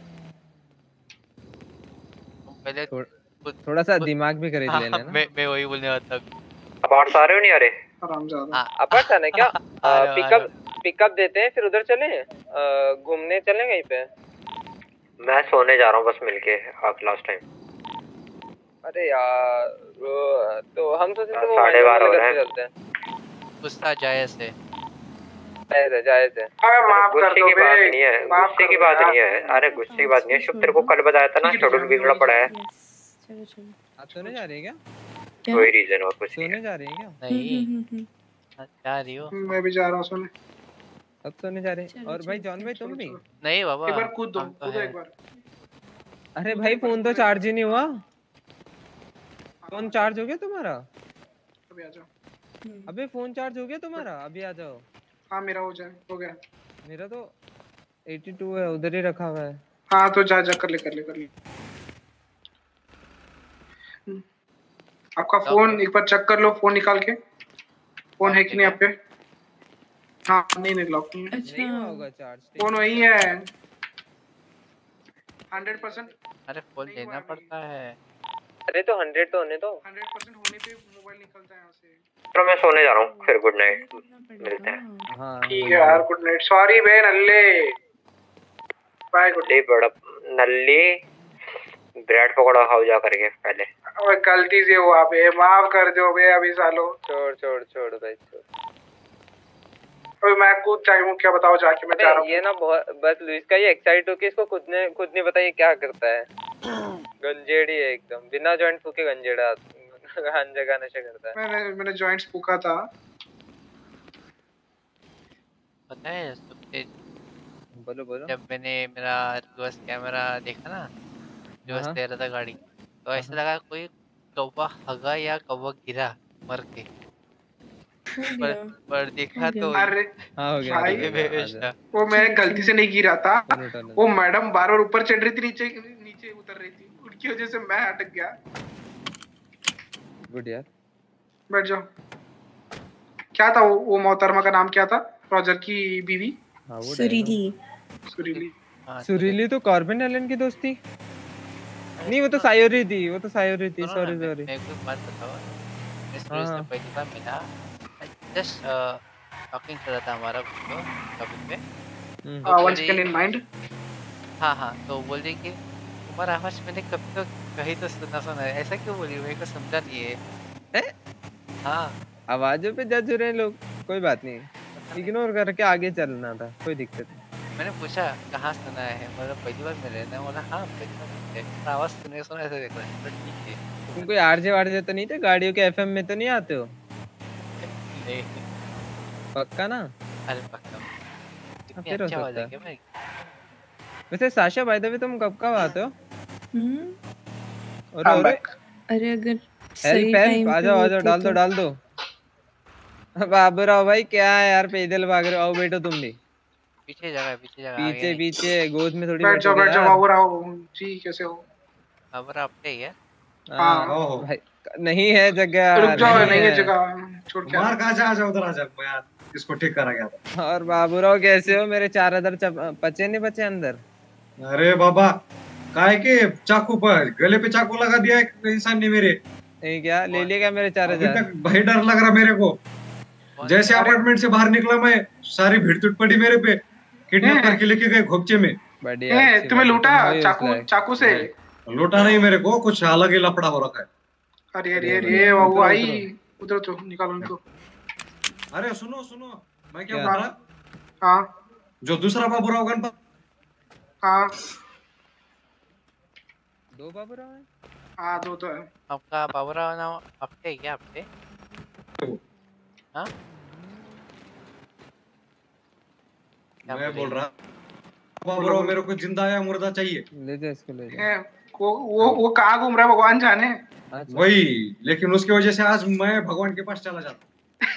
[SPEAKER 11] पहले
[SPEAKER 14] थोड़ा सा दिमाग भी खरीद लेना ना।
[SPEAKER 11] मैं वही बोलने वाला था।
[SPEAKER 12] अपार्ट्स आ रहे हो नहीं आ रहे?
[SPEAKER 9] आरामजादा।
[SPEAKER 14] अपार्ट्स आना क्या? पिकअप देते हैं फिर उधर चले घूमने चले कहीं पे।
[SPEAKER 12] मैं सोने जा रहा हूँ बस मिलके लास्ट टाइम।
[SPEAKER 14] अरे यार तो हम सोचे थे
[SPEAKER 12] 12:30 हो रहे हैं।
[SPEAKER 14] चलते हैं।
[SPEAKER 11] गुस्सा जायज है।
[SPEAKER 14] जायज है।
[SPEAKER 9] अरे माफ कर दो बे।
[SPEAKER 12] गुस्से की बात नहीं है। अरे गुस्से की बात नहीं है। शुभ तेरे को कल बताया था ना शेड्यूल बिगड़ा पड़ा है।
[SPEAKER 3] चलो चलो।
[SPEAKER 14] आप सोने जा रहे हैं क्या?
[SPEAKER 12] कोई रीजन और कुछ
[SPEAKER 14] सोने जा रहे हैं क्या?
[SPEAKER 11] नहीं जा रही हो?
[SPEAKER 9] मैं भी जा रहा हूँ सोने।
[SPEAKER 14] अब सोने जा रहे हैं। और भाई जॉन भाई तुम भी?
[SPEAKER 11] नहीं बाबा
[SPEAKER 9] एक बार कूद दो, कूदो एक बार।
[SPEAKER 14] अरे भाई फोन तो चार्ज ही नहीं हुआ। फोन चार्ज हो गया तुम्हारा?
[SPEAKER 9] अभी आ जाओ।
[SPEAKER 14] अबे फोन चार्ज हो गया तुम्हारा? अभी आ जाओ।
[SPEAKER 9] हाँ मेरा हो गया।
[SPEAKER 14] मेरा तो 82 है, उधर ही रखा हुआ है।
[SPEAKER 9] हाँ तो जा कर ले। आपका फोन एक बार चेक कर लो, फोन निकाल के। फोन है कि नहीं आप पे? हाँ नहीं लॉक नहीं है।
[SPEAKER 14] नहीं होगा चार्ज।
[SPEAKER 9] फोन वही है 100%।
[SPEAKER 11] अरे फोन लेना पड़ता है।
[SPEAKER 14] अरे तो 100 तो होने दो।
[SPEAKER 9] 100% होने पे मोबाइल निकलता है यहाँ से।
[SPEAKER 12] तो मैं सोने जा रहा हूँ फिर गुड नाइट मिलते हैं।
[SPEAKER 14] हाँ
[SPEAKER 9] ठीक है यार गुड नाइट। सॉरी बे नल्ले। बाय गुड
[SPEAKER 12] डे बड़ा नल्ली ब्रेड पकौड़ा खाओ जा करके पहले।
[SPEAKER 9] ओए गलती से हुआ बे, माफ कर दो बे अभी सालो।
[SPEAKER 14] छोड़ भाई छोड़।
[SPEAKER 9] ओए मैं कूद जाऊँ क्या बताओ जाके मैं जा रहा हूँ।
[SPEAKER 14] ये ना बहुत बस लुइस का ये एक्साइट होके इसको खुद नहीं पता ये क्या करता है। गंजेड़ी है एकदम, बिना जॉइंट फूके गंजेड़ा हर जगह नशा करता है।
[SPEAKER 9] मैंने जॉइंट्स फूका था।
[SPEAKER 11] पता है सबसे
[SPEAKER 14] बोलो
[SPEAKER 11] जब मैंने मेरा रिवर्स कैमरा देखा ना रिवर्स दे रहा था गाड़ी तो ऐसा लगा कोई कौवा हगा या कौवा गिरा मर के पर देखा तो
[SPEAKER 9] अरे
[SPEAKER 14] हो
[SPEAKER 9] गया। वो मैं गलती से नहीं गिरा था, वो मैडम बार बार ऊपर चढ़ रही थी नीचे उतर रही थी, उनकी वजह से मैं अटक गया।
[SPEAKER 14] गुड यार
[SPEAKER 9] बैठ जाओ। क्या था वो मोहतरमा का नाम क्या था? रॉजर की बीवी
[SPEAKER 14] सुरीली तो कॉर्बिन एलन की दोस्त थी। नहीं वो तो सायोरी थी सॉरी
[SPEAKER 11] मैं एक बात बताओ मैं सुरेश से पहली बार मिला जस्ट टॉकिंग कर रहा था हमारा टॉपिक पे
[SPEAKER 9] once again in mind।
[SPEAKER 11] हाँ तो बोल रही कि तुम्हारा आवाज मैंने कभी तो कहीं तो सुना है, ऐसा क्यों बोली? मेरे को समझा नहीं है। हाँ
[SPEAKER 14] आवाजों पे जज हो रहे हैं लोग, कोई बात नहीं, इग्नोर करके आगे चलना था, कोई दिक्कत नहीं।
[SPEAKER 11] मैंने पूछा कहाँ सुना है, मतलब पहली बार मिले ना, बोला हाँ पहली बार आवाज सुने ऐसे देख रहा है। ठीक है
[SPEAKER 14] तुम कोई आरजे तो नहीं थे गाड़ियों के एफएम में तो नहीं आते हो?
[SPEAKER 11] नहीं
[SPEAKER 14] पक्का ना?
[SPEAKER 11] अरे पक्का
[SPEAKER 14] फिर हो
[SPEAKER 11] अच्छा
[SPEAKER 14] सकता है।
[SPEAKER 11] क्या भाई?
[SPEAKER 14] वैसे साशा बाय द वे तुम कब आते हो?
[SPEAKER 3] अरे अगर सही टाइम
[SPEAKER 14] आ जाओ डाल दो। बाबूराव भाई क्या है यार पैदल भाग रहे हो? आओ बैठो तुम भी।
[SPEAKER 11] पीछे जगह
[SPEAKER 14] पीछे गोद में थोड़ी
[SPEAKER 9] बैठ जाओ बाबूराव जी। कैसे हो?
[SPEAKER 11] बाबूराव अपने ही है।
[SPEAKER 14] हाँ भाई नहीं है जगह।
[SPEAKER 9] रुक जाओ नहीं है जगह, छोड़ के
[SPEAKER 23] बाहर कहाँ जा उधर आ जा, मैं यार इसको ठीक करा गया था।
[SPEAKER 14] और बाबूराव कैसे हो? मेरे 4000 पचे नहीं बचे अंदर।
[SPEAKER 23] अरे बाबा काहे के चाकू पर गले पे चाकू लगा दिया एक इंसान ने मेरे।
[SPEAKER 14] नहीं क्या ले लिया क्या मेरे 4000?
[SPEAKER 23] भाई डर लग रहा मेरे को। जैसे अपार्टमेंट से बाहर निकला मैं सारी भीड़ टूट पड़ी मेरे पे, किडनैप करके लेके गए घोपचे में।
[SPEAKER 14] बढ़िया
[SPEAKER 9] तुम्हें लूटा चाकू से?
[SPEAKER 23] लूटा नहीं मेरे को, कुछ अलग ही लफड़ा हो रखा है।
[SPEAKER 9] अरे वो आई उधर तो निकालो उनको।
[SPEAKER 23] अरे सुनो मैं क्या बोल रहा?
[SPEAKER 9] हाँ
[SPEAKER 23] जो दूसरा बाबूराव गणपत।
[SPEAKER 9] हाँ
[SPEAKER 14] 2 बाबूराव है।
[SPEAKER 9] हाँ 2 तो है।
[SPEAKER 11] आपका बाबूराव नाम आपके है क्या आपके? हाँ क्या
[SPEAKER 23] मैं
[SPEAKER 11] बोले?
[SPEAKER 23] बोल रहा बाबूराव मेरे को जिंदा या मुर्दा चाहिए।
[SPEAKER 14] ले जा इसको ले जा।
[SPEAKER 9] है, वो कहाँ घूम रहा है भगवान जाने।
[SPEAKER 23] वही, लेकिन उसकी वजह से आज मैं भगवान के पास चला जाता।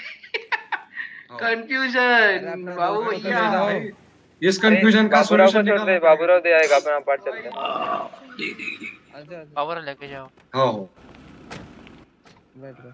[SPEAKER 9] कंफ्यूजन बाबू भैया।
[SPEAKER 23] इस कंफ्यूजन का
[SPEAKER 14] बाबूराव
[SPEAKER 23] सॉल्यूशन
[SPEAKER 14] को छोड़ दे,
[SPEAKER 23] निकालना
[SPEAKER 14] बाबूराव दे आएगा, अपना पार्ट चलते हैं। अच्छा
[SPEAKER 11] बाबूराव लेके जाओ।
[SPEAKER 23] हाँ
[SPEAKER 14] बैठ रहा।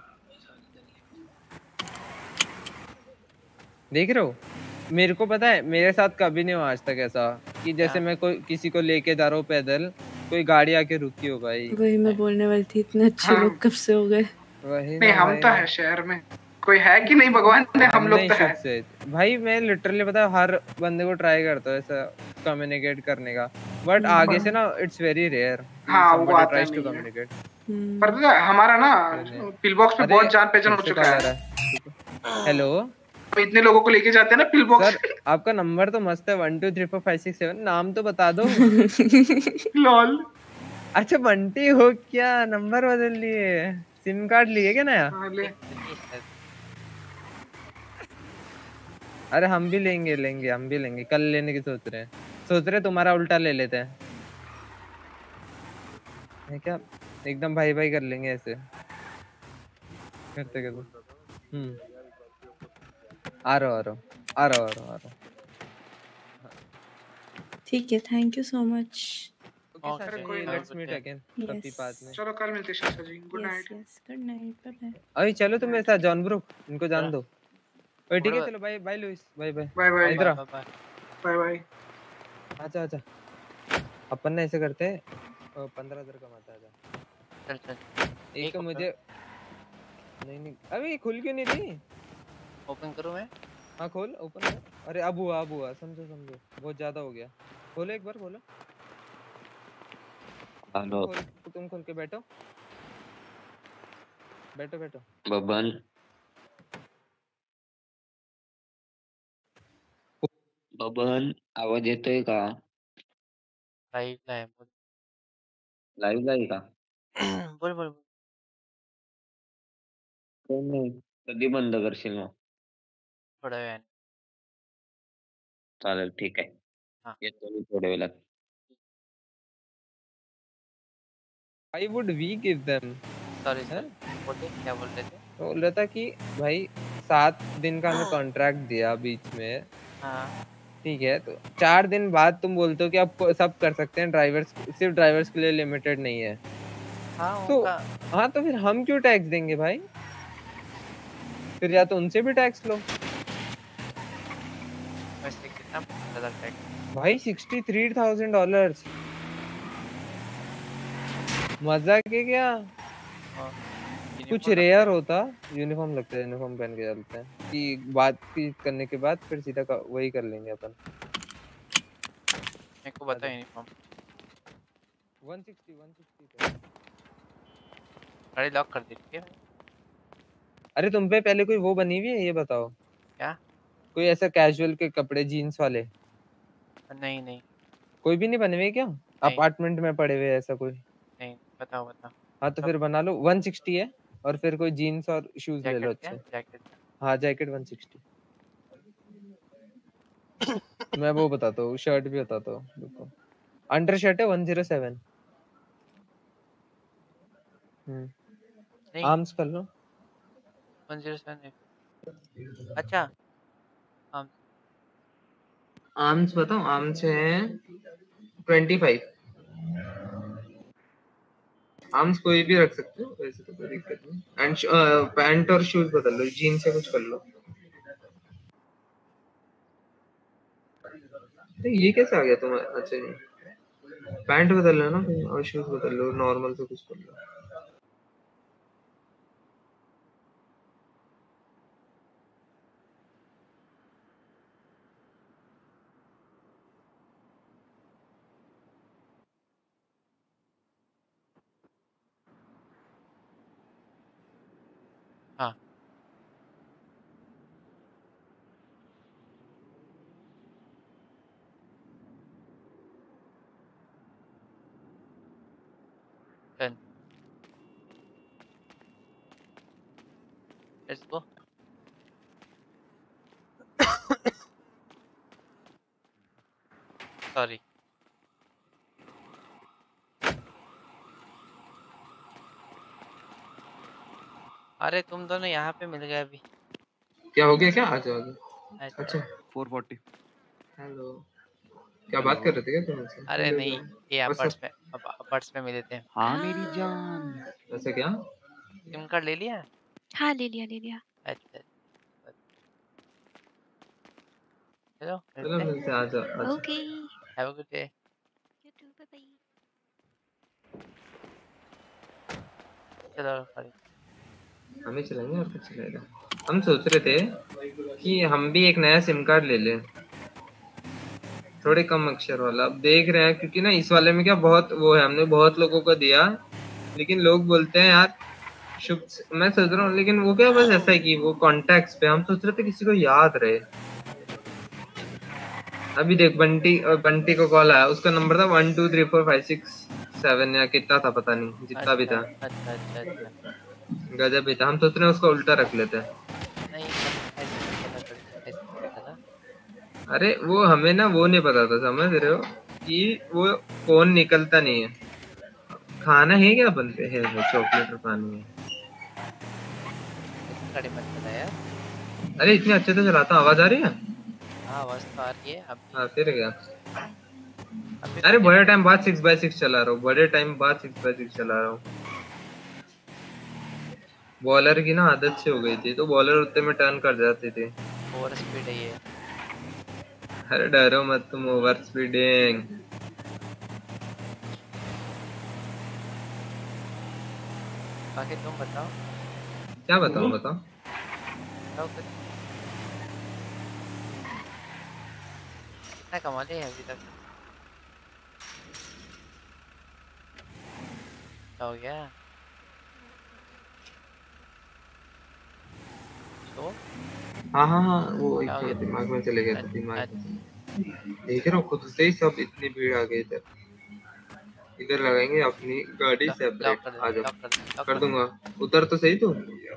[SPEAKER 14] देख रहे हो, मेरे को पता है मेरे साथ कभी नहीं हुआ आज तक ऐसा कि जैसे मैं कोई किसी को लेके जा रहा हूँ पैदल, कोई गाड़ी आके रुकी हो भाई।
[SPEAKER 3] वही मैं बोलने वाली थी, इतने अच्छे लोग कब से हो गए।
[SPEAKER 14] वही
[SPEAKER 9] नहीं
[SPEAKER 14] ना
[SPEAKER 9] हम
[SPEAKER 14] भाई।
[SPEAKER 9] तो है शहर में, कोई है कि नहीं भगवान ने, हम लोग
[SPEAKER 14] नहीं
[SPEAKER 9] तो है।
[SPEAKER 14] शुभ से भाई, मैं लिटरली पता है हर बंदे को ट्राई करता हूँ ऐसा कम्युनिकेट करने का, बट आगे से ना इट्स वेरी रेयर
[SPEAKER 9] हाँ वो बात है
[SPEAKER 14] ट्राइज टू
[SPEAKER 9] नहीं है।
[SPEAKER 14] कम्युनिकेट।
[SPEAKER 9] पर पता है, हमारा ना पिल बॉक्स पे बहुत जान पहचान हो चुका है।
[SPEAKER 14] हेलो,
[SPEAKER 9] इतने लोगों को लेके जाते हैं ना पिल बॉक्स।
[SPEAKER 14] सर आपका नंबर तो मस्त है 1 2 3 4 5 6 7, नाम तो बता दो।
[SPEAKER 9] लॉल।
[SPEAKER 14] अच्छा बंटी हो क्या? नंबर बदल लिए, सिम कार्ड लिए क्या नया? अरे हम भी लेंगे लेंगे, हम भी लेंगे, कल लेने की सोच रहे तुम्हारा उल्टा ले लेते हैं, है क्या? एकदम भाई भाई कर लेंगे ऐसे करते करते। आ रहा।
[SPEAKER 3] ठीक है, thank you so much.
[SPEAKER 14] Okay कोई लेट्स मीट अगेन कभी बाद में।
[SPEAKER 9] चलो कल मिलते हैं Shastri ji, good night.
[SPEAKER 3] Yes good night, bye bye.
[SPEAKER 14] अरे चलो तुम मेरे साथ जॉन ब्रो, इनको जान दो। ओए ठीक है चलो, bye bye Louis, bye bye
[SPEAKER 9] bye bye
[SPEAKER 14] इधर
[SPEAKER 9] बाय बाय।
[SPEAKER 14] अच्छा अपन ने ऐसे करते हैं 15,000 कमाता है।
[SPEAKER 11] चल
[SPEAKER 14] एक तो मुझे नहीं अभी खुल क्यों नहीं रही?
[SPEAKER 11] ओपन करूं मैं?
[SPEAKER 14] हाँ खोल, ओपन कर। अरे अब हुआ समझो बहुत ज्यादा हो गया। खोलो एक बार, खोलो।
[SPEAKER 4] हेलो
[SPEAKER 14] तुम खोल के बैठो।
[SPEAKER 4] बबन आवाज येतोय का?
[SPEAKER 11] लाईव्ह आहे बोल।
[SPEAKER 4] लाईव्ह आहे का?
[SPEAKER 11] बोल
[SPEAKER 4] नाही कधी बंद करशील मग?
[SPEAKER 11] थोड्या वेळाने।
[SPEAKER 4] चालेल ठीक आहे, येतो मी थोड्या वेळात।
[SPEAKER 14] I would we give them?
[SPEAKER 11] Sorry sir, बोलिए क्या बोल रहे थे?
[SPEAKER 14] बोल रहा था कि भाई 7 दिन का हमें कॉन्ट्रैक्ट दिया बीच में।
[SPEAKER 11] हाँ
[SPEAKER 14] ठीक है, तो 4 दिन बाद तुम बोलते हो कि आप सब कर सकते हैं, ड्राइवर्स सिर्फ ड्राइवर्स के लिए लिमिटेड नहीं है। तो हाँ तो फिर हम क्यों टैक्स देंगे भाई? फिर या तो उनसे भी टैक्स लो।
[SPEAKER 11] वैसे कितना टैक्स
[SPEAKER 14] भाई? $63,000। मजाक है क्या? कुछ रेयर होता, यूनिफॉर्म लगता है, यूनिफॉर्म पहन के चलते हैं कि बातचीत करने के बाद फिर सीधा वही कर लेंगे अपन।
[SPEAKER 11] मेरे को बता यूनिफॉर्म
[SPEAKER 14] 160
[SPEAKER 11] गाड़ी लॉक कर दी, ठीक है?
[SPEAKER 14] अरे तुम पे पहले कोई वो बनी हुई है, ये बताओ।
[SPEAKER 11] क्या?
[SPEAKER 14] कोई ऐसा कैजुअल के कपड़े जीन्स वाले?
[SPEAKER 11] नहीं
[SPEAKER 14] कोई भी नहीं बने हुए क्या? अपार्टमेंट में पड़े हुए ऐसा कोई?
[SPEAKER 11] नहीं, बताओ
[SPEAKER 14] हाँ तो फिर बना लो। 160 है, और फिर कोई जीन्स और शूज ले लो अच्छे।
[SPEAKER 11] जैकेट।
[SPEAKER 14] हाँ जैकेट 160। मैं वो बताता हूँ, शर्ट भी बताता हूँ। अंडर शर्ट है 107। आर्म्स कर लो
[SPEAKER 11] 107। अच्छा
[SPEAKER 14] आर्म्स बताओ। आर्म्स है 25। आर्म्स कोई भी रख सकते हो, वैसे तो कोई दिक्कत नहीं। एंड पैंट और शूज बदल लो, जीन्स से कुछ कर लो। ये कैसे आ गया तुम्हें? अच्छा जी, पैंट बदल लो ना और शूज बदल लो, नॉर्मल से कुछ कर लो।
[SPEAKER 11] हाँ लेट्स गो। सॉरी। अरे तुम दोनों यहाँ पे मिल गए अभी।
[SPEAKER 14] क्या हो गया? क्या आ जाओगे? अच्छा
[SPEAKER 2] 440।
[SPEAKER 14] हेलो, क्या बात कर रहे थे क्या तुम मुझसे?
[SPEAKER 11] अरे नहीं, ये अपार्ट्स में मिले थे।
[SPEAKER 2] हाँ मेरी जान।
[SPEAKER 14] ऐसा क्या?
[SPEAKER 11] सिम कार्ड ले लिया?
[SPEAKER 16] हाँ ले लिया।
[SPEAKER 11] अच्छा चलो
[SPEAKER 14] चलो मिलते हैं, आ जाओ।
[SPEAKER 16] Okay
[SPEAKER 11] have a good day.
[SPEAKER 16] You too, bye bye.
[SPEAKER 11] चलो सॉरी।
[SPEAKER 14] हमें चलेंगे और कुछ चलेगा। हम सोच रहे थे कि हम भी एक नया सिम कार्ड ले लें, थोड़े कम अक्षर वाला। अब देख रहे हैं क्योंकि ना इस वाले में क्या बहुत वो है, हमने बहुत लोगों को दिया, लेकिन लोग बोलते हैं यार शुभ। मैं सोच रहा हूँ लेकिन वो क्या बस ऐसा है कि वो कॉन्टैक्ट्स पे हम सोच रहे थे किसी को याद रहे। अभी देख बंटी को कॉल आया, उसका नंबर था 1 2 3 4 5 6 7 या कितना था पता नहीं, जितना भी था।
[SPEAKER 11] अच्छा
[SPEAKER 14] गजब भी था। हम सोच रहे हैं उसका उल्टा रख लेते हैं।
[SPEAKER 11] नहीं
[SPEAKER 14] अरे वो हमें ना वो नहीं पता था, समझ रहे हो, कि वो फोन निकलता नहीं है। खाना है क्या बनते हैं? चॉकलेट और पानी है। अरे इतने अच्छे से चलाता हूँ, आवाज आ रही है?
[SPEAKER 11] हाँ आवाज तो आ रही है। अब
[SPEAKER 14] हाँ फिर क्या? अरे बड़े टाइम बाद 6x6 चला रहा हूँ, बड़े टाइम बाद 6x6 चला रहा हूँ। बॉलर की ना आदत से हो गई थी, तो बॉलर उतने में टर्न कर जाते थे।
[SPEAKER 11] ओवर स्पीड है ये।
[SPEAKER 14] अरे डरो मत तुम, ओवर स्पीडिंग।
[SPEAKER 11] बाकी तुम बताओ।
[SPEAKER 14] क्या बताओ? बताओ
[SPEAKER 11] कुछ। कितना कमा लिया है अभी तक? क्या हो गया? तो
[SPEAKER 14] हाँ वो एक दिमाग में चले गया था। दिमाग देख रहा हूँ खुद से ही सब इतनी भीड़ आ गई इधर लगाएंगे अपनी गाड़ी सेपरेट। आ जाओ, कर दूंगा। उतर तो सही तू।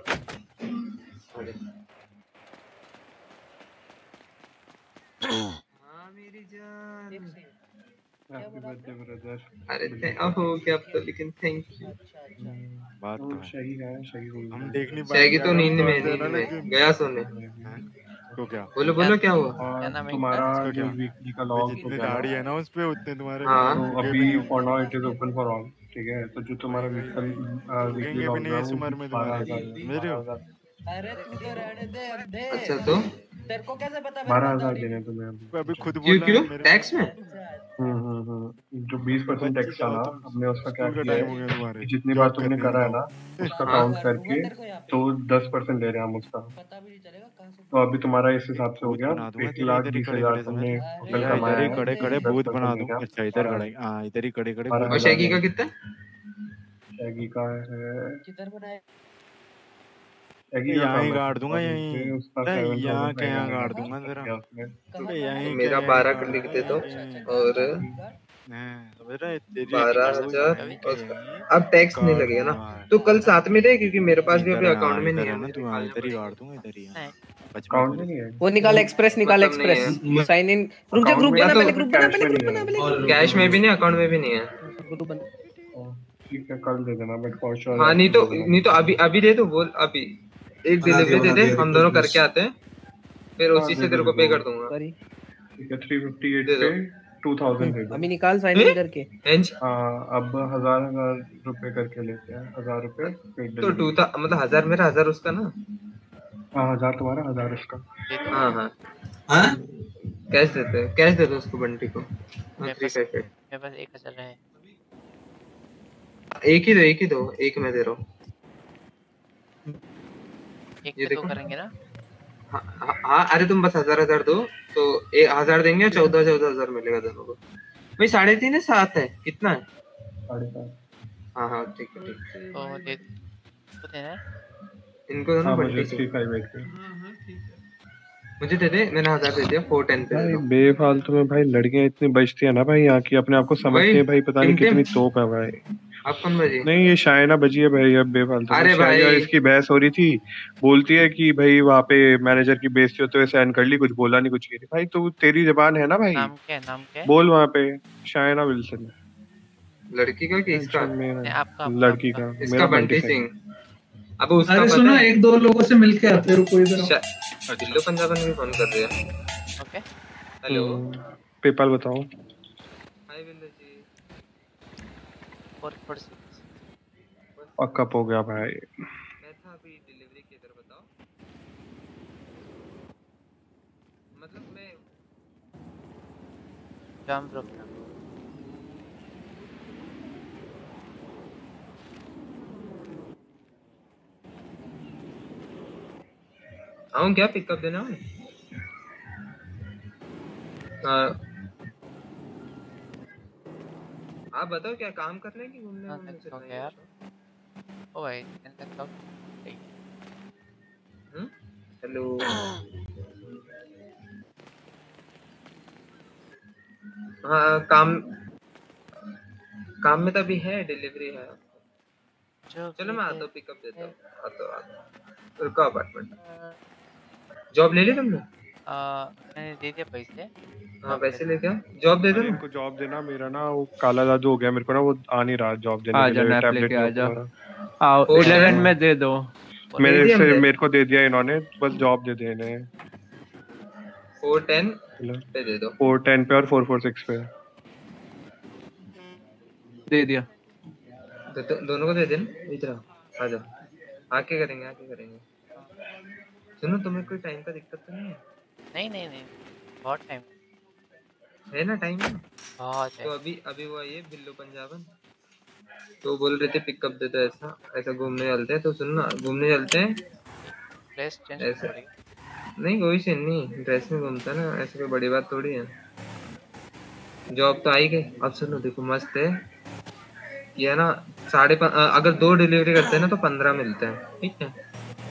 [SPEAKER 14] हाँ मेरी जान।
[SPEAKER 23] Happy birthday brother.
[SPEAKER 14] अरे हो गया अब तो, लेकिन थैंक यू।
[SPEAKER 23] बात तो शगी का है, शगी को हम देख नहीं
[SPEAKER 14] शगी तो नींद में गया सोने।
[SPEAKER 23] तो क्या
[SPEAKER 14] बोलो क्या हुआ?
[SPEAKER 23] तुम्हारा जो वीकली का लॉग जितने गाड़ी है ना उस पे उतने तुम्हारे।
[SPEAKER 14] हाँ
[SPEAKER 23] तो अभी for now it is open for all, ठीक है। तो जो तुम्हारा वीकली लॉग है वो 12,000।
[SPEAKER 17] अरे तू तो रहने दे।
[SPEAKER 14] अच्छा तो
[SPEAKER 17] तेरे को कैसे पता?
[SPEAKER 23] 12,000 देने तुम्हें
[SPEAKER 10] अभी खुद
[SPEAKER 14] क्यों टैक्स में?
[SPEAKER 23] जो 20% टैक्स था ना, हमने उसका क्या किया है कि जितनी बार तुमने करा है ना उसका काउंट करके तो 10% ले रहे हैं हम उसका। तो अभी तुम्हारा इस हिसाब से हो गया 1,20,000 तुमने टोटल कमाया है।
[SPEAKER 2] खड़े खड़े बूथ बना दूं। अच्छा इधर खड़े, हाँ इधर ही खड़े खड़े।
[SPEAKER 14] और शैगी का कितना?
[SPEAKER 23] शैगी का है
[SPEAKER 17] किधर बनाए?
[SPEAKER 2] यहाँ ही गाड़ दूंगा, यहीं यहाँ के यहाँ गाड़ दूंगा जरा।
[SPEAKER 14] मेरा 12 कर लिखते तो, और 12,000। अब टैक्स नहीं लगेगा ना, तो कल साथ में दे, क्योंकि मेरे पास भी अभी अकाउंट में नहीं है।
[SPEAKER 2] इधर ही गाड़ दूंगा, इधर ही
[SPEAKER 23] अकाउंट में नहीं है।
[SPEAKER 6] वो निकाल एक्सप्रेस, निकाल एक्सप्रेस। Sign in. रुक जा, ग्रुप बना पहले, ग्रुप बना पहले।
[SPEAKER 14] कैश में भी नहीं, अकाउंट में भी नहीं है।
[SPEAKER 23] ठीक है कल दे देना, बट फॉर
[SPEAKER 14] हाँ नहीं तो अभी दे दो। बोल अभी एक डिलीवरी दे, हम दोनों करके आते हैं, फिर उसी से तेरे को पे कर दूंगा।
[SPEAKER 23] ठीक है 358 पे 2,000 दे दो।
[SPEAKER 6] अभी निकाल साइन इन करके।
[SPEAKER 23] हाँ अब 1,000 रुपए करके लेते हैं। 1,000 रुपए
[SPEAKER 14] तो 2 था, मतलब 1,000 मेरा 1,000 उसका ना।
[SPEAKER 23] हाँ 1,000 तुम्हारा 1,000 उसका।
[SPEAKER 14] हाँ कैश देते हैं, कैश दे दो उसको, बंटी को।
[SPEAKER 11] मेरे पास 1,000 है।
[SPEAKER 14] एक ही दो, एक मैं दे रहा हूँ।
[SPEAKER 11] ये देखो करेंगे ना।
[SPEAKER 14] हाँ अरे तुम बस 1,000 दो, तो 1,000 देंगे, 14,000 मिलेगा दोनों को। भाई 3.5 है, 7 है, कितना है?
[SPEAKER 23] 7.5।
[SPEAKER 14] हाँ ठीक है।
[SPEAKER 11] तो दे देना
[SPEAKER 14] इनको दोनों बंटी को। मुझे दे दे, मैंने 1,000 दे दिया। 410 पे दे दो।
[SPEAKER 23] बेफालतू में भाई लड़कियां इतनी बचती है ना भाई यहाँ की, अपने आप को समझते हैं भाई, पता नहीं कितनी तोप है भाई।
[SPEAKER 14] आप कौन बजी?
[SPEAKER 23] नहीं ये शायना बजी है भाई, अब बेफालतू
[SPEAKER 14] अरे भाई
[SPEAKER 23] शायना इसकी बहस हो रही थी, बोलती है कि भाई वहाँ पे मैनेजर की बेइज्जती होते हुए साइन कर ली, कुछ बोला नहीं, कुछ की भाई तू तेरी जुबान है ना भाई,
[SPEAKER 11] नाम क्या है? नाम क्या है?
[SPEAKER 23] बोल वहाँ पे। Shayna Wilson.
[SPEAKER 14] लड़की का कि इसका?
[SPEAKER 11] आपका
[SPEAKER 23] लड़की का।
[SPEAKER 14] इसका
[SPEAKER 23] मेरा
[SPEAKER 14] बंटी
[SPEAKER 23] 25
[SPEAKER 14] सिंह। अब उसका
[SPEAKER 9] अरे
[SPEAKER 14] पता
[SPEAKER 9] सुनो,
[SPEAKER 14] है?
[SPEAKER 9] एक दो लोगों से मिलके आते हैं, रुको इधर आओ।
[SPEAKER 14] दिल्लो पंजाबन भी फोन कर रहे हैं।
[SPEAKER 11] ओके
[SPEAKER 14] हेलो
[SPEAKER 23] पेपाल बताओ।
[SPEAKER 14] हाय बिल्लो जी।
[SPEAKER 11] 446
[SPEAKER 23] कब हो गया भाई?
[SPEAKER 14] मैं था अभी डिलीवरी के इधर, बताओ। मतलब मैं
[SPEAKER 11] जाम ब्रो।
[SPEAKER 14] आऊँ क्या पिकअप देना? आप बताओ क्या काम करना है कि घूमने घूमने चलना है
[SPEAKER 11] यार? ओ भाई
[SPEAKER 14] हेलो हाँ काम में तो अभी है, डिलीवरी है। चलो मैं आता हूँ, पिकअप देता हूँ। आता रुको। अपार्टमेंट जॉब ले ली तुमने?
[SPEAKER 11] मैंने दे दिया पैसे।
[SPEAKER 14] हाँ पैसे ले क्या? जॉब दे दो ना।
[SPEAKER 23] इनको जॉब देना, मेरा ना वो काला जादू हो गया मेरे को ना, वो आ नहीं रहा जॉब देने के लिए, टैबलेट नहीं होता।
[SPEAKER 12] आओ 11 में दे दो।
[SPEAKER 23] मेरे को दे दिया इन्होंने, बस जॉब दे दे इन्हें।
[SPEAKER 14] 410 पे दे दो।
[SPEAKER 23] 410 पे और 446 पे
[SPEAKER 12] दे दिया।
[SPEAKER 14] दोनों को दे देना। इधर आ जाओ, आके करेंगे। सुनो तुम्हें कोई टाइम का दिक्कत तो नहीं है?
[SPEAKER 11] नहीं बहुत टाइम
[SPEAKER 14] है ना, टाइम है
[SPEAKER 11] बहुत है।
[SPEAKER 14] तो अभी वो आई है बिल्लो पंजाबन, तो बोल रहे थे पिकअप दे दो, ऐसा घूमने चलते हैं। तो सुन ना, घूमने चलते हैं।
[SPEAKER 11] ड्रेस चेंज
[SPEAKER 14] ऐसा नहीं, कोई सीन नहीं, ड्रेस में घूमता ना, ऐसी कोई बड़ी बात थोड़ी है। जॉब तो आई गई। अब सुनो देखो, मस्त है ये ना, अगर 2 डिलीवरी करते हैं ना तो 15 मिलते हैं, ठीक है?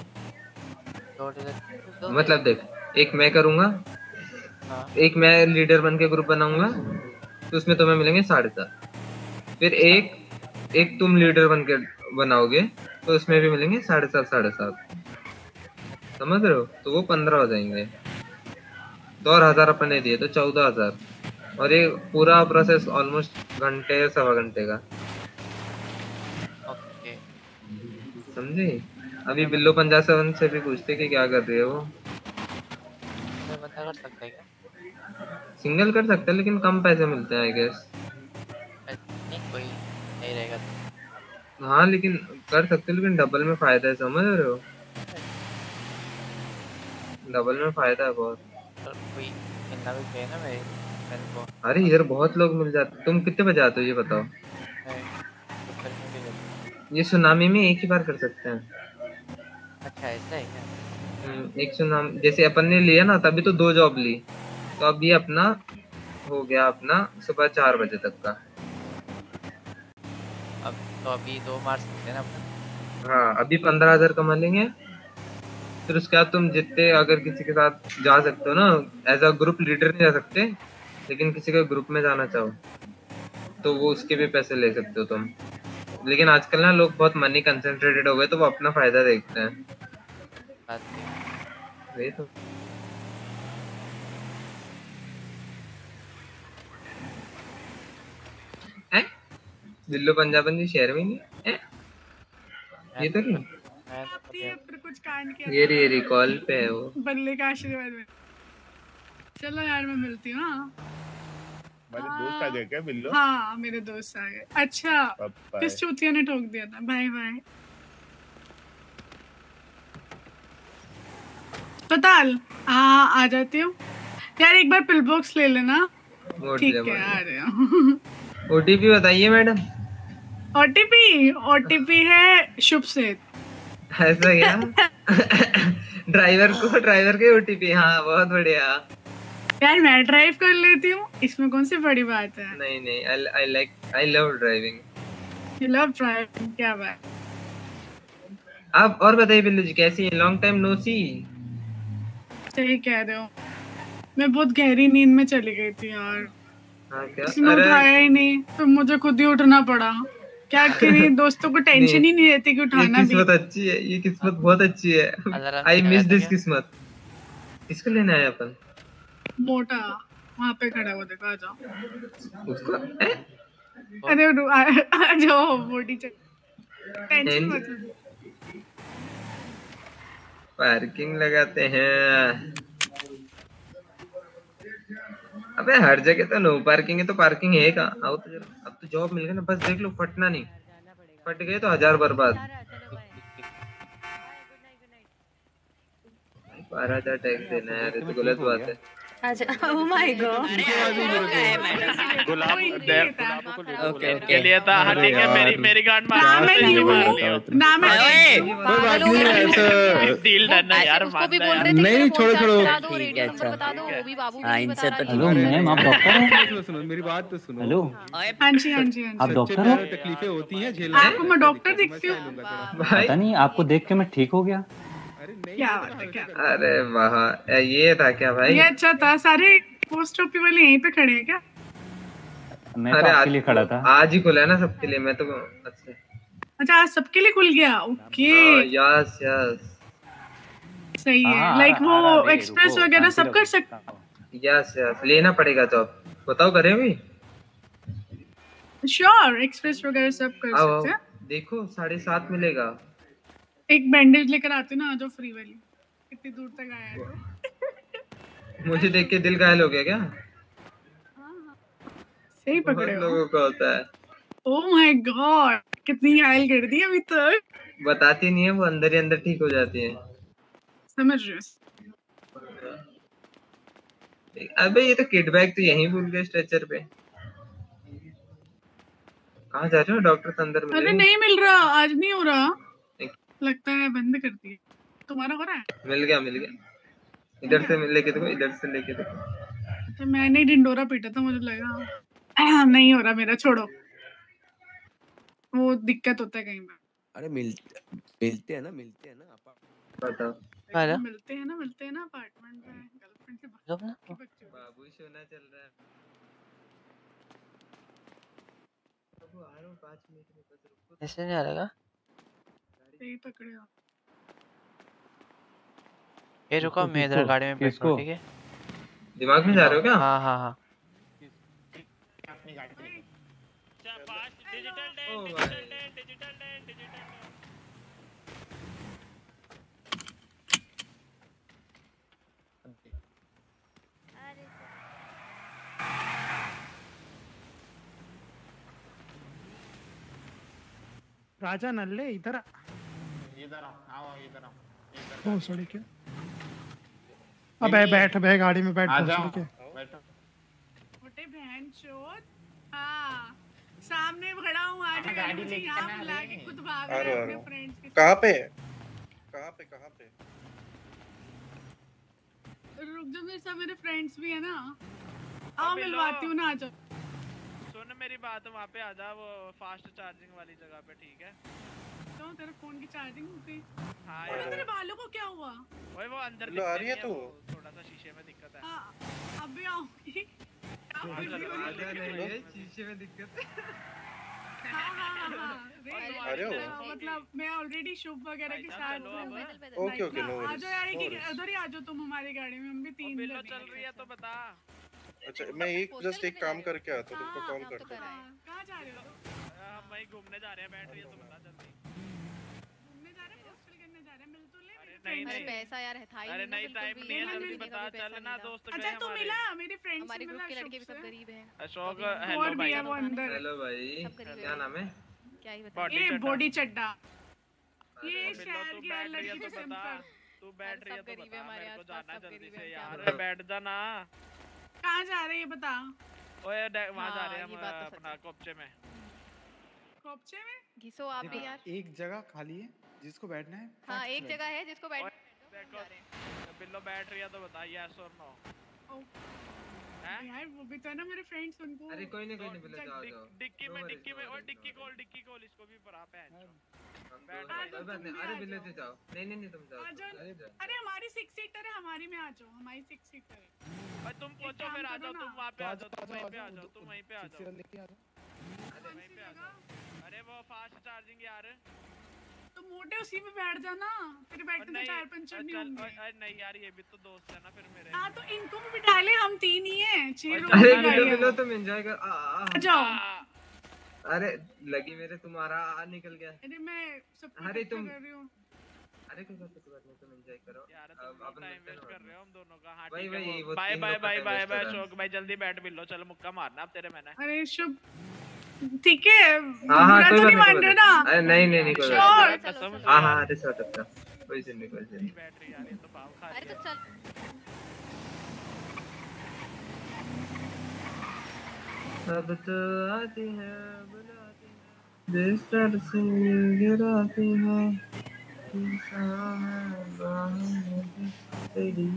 [SPEAKER 14] मतलब देख, एक मैं करूंगा, एक मैं लीडर बन के ग्रुप बनाऊंगा, तो उसमें तुम्हें मिलेंगे 7.5। फिर एक तुम लीडर बन के बनाओगे तो उसमें भी मिलेंगे 7.5। समझ रहे हो? तो वो 15 हो जाएंगे। तो और 1000 अपन ने दिए तो 14,000, और ये पूरा प्रोसेस ऑलमोस्ट घंटे 1.25 घंटे का। समझे? अभी बिल्लो 57 से भी पूछते कि क्या कर रही है वो।
[SPEAKER 11] बंदा कर सकता है क्या?
[SPEAKER 14] सिंगल कर सकता है, लेकिन कम पैसे मिलते हैं आई गेस।
[SPEAKER 11] नहीं कोई नहीं रहेगा।
[SPEAKER 14] हाँ लेकिन कर सकते, लेकिन डबल में फायदा है, समझ रहे हो? डबल में फायदा है बहुत।
[SPEAKER 11] कोई मिलना भी चाहिए ना मेरे को।
[SPEAKER 14] अरे इधर बहुत लोग मिल जाते। तुम कितने बजे आते हो ये बताओ? ये सुनामी में एक ही बार कर सकते हैं।
[SPEAKER 11] अच्छा ऐसा है क्या?
[SPEAKER 14] एक सुनामी जैसे अपन ने लिया ना, तभी तो 2 जॉब ली, तो अब ये अपना हो गया अपना सुबह 4 बजे तक का।
[SPEAKER 11] अब तो अभी 2 मार्च सकते हैं ना अपन।
[SPEAKER 14] हाँ अभी 15,000 कमा लेंगे। फिर उसके बाद तुम जितने अगर किसी के साथ जा सकते हो ना, एज अ ग्रुप लीडर नहीं जा सकते, लेकिन किसी के ग्रुप में जाना चाहो तो वो उसके भी पैसे ले सकते हो तुम। लेकिन आजकल ना लोग बहुत मनी कंसंट्रेटेड हो गए, तो वो अपना फायदा देखते हैं। वही तो। दिल्लो पंजाबन जी शहर में नहीं है? ये तो नहीं,
[SPEAKER 16] कुछ कांड किया।
[SPEAKER 14] ये रिकॉल पे है वो।
[SPEAKER 16] बल्ले का आशीर्वाद में। चलो यार मैं मिलती हूँ।
[SPEAKER 7] मेरे दोस्त आ गए क्या बिल्लो?
[SPEAKER 16] हाँ मेरे दोस्त आ गए। अच्छा किस चूतिया ने ठोक दिया था? Bye bye. अस्पताल हाँ आ जाती हूँ यार, एक बार पिल बॉक्स ले लेना। ठीक है आ रहे हो।
[SPEAKER 14] ओटीपी बताइए मैडम।
[SPEAKER 16] ओटीपी है शुभ से।
[SPEAKER 14] ऐसा क्या? ड्राइवर के ओटीपी। हाँ बहुत बढ़िया
[SPEAKER 16] यार, मैं ड्राइव कर लेती हूँ, इसमें कौन सी बड़ी बात है?
[SPEAKER 14] नहीं I love driving.
[SPEAKER 16] You love driving, क्या बात।
[SPEAKER 14] आप और बताइए बिल्लू जी कैसी है? Long time no see.
[SPEAKER 16] सही कह रहे हो, मैं बहुत गहरी नींद में चली गई थी यार।
[SPEAKER 14] हाँ क्या?
[SPEAKER 16] किसी ने उठाया ही नहीं, तो मुझे खुद ही उठना पड़ा। क्या करें, दोस्तों को टेंशन ही नहीं रहती कि उठाना भी।
[SPEAKER 14] किस्मत अच्छी है, ये किस्मत बहुत अच्छी है। आई मिस दिस किस्मत। किसको लेना है अपन?
[SPEAKER 16] मोटा वहाँ पे खड़ा हुआ देखो, आ जाओ
[SPEAKER 14] उसको।
[SPEAKER 16] अरे आ जाओ मोटी टेंशन मत लो।
[SPEAKER 14] पार्किंग लगाते हैं। अबे हर जगह तो नो पार्किंग है, तो पार्किंग है कहाँ? आओ तो जरा, अब तो जॉब मिल गया ना, बस देख लो, फटना नहीं। फट गए तो 1000 बर्बाद। 12,000 टैक्स देना है यार, ये तो गलत बात है।
[SPEAKER 3] अच्छा, ओह माय गॉड।
[SPEAKER 5] गुलाब
[SPEAKER 6] ओके
[SPEAKER 5] के लिए था। हाँ ठीक है, मेरी गांड मार
[SPEAKER 16] ना मैं नहीं हूँ, ना मैं
[SPEAKER 5] कोई बात नहीं है, ऐसा डील डन है यार।
[SPEAKER 1] नहीं छोड़ो छोड़ो,
[SPEAKER 6] ठीक है अच्छा।
[SPEAKER 1] हाँ इनसे तो
[SPEAKER 15] हेलो मैम, आप डॉक्टर हैं?
[SPEAKER 1] सुनो सुनो मेरी बात तो सुनो।
[SPEAKER 15] हेलो
[SPEAKER 16] हाँ जी हाँ जी
[SPEAKER 15] आप डॉक्टर हो?
[SPEAKER 1] तकलीफें होती हैं झेलना।
[SPEAKER 16] आपको मैं डॉक्टर दिखती हूँ?
[SPEAKER 15] पता नहीं, आपको देख के मैं ठीक हो गया।
[SPEAKER 16] क्या बात है, क्या?
[SPEAKER 14] अरे वाह, ये था क्या भाई?
[SPEAKER 16] ये अच्छा था। सारे पोस्ट ऑफिस वाले यहीं पे खड़े हैं क्या?
[SPEAKER 15] मैं तो आपके लिए खड़ा था।
[SPEAKER 14] आज ही खुला है ना सबके लिए, मैं तो
[SPEAKER 16] अच्छा आज सबके लिए खुल गया। ओके
[SPEAKER 14] यस यस
[SPEAKER 16] सही है। लाइक वो एक्सप्रेस वगैरह सब कर सकते।
[SPEAKER 14] यस यस लेना पड़ेगा जॉब। बताओ करें भी?
[SPEAKER 16] श्योर, एक्सप्रेस वगैरह सब कर सकते हैं।
[SPEAKER 14] देखो 7.5 मिलेगा।
[SPEAKER 16] एक बैंडेज लेकर आते ना, जो फ्री वाली। कितनी दूर तक आया है तो।
[SPEAKER 14] मुझे देख के दिल घायल हो गया क्या?
[SPEAKER 16] सही पकड़े हो।
[SPEAKER 14] लोगों का होता है।
[SPEAKER 16] ओह माय गॉड, कितनी घायल कर दी अभी तक।
[SPEAKER 14] बताती नहीं है वो, अंदर ही अंदर ठीक हो जाती है।
[SPEAKER 16] समझ रहे हो?
[SPEAKER 14] अबे ये तो किट बैग तो यहीं भूल गए स्ट्रेचर पे। कहाँ जा रहे हो? डॉक्टर तो अंदर मिलेंगे।
[SPEAKER 16] अरे नहीं मिल रहा, आज नहीं हो रहा। लगता है बंद कर दिया। तुम्हारा हो रहा है?
[SPEAKER 14] मिल गया मिल गया। इधर से लेके देखो, इधर से लेके देखो।
[SPEAKER 16] तो मैंने डिंडोरा पीटा था, मुझे लगा नहीं हो रहा मेरा। छोड़ो, वो दिक्कत होता है कहीं पर।
[SPEAKER 1] अरे मिलते हैं ना
[SPEAKER 14] बताओ।
[SPEAKER 16] मिलते हैं ना अपार्टमेंट में। गर्लफ्रेंड से
[SPEAKER 14] बाबू सोना चल रहा है। बाबू आ रहा हूं 5 मिनट में, बस रुको।
[SPEAKER 11] ऐसे नहीं आ रहेगा।
[SPEAKER 16] सही पकड़े हो।
[SPEAKER 11] ये रुको, मैं इधर गाड़ी में बैठता हूं, ठीक है?
[SPEAKER 14] दिमाग में जा रहे हो क्या?
[SPEAKER 11] हाँ हाँ हाँ।
[SPEAKER 9] राजा नल्ले इधर आओ, इधर आओ। ओ सॉरी, क्या? अबे बैठ गाड़ी में बैठ।
[SPEAKER 16] छोटे बहन चोद। हाँ सामने खड़ा हूँ। आज मुझे यहाँ बुला के खुद भाग रहा है अपने फ्रेंड्स के साथ।
[SPEAKER 5] कहाँ पे?
[SPEAKER 16] रुक जाओ, मेरे साथ मेरे फ्रेंड्स भी है ना। आओ मिलवाती हूँ ना, आ जाओ।
[SPEAKER 5] सुन मेरी बात, वहाँ पे आ जा, वो फास्ट चार्जिंग वाली जगह पे, ठीक है?
[SPEAKER 16] तो तेरे फोन की चार्जिंग हो गई।
[SPEAKER 5] हाँ
[SPEAKER 16] यार तेरे बालों को क्या हुआ?
[SPEAKER 5] वही वो अंदर
[SPEAKER 9] आ रही है तू?
[SPEAKER 5] थोड़ा सा शीशे में दिक्कत है।
[SPEAKER 16] हाँ अभी आऊंगी।
[SPEAKER 14] शीशे में दिक्कत है।
[SPEAKER 16] हाँ मतलब मैं ऑलरेडी शुभ वगैरह के साथ हूँ।
[SPEAKER 5] Okay no worries.
[SPEAKER 16] आ जाओ यार, उधर ही आ जाओ तुम हमारी गाड़ी में। हम भी 3
[SPEAKER 5] बिल्लो चल रही है तो बता।
[SPEAKER 9] अच्छा मैं जस्ट एक काम करके आता हूँ, तुमको कॉल करता हूँ।
[SPEAKER 16] कहाँ जा रहे हो?
[SPEAKER 5] हम वहीं घूमने जा रहे हैं, बैठ रही है तो बता जल्दी।
[SPEAKER 16] घूमने जा रहे हैं, पोस्टल करने जा रहे हैं। मिल तो ले।
[SPEAKER 5] नहीं
[SPEAKER 18] पैसा यार है था ही।
[SPEAKER 5] अरे नहीं, टाइम नहीं है, जल्दी बता। चल ना दोस्त।
[SPEAKER 16] अच्छा तू मिला मेरे फ्रेंड से?
[SPEAKER 18] हमारे ग्रुप के लड़के भी सब गरीब हैं।
[SPEAKER 5] अशोक
[SPEAKER 16] हेलो भाई। वो अंदर।
[SPEAKER 14] हेलो भाई, क्या नाम है?
[SPEAKER 18] क्या ही बता।
[SPEAKER 16] ये बॉडी चड्डा। ये
[SPEAKER 5] तो
[SPEAKER 16] शहर की लड़की को सिंपल।
[SPEAKER 5] तू बैठ रही है तो बता, मेरे को जाना है जल्दी से यार। बैठ जा ना।
[SPEAKER 16] कहाँ जा रहे हैं बता?
[SPEAKER 5] ओए वहाँ जा रहे हैं हम अपना कोपचे में।
[SPEAKER 16] कोपचे में?
[SPEAKER 18] घिसो आप भी यार।
[SPEAKER 9] एक जगह खाली है जिसको बैठना है।
[SPEAKER 18] हाँ एक जगह है जिसको बैठ।
[SPEAKER 5] देखो बिल्लो बैठ रही है तो बता यस और नो।
[SPEAKER 16] यार वो भी तो है ना मेरे फ्रेंड्स, उनको।
[SPEAKER 14] अरे कोई नहीं बिल्लो, जाओ जाओ।
[SPEAKER 5] डिक्की में और डिक्की कॉल इसको भी परा पे।
[SPEAKER 14] अरे बिल्लो से जाओ। नहीं तुम जाओ।
[SPEAKER 16] अरे हमारी 6 सीटर है, हमारी में आ जाओ। हमारी 6 सीटर है।
[SPEAKER 5] तुम पहुंचो फिर आ जाओ। तुम वहाँ पे आ जाओ, तुम वहीं पे आ जाओ। वहीं पे आ जाओ। अरे वो फास्ट चार्जिंग यार।
[SPEAKER 16] तो मोटे उसी में बैठ जाना, तेरे बैठने से टायर पंचर नहीं होंगे।
[SPEAKER 5] अरे नहीं यार, ये भी तो दोस्त है ना फिर मेरे।
[SPEAKER 16] हाँ तो इनको भी बिठा ले, हम 3 ही हैं, 6 लोग
[SPEAKER 14] अरे
[SPEAKER 16] की गाड़ी है।
[SPEAKER 14] मिलो तुम एंजॉय कर।
[SPEAKER 16] आ जाओ।
[SPEAKER 14] अरे लगी मेरे, तुम्हारा निकल गया।
[SPEAKER 16] अरे मैं सब
[SPEAKER 14] अरे तुम
[SPEAKER 16] कर रही हूँ।
[SPEAKER 14] अरे कोई बात नहीं, तुम एंजॉय करो
[SPEAKER 5] यार तुम टाइम वेस्ट कर रहे हो हम दोनों का। हाँ
[SPEAKER 14] भाई
[SPEAKER 5] ठीक है,
[SPEAKER 14] भाई
[SPEAKER 5] bye bye bye bye bye Ashok भाई, जल्दी बैठ बिल्लो, चलो मुक्का मारना अब तेरे मैंने।
[SPEAKER 16] अरे शुभ ठीक है,
[SPEAKER 14] हाँ
[SPEAKER 16] बुरा तो नहीं मान रहे ना?
[SPEAKER 14] अरे नहीं कोई
[SPEAKER 16] श्योर।
[SPEAKER 14] बात। हाँ अरे सॉर्ट अपना कोई सीन नहीं
[SPEAKER 5] बैठ रही यार, ये तो पाव खा रही है।
[SPEAKER 18] अरे तो चल
[SPEAKER 14] अब तो आती है बुलाती है, जिस तरह से गिराती है तेरी।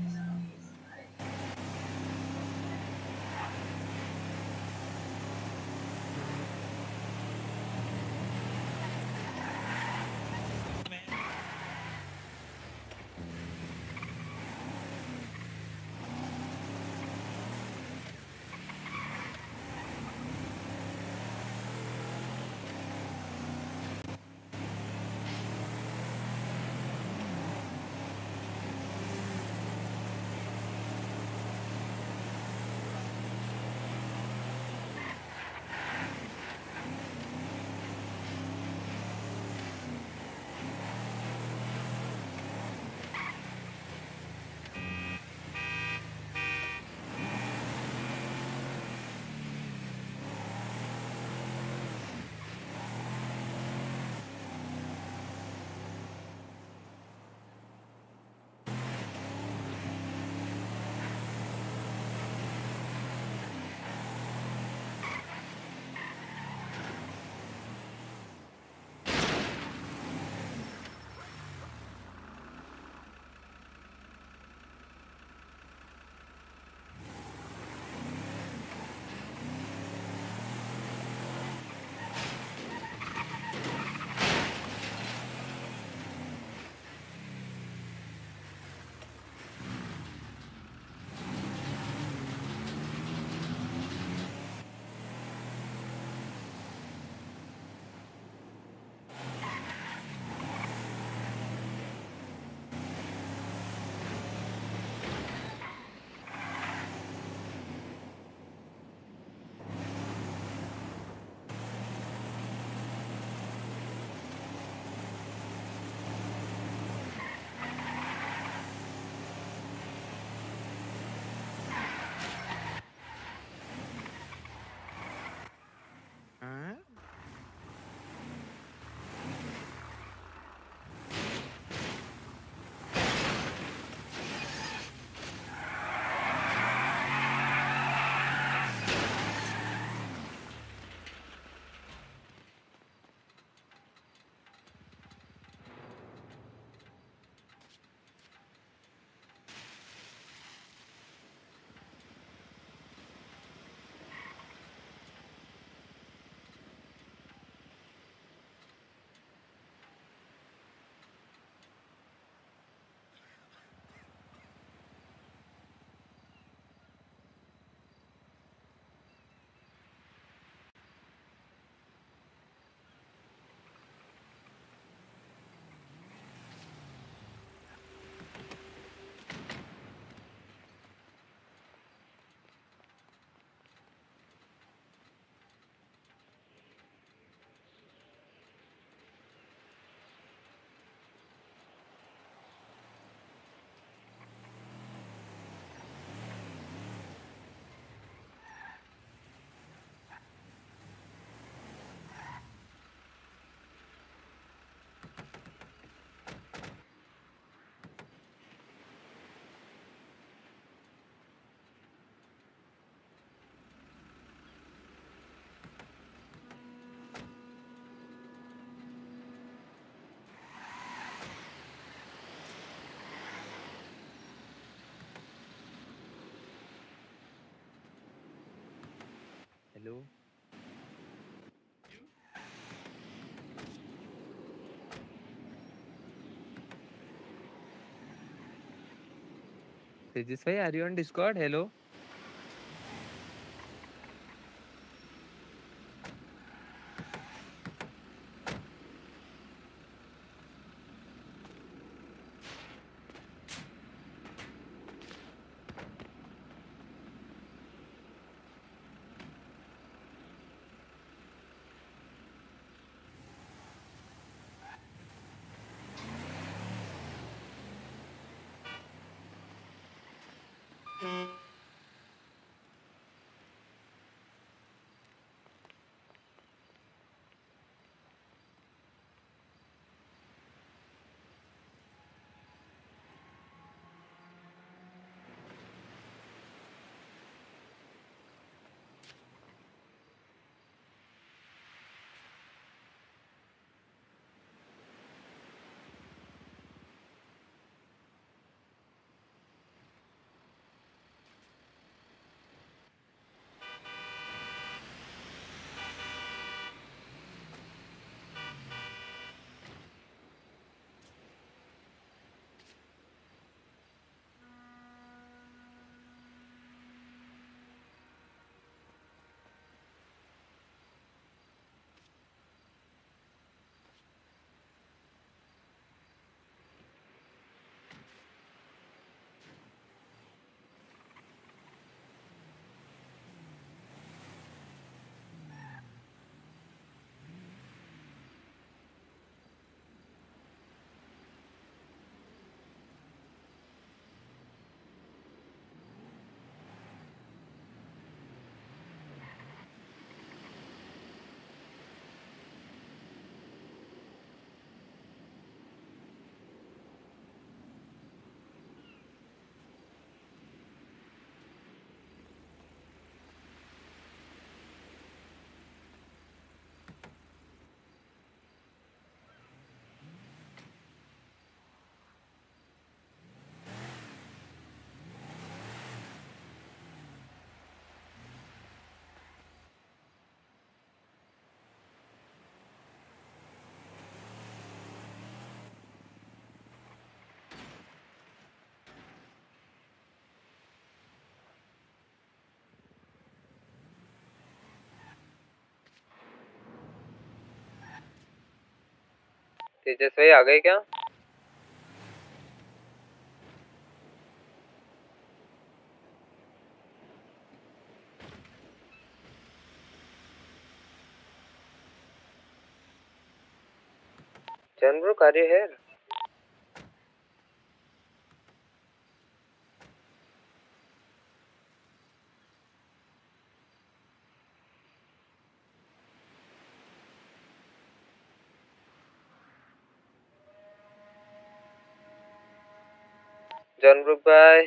[SPEAKER 14] हेलो तेजस भाई, are you on Discord? Hello Tejas भाई आ गए क्या? जनरल कार्य है। जनरल भाई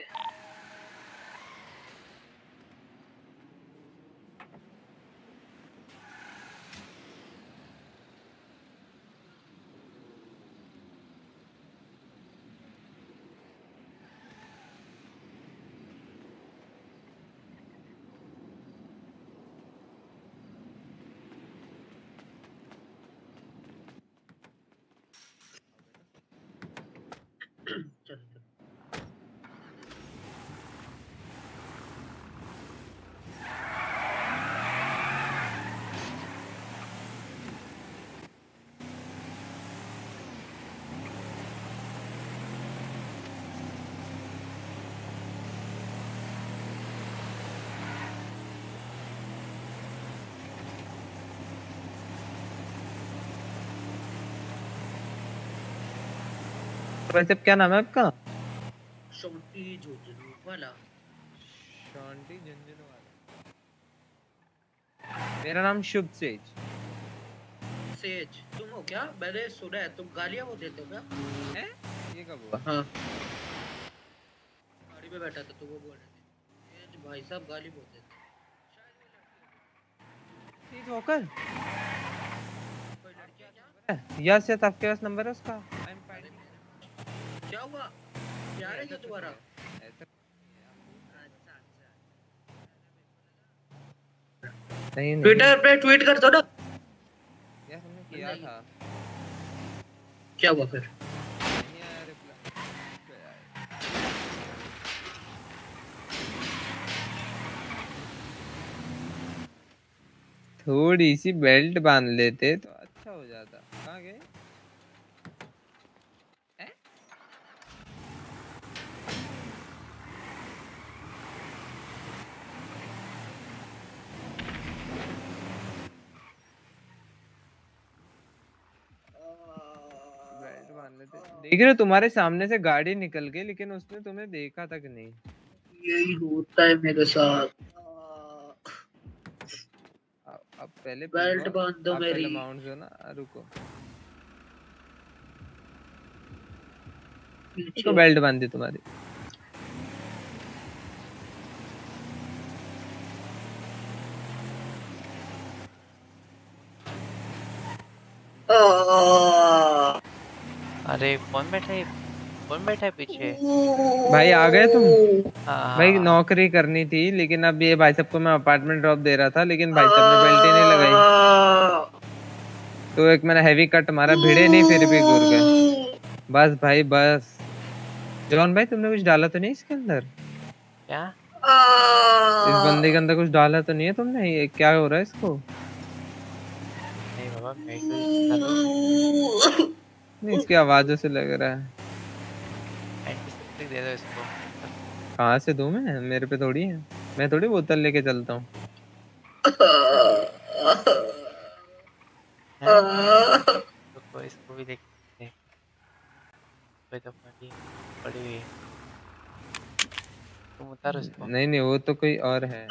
[SPEAKER 14] वैसे क्या नाम है आपका?
[SPEAKER 13] शॉन्टी झुंझुनू वाला।
[SPEAKER 14] शॉन्टी झुंझुनू वाला। मेरा नाम शुभ सेज।
[SPEAKER 13] सेज तुम हो क्या? मैंने सुना है तुम गालियां वो देते हो क्या?
[SPEAKER 14] हैं? ये कब हुआ?
[SPEAKER 13] हाँ गाड़ी में बैठा था तो वो बोल रहे थे सेज भाई साहब गाली बोलते थे।
[SPEAKER 14] Says walker? यस यस आपके पास नंबर है उसका?
[SPEAKER 13] क्या हुआ? प्यार है क्या तुम्हारा?
[SPEAKER 14] नहीं
[SPEAKER 13] ट्विटर पे ट्वीट कर दो ना।
[SPEAKER 14] यार हमने किया था।
[SPEAKER 13] क्या हुआ फिर?
[SPEAKER 14] थोड़ी सी बेल्ट बांध लेते तो अच्छा हो जाता। कहाँ गए? देख रहे हो तुम्हारे सामने से गाड़ी निकल गई लेकिन उसने तुम्हें देखा तक नहीं।
[SPEAKER 13] यही होता है मेरे साथ।
[SPEAKER 14] अब पहले
[SPEAKER 13] बेल्ट बांध दो
[SPEAKER 14] आप
[SPEAKER 13] मेरी।
[SPEAKER 14] पहले माउंट हो ना, रुको इसको बेल्ट बांध दी तुम्हारी।
[SPEAKER 11] अरे कौन बैठा है, कौन बैठा है पीछे?
[SPEAKER 14] भाई आ गए तुम?
[SPEAKER 11] हाँ।
[SPEAKER 14] भाई नौकरी करनी थी, लेकिन अब ये भाई साहब को मैं अपार्टमेंट ड्रॉप दे रहा था, लेकिन भाई साहब ने बेल्ट ही नहीं लगाई, तो एक मैंने हैवी कट मारा, भिड़े नहीं फिर भी घूर गए। बस भाई बस। जॉन भाई तुमने कुछ डाला तो नहीं इसके अंदर?
[SPEAKER 11] क्या?
[SPEAKER 14] इस बंदे के अंदर कुछ डाला तो नहीं है तुमने? ये क्या हो रहा है इसको?
[SPEAKER 11] नहीं बाबा मैं तो
[SPEAKER 14] नहीं, इसकी आवाजों से लग रहा है।
[SPEAKER 11] एंटीसेप्टिक दे दो इसको।
[SPEAKER 14] कहाँ से दूं मैं? मेरे पे थोड़ी है, मैं थोड़ी बोतल लेके चलता हूँ।
[SPEAKER 11] तो इसको भी देखते हैं, कोई तो पड़ी हुई है, तुम उतारो इसको।
[SPEAKER 14] नहीं नहीं, वो तो कोई और है।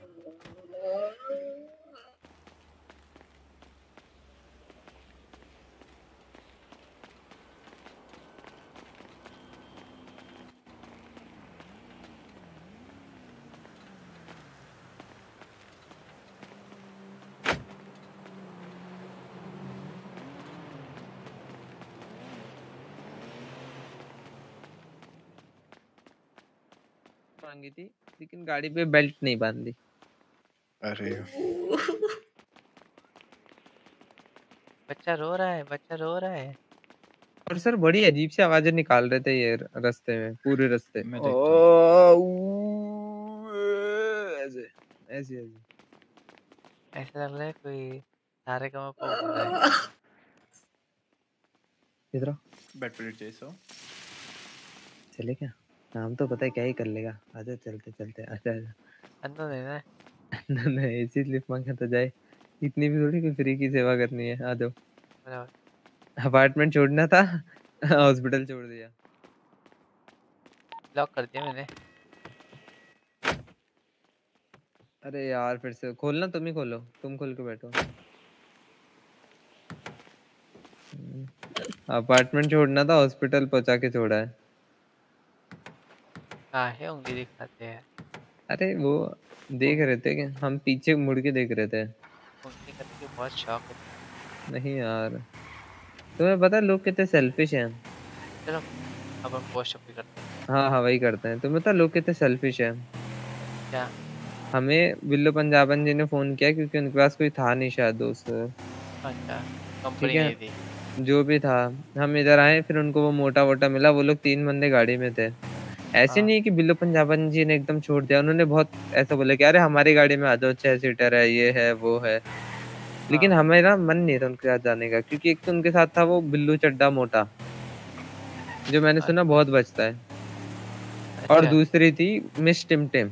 [SPEAKER 14] मांगी थी, लेकिन गाड़ी पे बेल्ट नहीं बांधी।
[SPEAKER 2] अरे
[SPEAKER 11] बच्चा रो रहा है, बच्चा रो रहा है।
[SPEAKER 14] और सर बड़ी अजीब सी आवाजें निकाल रहे थे ये रास्ते में, पूरे रास्ते में। ऐसे ऐसे ऐसे
[SPEAKER 11] ऐसा लग रहा है कोई सारे का मैं रहा है।
[SPEAKER 14] इधर
[SPEAKER 10] बैट प्लेट जैसा
[SPEAKER 14] चले क्या? नाम तो पता है, क्या ही कर लेगा। आजा चलते चलते, आजा आजा।
[SPEAKER 11] अंदर देना है।
[SPEAKER 14] नहीं इसी लिफ्ट मांगा तो जाए, इतनी भी थोड़ी कोई फ्री की सेवा करनी है। आ जाओ। अपार्टमेंट छोड़ना था, हॉस्पिटल छोड़ दिया।
[SPEAKER 11] लॉक कर दिया मैंने।
[SPEAKER 14] अरे यार फिर से खोलना, तुम ही खोलो, तुम खोल के बैठो। अपार्टमेंट छोड़ना था, हॉस्पिटल पहुंचा के छोड़ा है।
[SPEAKER 11] काहे उंगली दिखाते हैं?
[SPEAKER 14] अरे वो देख रहे थे कि हम पीछे मुड़ के देख रहे थे।
[SPEAKER 11] उंगली करके बहुत शौक है।
[SPEAKER 14] नहीं यार, तुम्हें पता है लोग कितने सेल्फिश हैं।
[SPEAKER 11] चलो अब हम पोस्ट अप करते हैं।
[SPEAKER 14] हाँ हाँ वही करते हैं। तुम्हें पता है लोग कितने सेल्फिश हैं?
[SPEAKER 11] क्या?
[SPEAKER 14] हमें बिल्लो पंजाबन जी ने फोन किया क्योंकि उनके पास कोई था नहीं शायद दोस्त।
[SPEAKER 11] अच्छा कंपनी
[SPEAKER 14] ठीक है,
[SPEAKER 11] नहीं थी।
[SPEAKER 14] जो भी था, हम इधर आए, फिर उनको वो मोटा वोटा मिला। वो लोग 3 बंदे गाड़ी में थे। ऐसे नहीं है कि बिल्लो पंजाबन जी ने एकदम छोड़ दिया, उन्होंने बहुत ऐसा बोला कि अरे हमारी गाड़ी में आ जाओ, 6 सीटर है, ये है वो है। लेकिन हमें मन नहीं था उनके साथ जाने का, क्योंकि एक तो उनके साथ था वो बिल्लू चड्डा मोटा, जो मैंने सुना बहुत बचता है। और दूसरी थी मिस टिमटिम,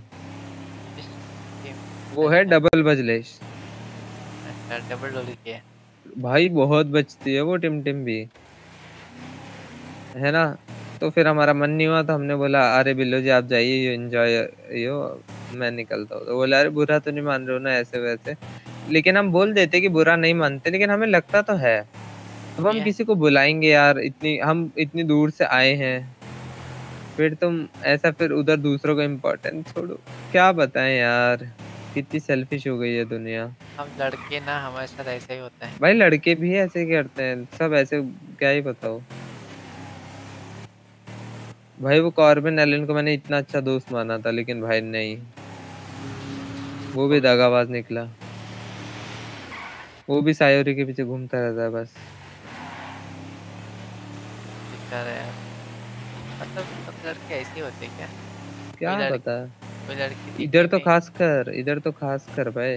[SPEAKER 14] वो है डबल बजलेश।
[SPEAKER 11] डबल डोली की है
[SPEAKER 14] भाई, बहुत बचती है वो टिमटिम भी, है ना। तो फिर हमारा मन नहीं हुआ, तो हमने बोला अरे बिल्लो जी आप जाइए, ये एंजॉय यो, मैं निकलता हूँ। तो बोला अरे बुरा तो नहीं मान रहे हो ना ऐसे वैसे। लेकिन हम बोल देते कि बुरा नहीं मानते, लेकिन हमें लगता तो है। अब हम किसी को बुलाएंगे यार, हम इतनी दूर से आए हैं, फिर तुम ऐसा, फिर उधर दूसरों को इम्पोर्टेंट छोड़ो। क्या बताएं यार, कितनी सेल्फिश हो गई है दुनिया।
[SPEAKER 11] हम लड़के ना, हमारे साथ ऐसा ही होता है
[SPEAKER 14] भाई लड़के भी ऐसे करते हैं, सब ऐसे, क्या ही बताओ। भाई वो कॉर्बिन एलन को मैंने इतना अच्छा दोस्त माना था, लेकिन भाई नहीं, वो भी दगाबाज निकला। वो भी सायोरी के पीछे घूमता रहता है बस।
[SPEAKER 11] मतलब सब लड़के ऐसे ही होते हैं क्या?
[SPEAKER 14] क्या पता,
[SPEAKER 11] कोई लड़की
[SPEAKER 14] इधर तो खास कर भाई।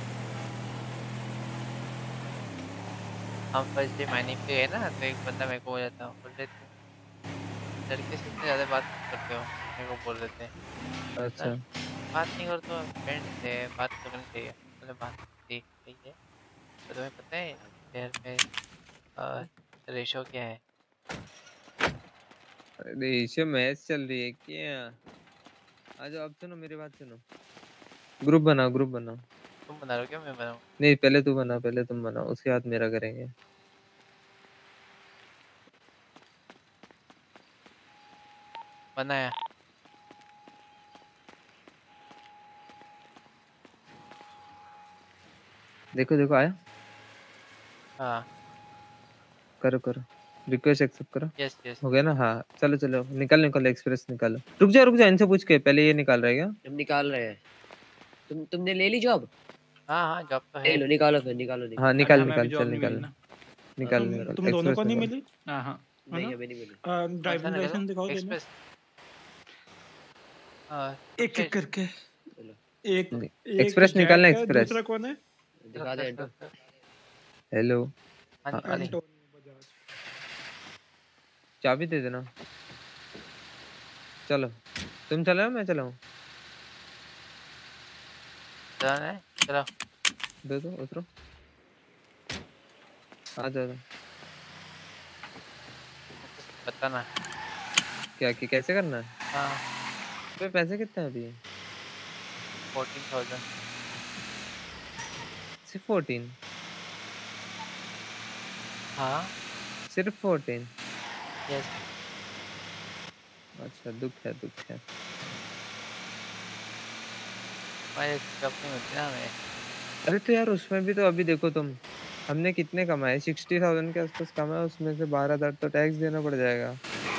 [SPEAKER 11] हम फर्स्ट डे माइनिंग पे गए ना, तो एक बंदा मेरे को बोल जाता बोल रहे थे लड़के से इतनी ज़्यादा बात करते हो, मेरे को बोल रहे थे।
[SPEAKER 14] अच्छा
[SPEAKER 11] बात नहीं कर तो फ्रेंड से बात करनी चाहिए, मतलब बात ठीक है। तो तुम्हें पता है शेयर में रेशो क्या है?
[SPEAKER 14] रेशो मैच चल रही है क्या? आ जाओ, अब सुनो मेरी बात सुनो। ग्रुप बनाओ, ग्रुप बनाओ।
[SPEAKER 11] तुम बना रहे हो क्या मैं बनाऊं?
[SPEAKER 14] नहीं, पहले तू बना, पहले तुम बनाओ, उसके बाद मेरा करेंगे।
[SPEAKER 11] बनाया।
[SPEAKER 14] देखो देखो आया।
[SPEAKER 11] हाँ
[SPEAKER 14] करो करो, रिक्वेस्ट एक्सेप्ट करो।
[SPEAKER 11] Yes yes.
[SPEAKER 14] हो गया ना? हाँ चलो चलो, निकालो निकालो, एक्सप्रेस निकालो। रुक जा इनसे पूछ के, पहले ये निकाल रहा है क्या?
[SPEAKER 19] हम निकाल रहे हैं। तुमने ले ली जॉब?
[SPEAKER 11] हाँ हाँ जॉब तो
[SPEAKER 19] ले
[SPEAKER 11] है।
[SPEAKER 19] लो, निकालो फिर, निकालो
[SPEAKER 14] हाँ निकाल
[SPEAKER 17] हमें
[SPEAKER 14] निकाल,
[SPEAKER 17] अभी
[SPEAKER 14] चल
[SPEAKER 17] जॉब नहीं
[SPEAKER 14] निकाल
[SPEAKER 17] मिली ना।
[SPEAKER 14] निकाल निकाल।
[SPEAKER 17] तुम दोनों को
[SPEAKER 14] एक्सप्रेस
[SPEAKER 17] नहीं
[SPEAKER 14] निकाल।
[SPEAKER 17] मिली? हाँ हाँ है
[SPEAKER 19] नहीं
[SPEAKER 17] ना?
[SPEAKER 19] हमें नहीं मिली।
[SPEAKER 17] ड्राइविंग लाइसेंस दिखाओ दोनों।
[SPEAKER 11] एक्सप्रेस।
[SPEAKER 17] एक एक करके। एक
[SPEAKER 14] एक्सप्रेस निकालना,
[SPEAKER 17] जैक है,
[SPEAKER 14] एक्सप्रेस।
[SPEAKER 17] दूसरा कौन है?
[SPEAKER 19] दिखा दे एंटो।
[SPEAKER 14] हेलो,
[SPEAKER 11] हाँ
[SPEAKER 14] हाँ,
[SPEAKER 11] निकाली।
[SPEAKER 14] चाबी दे देना। चलो तुम चलाओ, मैं चलाऊं?
[SPEAKER 11] चलो
[SPEAKER 14] दे दो, उतरो। आ जाओ।
[SPEAKER 11] बताना
[SPEAKER 14] क्या कि कैसे करना है?
[SPEAKER 11] हाँ।
[SPEAKER 14] तो पैसे कितने हैं अभी?
[SPEAKER 11] 14,000।
[SPEAKER 14] सिर्फ 14?
[SPEAKER 11] हाँ
[SPEAKER 14] सिर्फ 14?
[SPEAKER 11] यस।
[SPEAKER 14] अच्छा, दुख है दुख है।
[SPEAKER 11] कंपनी होती है ना हमें।
[SPEAKER 14] अरे तो यार उसमें भी तो अभी देखो तुम, हमने कितने कमाए? 60,000 के आसपास कमाए, उसमें से 12,000 तो टैक्स देना पड़ जाएगा।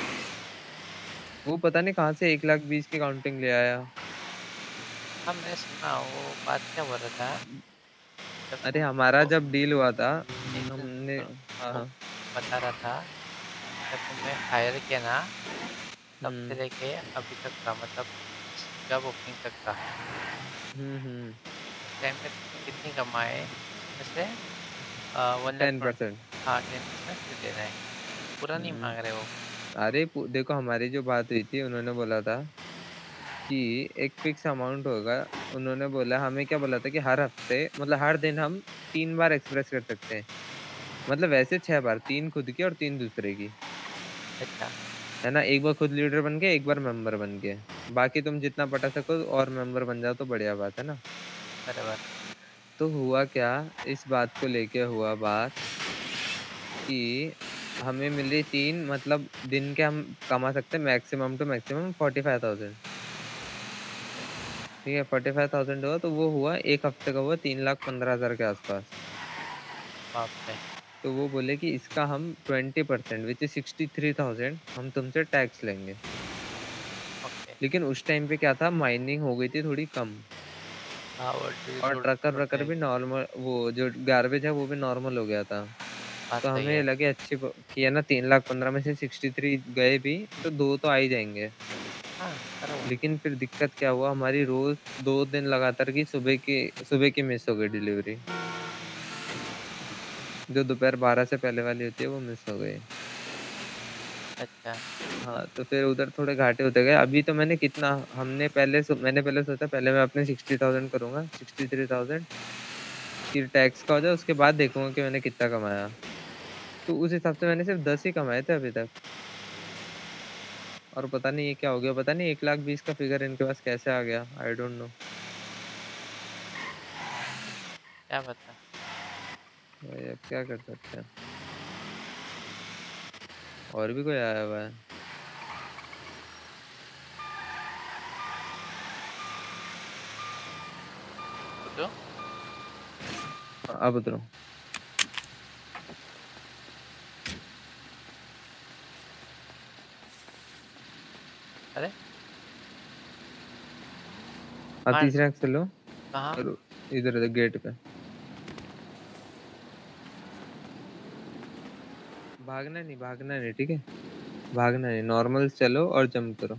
[SPEAKER 14] वो पता नहीं कहाँ से 1,20,000 की काउंटिंग ले आया।
[SPEAKER 11] हमने सुना वो बात क्या बोल रहा था।
[SPEAKER 14] अरे हमारा जब डील हुआ था हमने, हाँ हाँ
[SPEAKER 11] बता रहा था जब तुम्हें हायर किया ना तब से लेके अभी तक का मतलब जब ओपनिंग तक का टाइम में कितनी कमाए वैसे
[SPEAKER 14] 10%।
[SPEAKER 11] हाँ 10% दे रहे हैं, पूरा नहीं मांग रहे वो।
[SPEAKER 14] अरे देखो हमारी जो बात हुई थी, उन्होंने बोला था कि एक फिक्स अमाउंट होगा। उन्होंने बोला, हमें क्या बोला था कि हर हफ्ते मतलब हर दिन हम 3 बार एक्सप्रेस कर सकते हैं। मतलब वैसे 6 बार, 3 खुद की और 3 दूसरे की।
[SPEAKER 11] अच्छा
[SPEAKER 14] है ना? एक बार खुद लीडर बन के, एक बार मेंबर बन के, बाकी तुम जितना पटा सको और मेंबर बन जाओ तो बढ़िया बात है ना।
[SPEAKER 11] बराबर।
[SPEAKER 14] तो हुआ क्या, इस बात को लेके हुआ बात कि हमें मिली 3, मतलब दिन के हम कमा सकते हैं मैक्सिमम टू मैक्सिमम 45,000। ठीक है, 45,000 हुआ तो वो हुआ एक हफ्ते का, हुआ 3,15,000 के आसपास।
[SPEAKER 11] बाप रे।
[SPEAKER 14] तो वो बोले कि इसका हम 20% विच इज 63,000 हम तुमसे टैक्स लेंगे। लेकिन उस टाइम पे क्या था, माइनिंग हो गई थी थोड़ी कम, और ट्रकर भी नॉर्मल, वो जो गार्बेज है वो भी नॉर्मल हो गया था। तो हमें ये लगे अच्छी कि है ना, 3,15,000 में से 63 गए भी तो 2 तो आ ही जाएंगे। लेकिन फिर दिक्कत क्या हुआ, हमारी रोज 2 दिन लगातार की सुबह की मिस हो गई डिलीवरी। जो दोपहर 12 से पहले वाली होती है वो मिस हो गई।
[SPEAKER 11] अच्छा
[SPEAKER 14] हाँ, तो फिर उधर थोड़े घाटे होते गए। अभी तो मैंने कितना, मैंने पहले सोचा पहले मैं अपने 60,000 करूंगा, 63,000 फिर टैक्स का हो जाए, उसके बाद देखूंगा कि मैंने कितना कमाया। तो उस हिसाब से मैंने सिर्फ 10 ही कमाए थे अभी तक। और पता नहीं ये क्या हो गया, पता नहीं 1,20,000 का फिगर इनके पास कैसे आ गया, आई डोंट नो।
[SPEAKER 11] क्या पता
[SPEAKER 14] भाई अब क्या कर सकते हैं। और भी कोई आया हुआ है? अब उतरो।
[SPEAKER 11] अरे
[SPEAKER 14] अब तीसरा एक्सेल लो।
[SPEAKER 11] कहाँ?
[SPEAKER 14] इधर गेट पे। भागना नहीं, ठीक है? भागना नहीं, नॉर्मल चलो और जंप करो।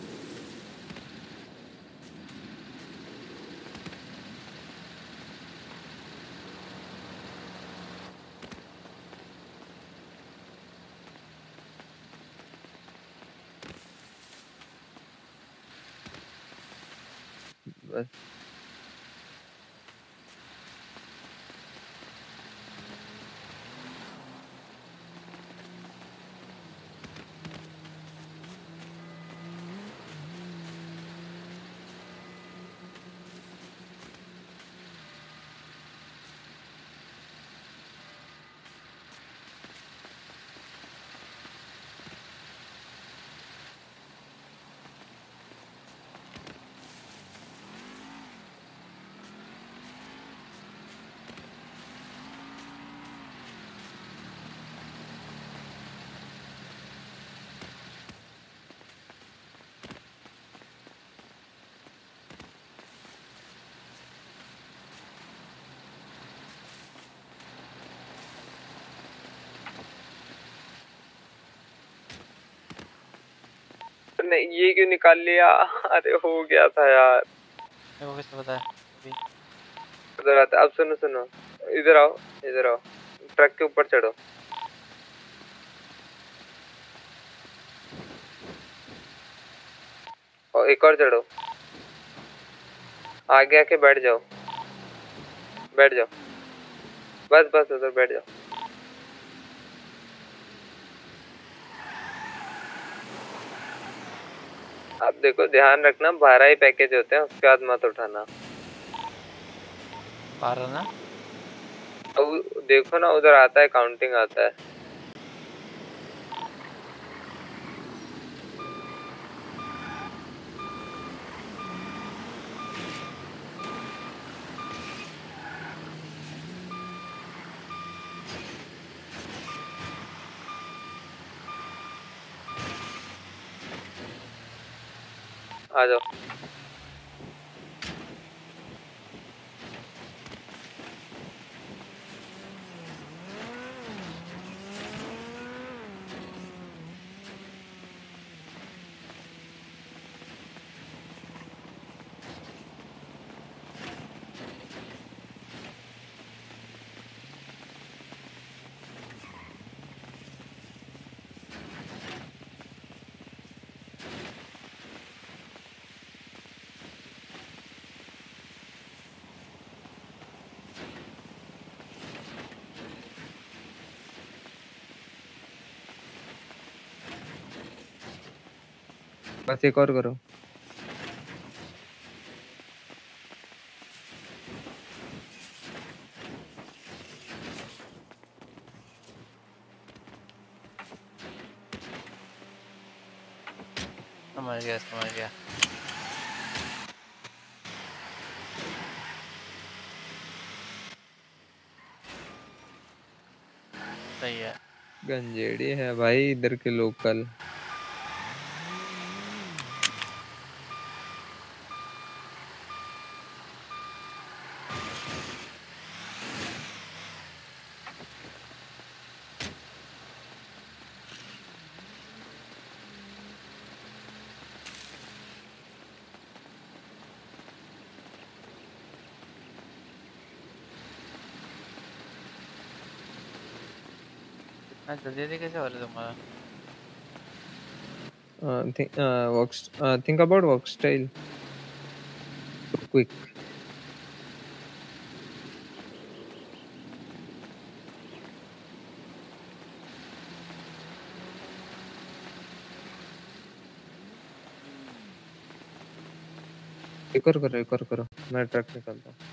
[SPEAKER 14] बस नहीं ये क्यों निकाल लिया? अरे हो गया था यार।
[SPEAKER 11] मेरे को कैसे पता है अभी?
[SPEAKER 14] उधर आता। अब सुनो सुनो, इधर आओ इधर आओ, ट्रक के ऊपर चढ़ो और एक और चढ़ो, आगे आके बैठ जाओ, बैठ जाओ, बस बस उधर बैठ जाओ। अब देखो ध्यान रखना 12 ही पैकेज होते हैं, उसके बाद मत उठाना।
[SPEAKER 11] 12 ना?
[SPEAKER 14] अब देखो ना उधर आता है, काउंटिंग आता है। आ जाओ। बस एक और करो।
[SPEAKER 11] समझ गया समझ गया। सही है।
[SPEAKER 14] गंजेड़ी है भाई इधर के लोकल।
[SPEAKER 11] जल्दी जल्दी कैसे हो रहा है तुम्हारा?
[SPEAKER 14] Think about work style. Quick. एक और करो, मैं ट्रक निकालता हूँ।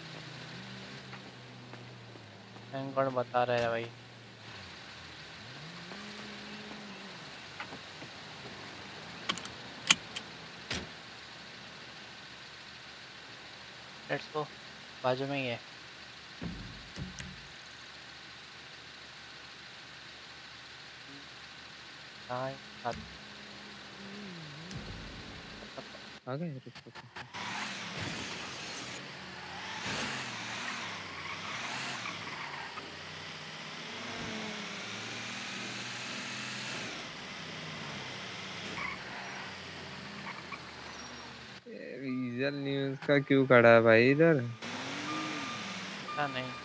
[SPEAKER 11] थैंक गॉड बता रहा है भाई। लेट्स गो, बाजू में ही है।
[SPEAKER 14] आ गए। विजुअल न्यूज़ का क्यों खड़ा है भाई इधर?
[SPEAKER 11] नहीं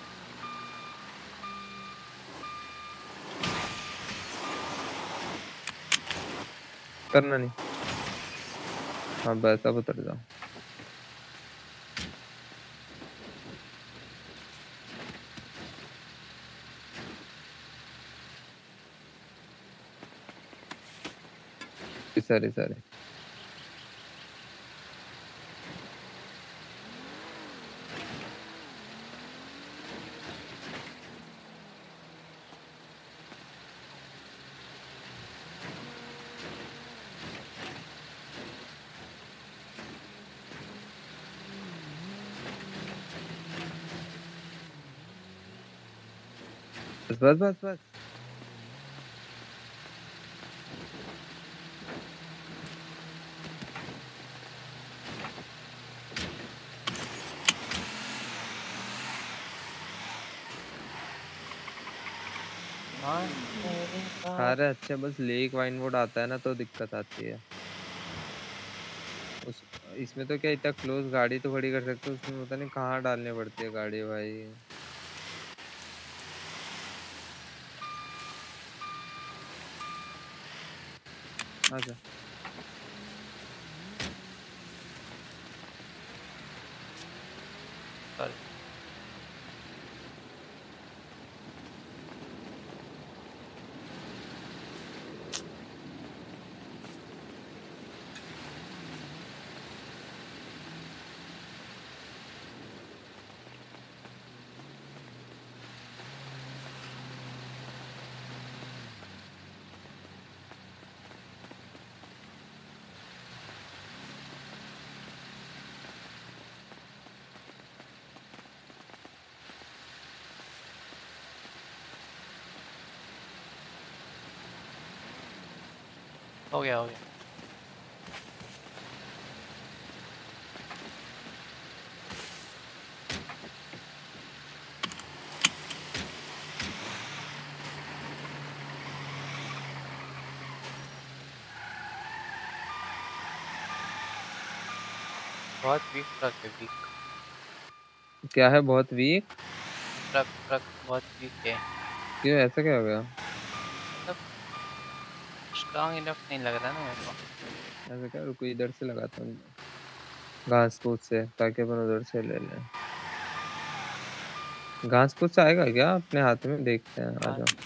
[SPEAKER 14] करना नहीं। हाँ बस अब उतर जाओ। सॉरी बस अरे अच्छा बस लेक वाइनवुड आता है ना तो दिक्कत आती है। उस इसमें तो क्या इतना क्लोज गाड़ी तो खड़ी कर सकते हो, उसमें पता नहीं कहाँ डालने पड़ती है गाड़ी भाई। आजा
[SPEAKER 11] हो गया हो गया। बहुत वीक ट्रक है, वीक
[SPEAKER 14] क्या है बहुत वीक?
[SPEAKER 11] ट्रक ट्रक बहुत वीक है।
[SPEAKER 14] क्यों ऐसा क्या हो गया?
[SPEAKER 11] मतलब स्ट्रांग इनफ नहीं लग रहा ना मेरे को।
[SPEAKER 14] ऐसा क्या, रुको इधर से लगाता हूँ घास फूस से, ताकि अपन उधर से ले लें। घास फूस से आएगा क्या अपने हाथ में? देखते हैं, आ जाओ।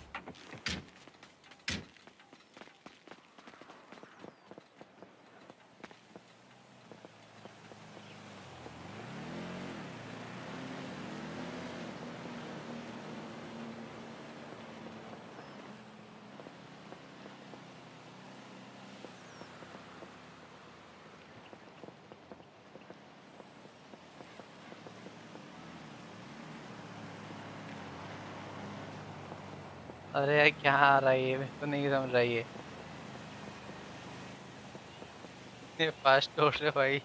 [SPEAKER 11] अरे यार क्या आ रहा है ये, मेरे को नहीं समझ रहा ये फास्ट तोड़ रहे भाई।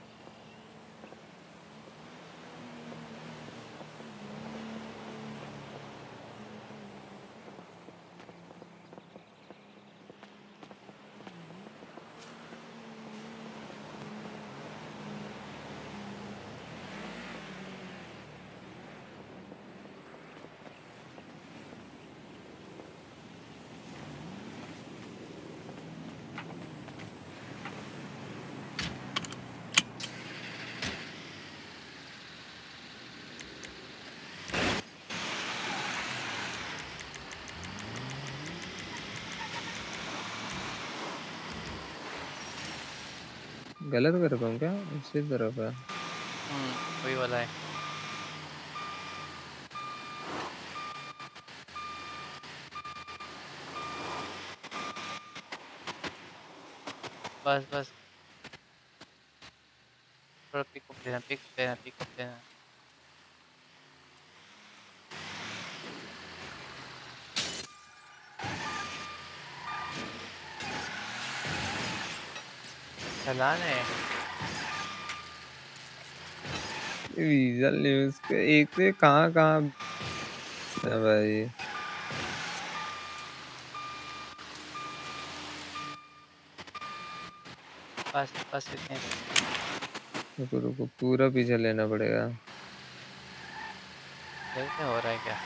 [SPEAKER 14] गलत कर रहा हूँ क्या? इसी तरफ है।
[SPEAKER 11] वही वाला है। बस बस थोड़ा पिकअप लेना, पिकअप लेना, पिकअप लेना। चलाना है
[SPEAKER 14] विजुअल न्यूज़ के एक से कहाँ कहाँ है भाई।
[SPEAKER 11] बस बस इतने।
[SPEAKER 14] रुको रुको, पूरा पीछे लेना पड़ेगा।
[SPEAKER 11] देखते हो रहा है क्या।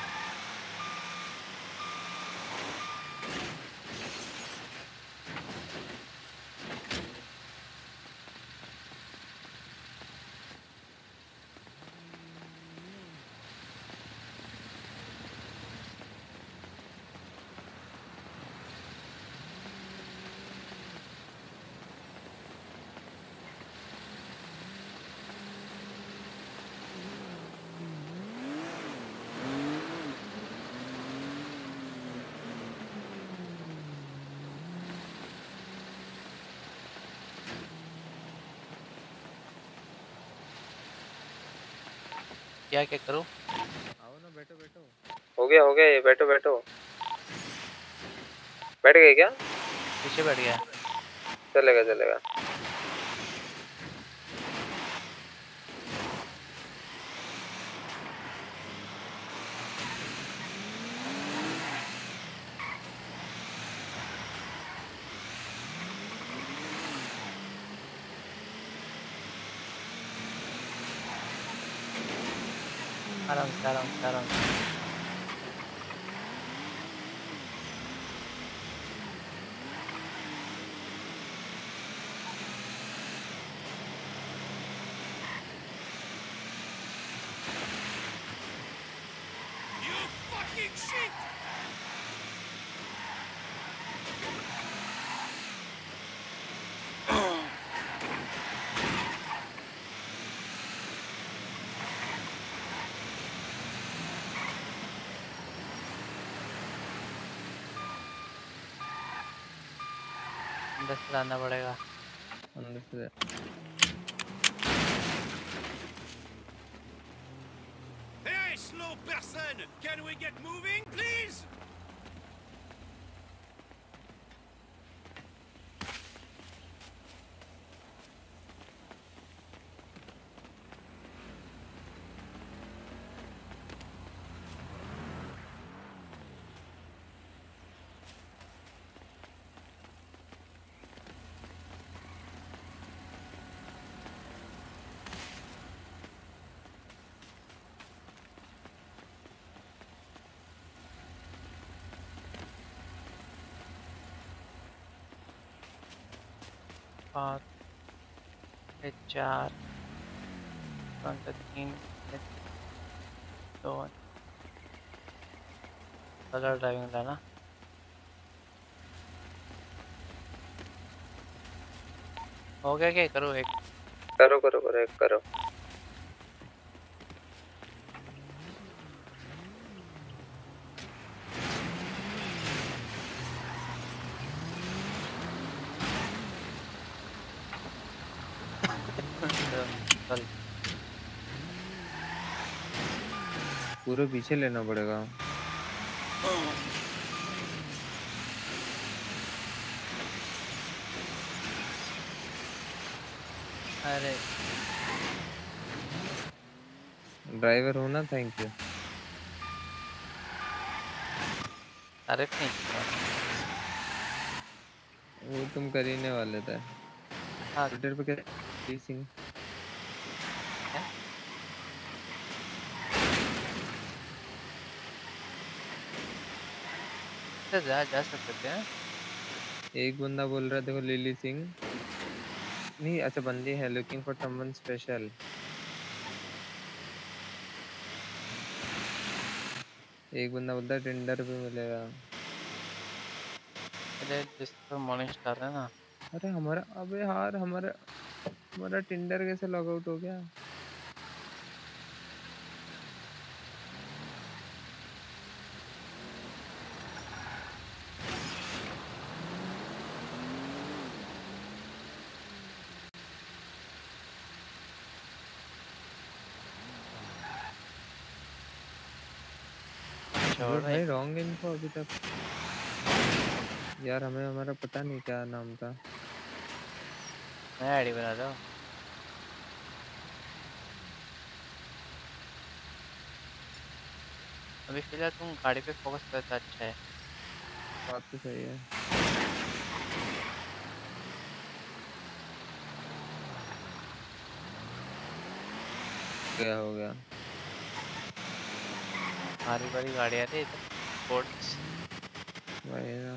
[SPEAKER 11] क्या क्या करूं?
[SPEAKER 14] आओ ना, बैठो बैठो। हो गया ये, बैठो बैठो। बैठ गए क्या?
[SPEAKER 11] पीछे बैठ गया।
[SPEAKER 14] चलेगा चलेगा।
[SPEAKER 11] आराम से आराम से आराम से। अंदर से लाना पड़ेगा।
[SPEAKER 14] अंदर से
[SPEAKER 20] Hey, slow person! Can we get moving, please?
[SPEAKER 11] पाँच, ये चार, पाँच, तीन, ये दो, कलर ड्राइविंग लाना। हो गया क्या? करो एक।
[SPEAKER 14] करो करो करो एक करो।
[SPEAKER 11] चल
[SPEAKER 14] पूरे पीछे लेना पड़ेगा।
[SPEAKER 11] अरे
[SPEAKER 14] ड्राइवर हो ना, थैंक यू।
[SPEAKER 11] अरे नहीं किया।
[SPEAKER 14] वो तुम करने वाले थे।
[SPEAKER 11] हाँ
[SPEAKER 14] ट्विटर पे क्या सिंह
[SPEAKER 11] जा सकते हैं।
[SPEAKER 14] एक बंदा बोल रहा है, देखो लिली सिंह नहीं, अच्छा बंदी है, लुकिंग फॉर समवन स्पेशल। एक बंदा बोलता है टिंडर पे मिलेगा।
[SPEAKER 11] अरे जिसको मॉर्निंग स्टार है ना।
[SPEAKER 14] अरे हमारा, अबे यार हमारा टिंडर कैसे लॉग आउट हो गया? भाई रॉन्ग इन्फो अभी तक यार। हमें हमारा पता नहीं क्या नाम था।
[SPEAKER 11] मैं आईडी बना दो। अभी फिलहाल तुम गाड़ी पे फोकस करता अच्छा है।
[SPEAKER 14] बात तो सही है। क्या हो गया?
[SPEAKER 11] हमारी बड़ी गाड़ी आ रही है स्पोर्ट्स।
[SPEAKER 14] वही ना।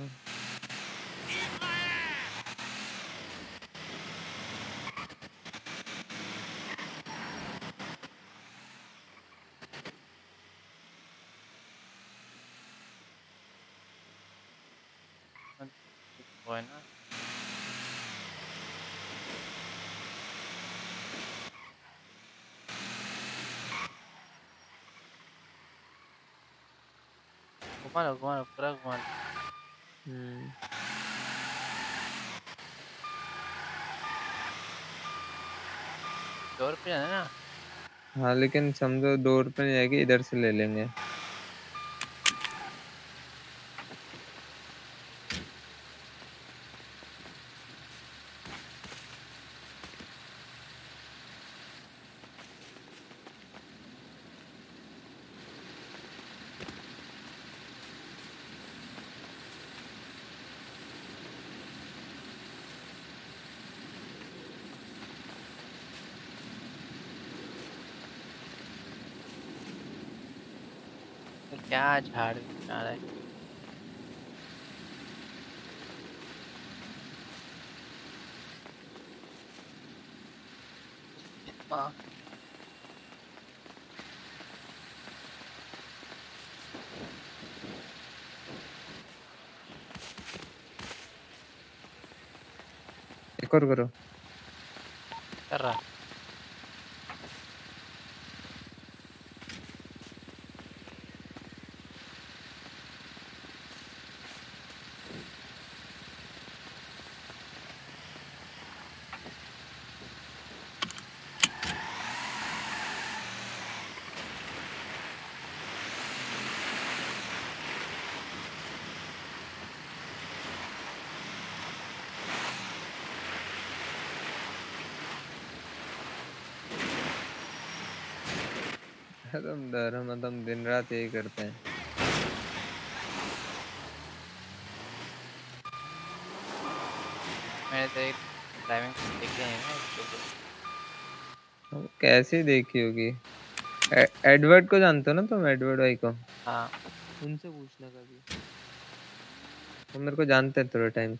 [SPEAKER 11] वो है ना। घुमा लो पूरा घुमा लो। डोर पे जाना ना।
[SPEAKER 14] हाँ लेकिन समझो डोर पे नहीं जाएगी, इधर से ले लेंगे।
[SPEAKER 11] क्या झाड़ आ रहा है? हाँ।
[SPEAKER 14] एक और करो।
[SPEAKER 11] कर रहा।
[SPEAKER 14] हम दिन रात यही करते हैं।
[SPEAKER 11] मैंने तो एक ड्राइविंग देखी है ना
[SPEAKER 14] कैसी देखी होगी? एडवर्ड को जानते हो ना तुम? एडवर्ड भाई को?
[SPEAKER 11] हाँ।
[SPEAKER 14] उनसे पूछना कभी। वो मेरे को जानते हैं थोड़े टाइम से।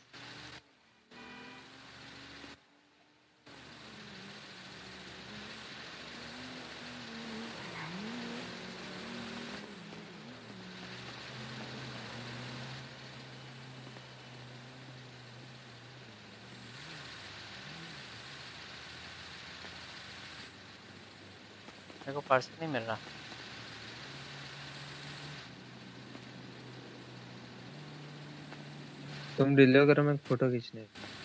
[SPEAKER 11] मेरे को पर्स नहीं मिल रहा।
[SPEAKER 14] तुम डिले करो, मैं फोटो खींचने।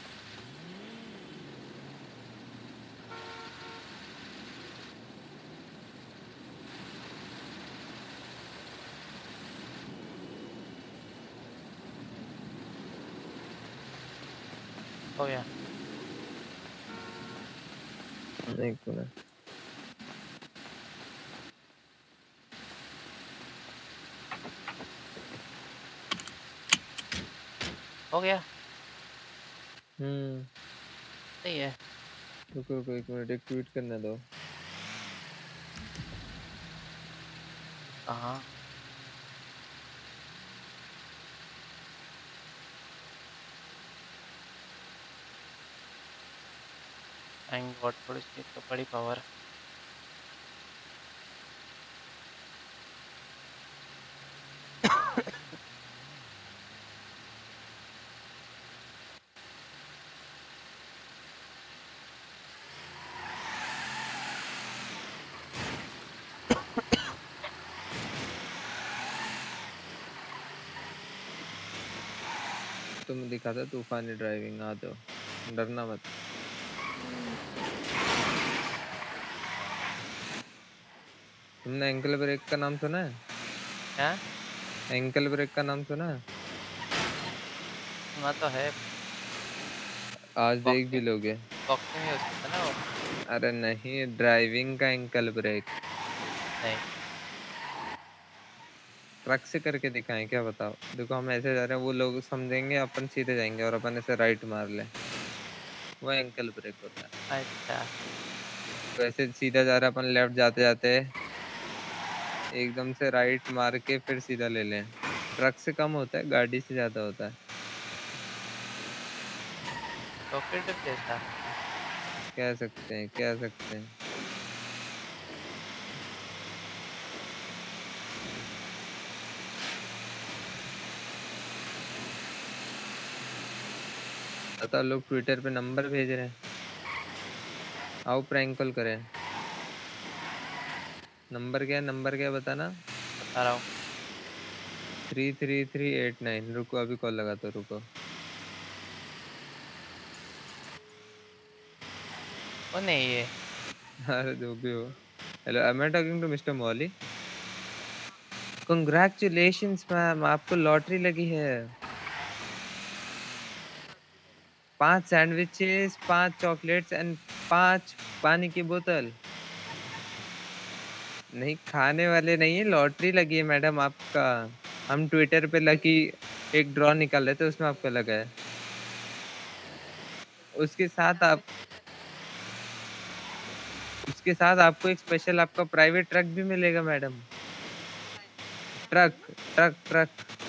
[SPEAKER 11] हो गया।
[SPEAKER 14] एक मिनट।
[SPEAKER 11] हो गया।
[SPEAKER 14] सही
[SPEAKER 11] है।
[SPEAKER 14] रुको रुको एक मिनट, एक ट्वीट करने दो।
[SPEAKER 11] कहाँ? थैंक गॉड फॉर इसकी तो बड़ी पावर।
[SPEAKER 14] तुम दिखाता तूफानी ड्राइविंग, आ जाओ, डरना मत। तुमने एंकल ब्रेक का नाम सुना है?
[SPEAKER 11] क्या?
[SPEAKER 14] एंकल ब्रेक का नाम सुना है?
[SPEAKER 11] सुना तो है।
[SPEAKER 14] आज देख भी लोगे।
[SPEAKER 11] बॉक्सिंग में उसका ना वो।
[SPEAKER 14] अरे नहीं, ड्राइविंग का एंकल ब्रेक।
[SPEAKER 11] नहीं।
[SPEAKER 14] ट्रक से करके दिखाएं क्या? बताओ। देखो हम ऐसे जा रहे हैं, वो लोग समझेंगे अपन सीधे जाएंगे और अपन ऐसे राइट मार ले, वो एंकल ब्रेक होता है।
[SPEAKER 11] अच्छा।
[SPEAKER 14] वैसे सीधा जा रहा है अपन, लेफ्ट जाते जाते एकदम से राइट मार के फिर सीधा ले लें। ट्रक से कम होता है, गाड़ी से ज्यादा होता है।
[SPEAKER 11] रॉकेट जैसा
[SPEAKER 14] कह सकते हैं, कह सकते हैं। पता लोग ट्विटर पे नंबर भेज रहे हैं। आओ प्रैंक कॉल करें। नंबर क्या है? नंबर क्या है बताना।
[SPEAKER 11] बता रहा हूँ।
[SPEAKER 14] 33389। रुको अभी कॉल लगाता हूँ, रुको।
[SPEAKER 11] वो नहीं ये।
[SPEAKER 14] अरे जो भी हो। Hello, am I talking to Mr. Molly? Congratulations ma'am, आपको लॉटरी लगी है। 5 सैंडविचेस, 5 चॉकलेट्स एंड 5 पानी की बोतल। नहीं, खाने वाले नहीं है, लॉटरी लगी है मैडम आपका। हम ट्विटर पे लकी एक ड्रॉ निकाल रहे थे, उसमें आपका लगा है। उसके साथ आपको एक स्पेशल आपका प्राइवेट ट्रक भी मिलेगा मैडम। ट्रक ट्रक ट्रक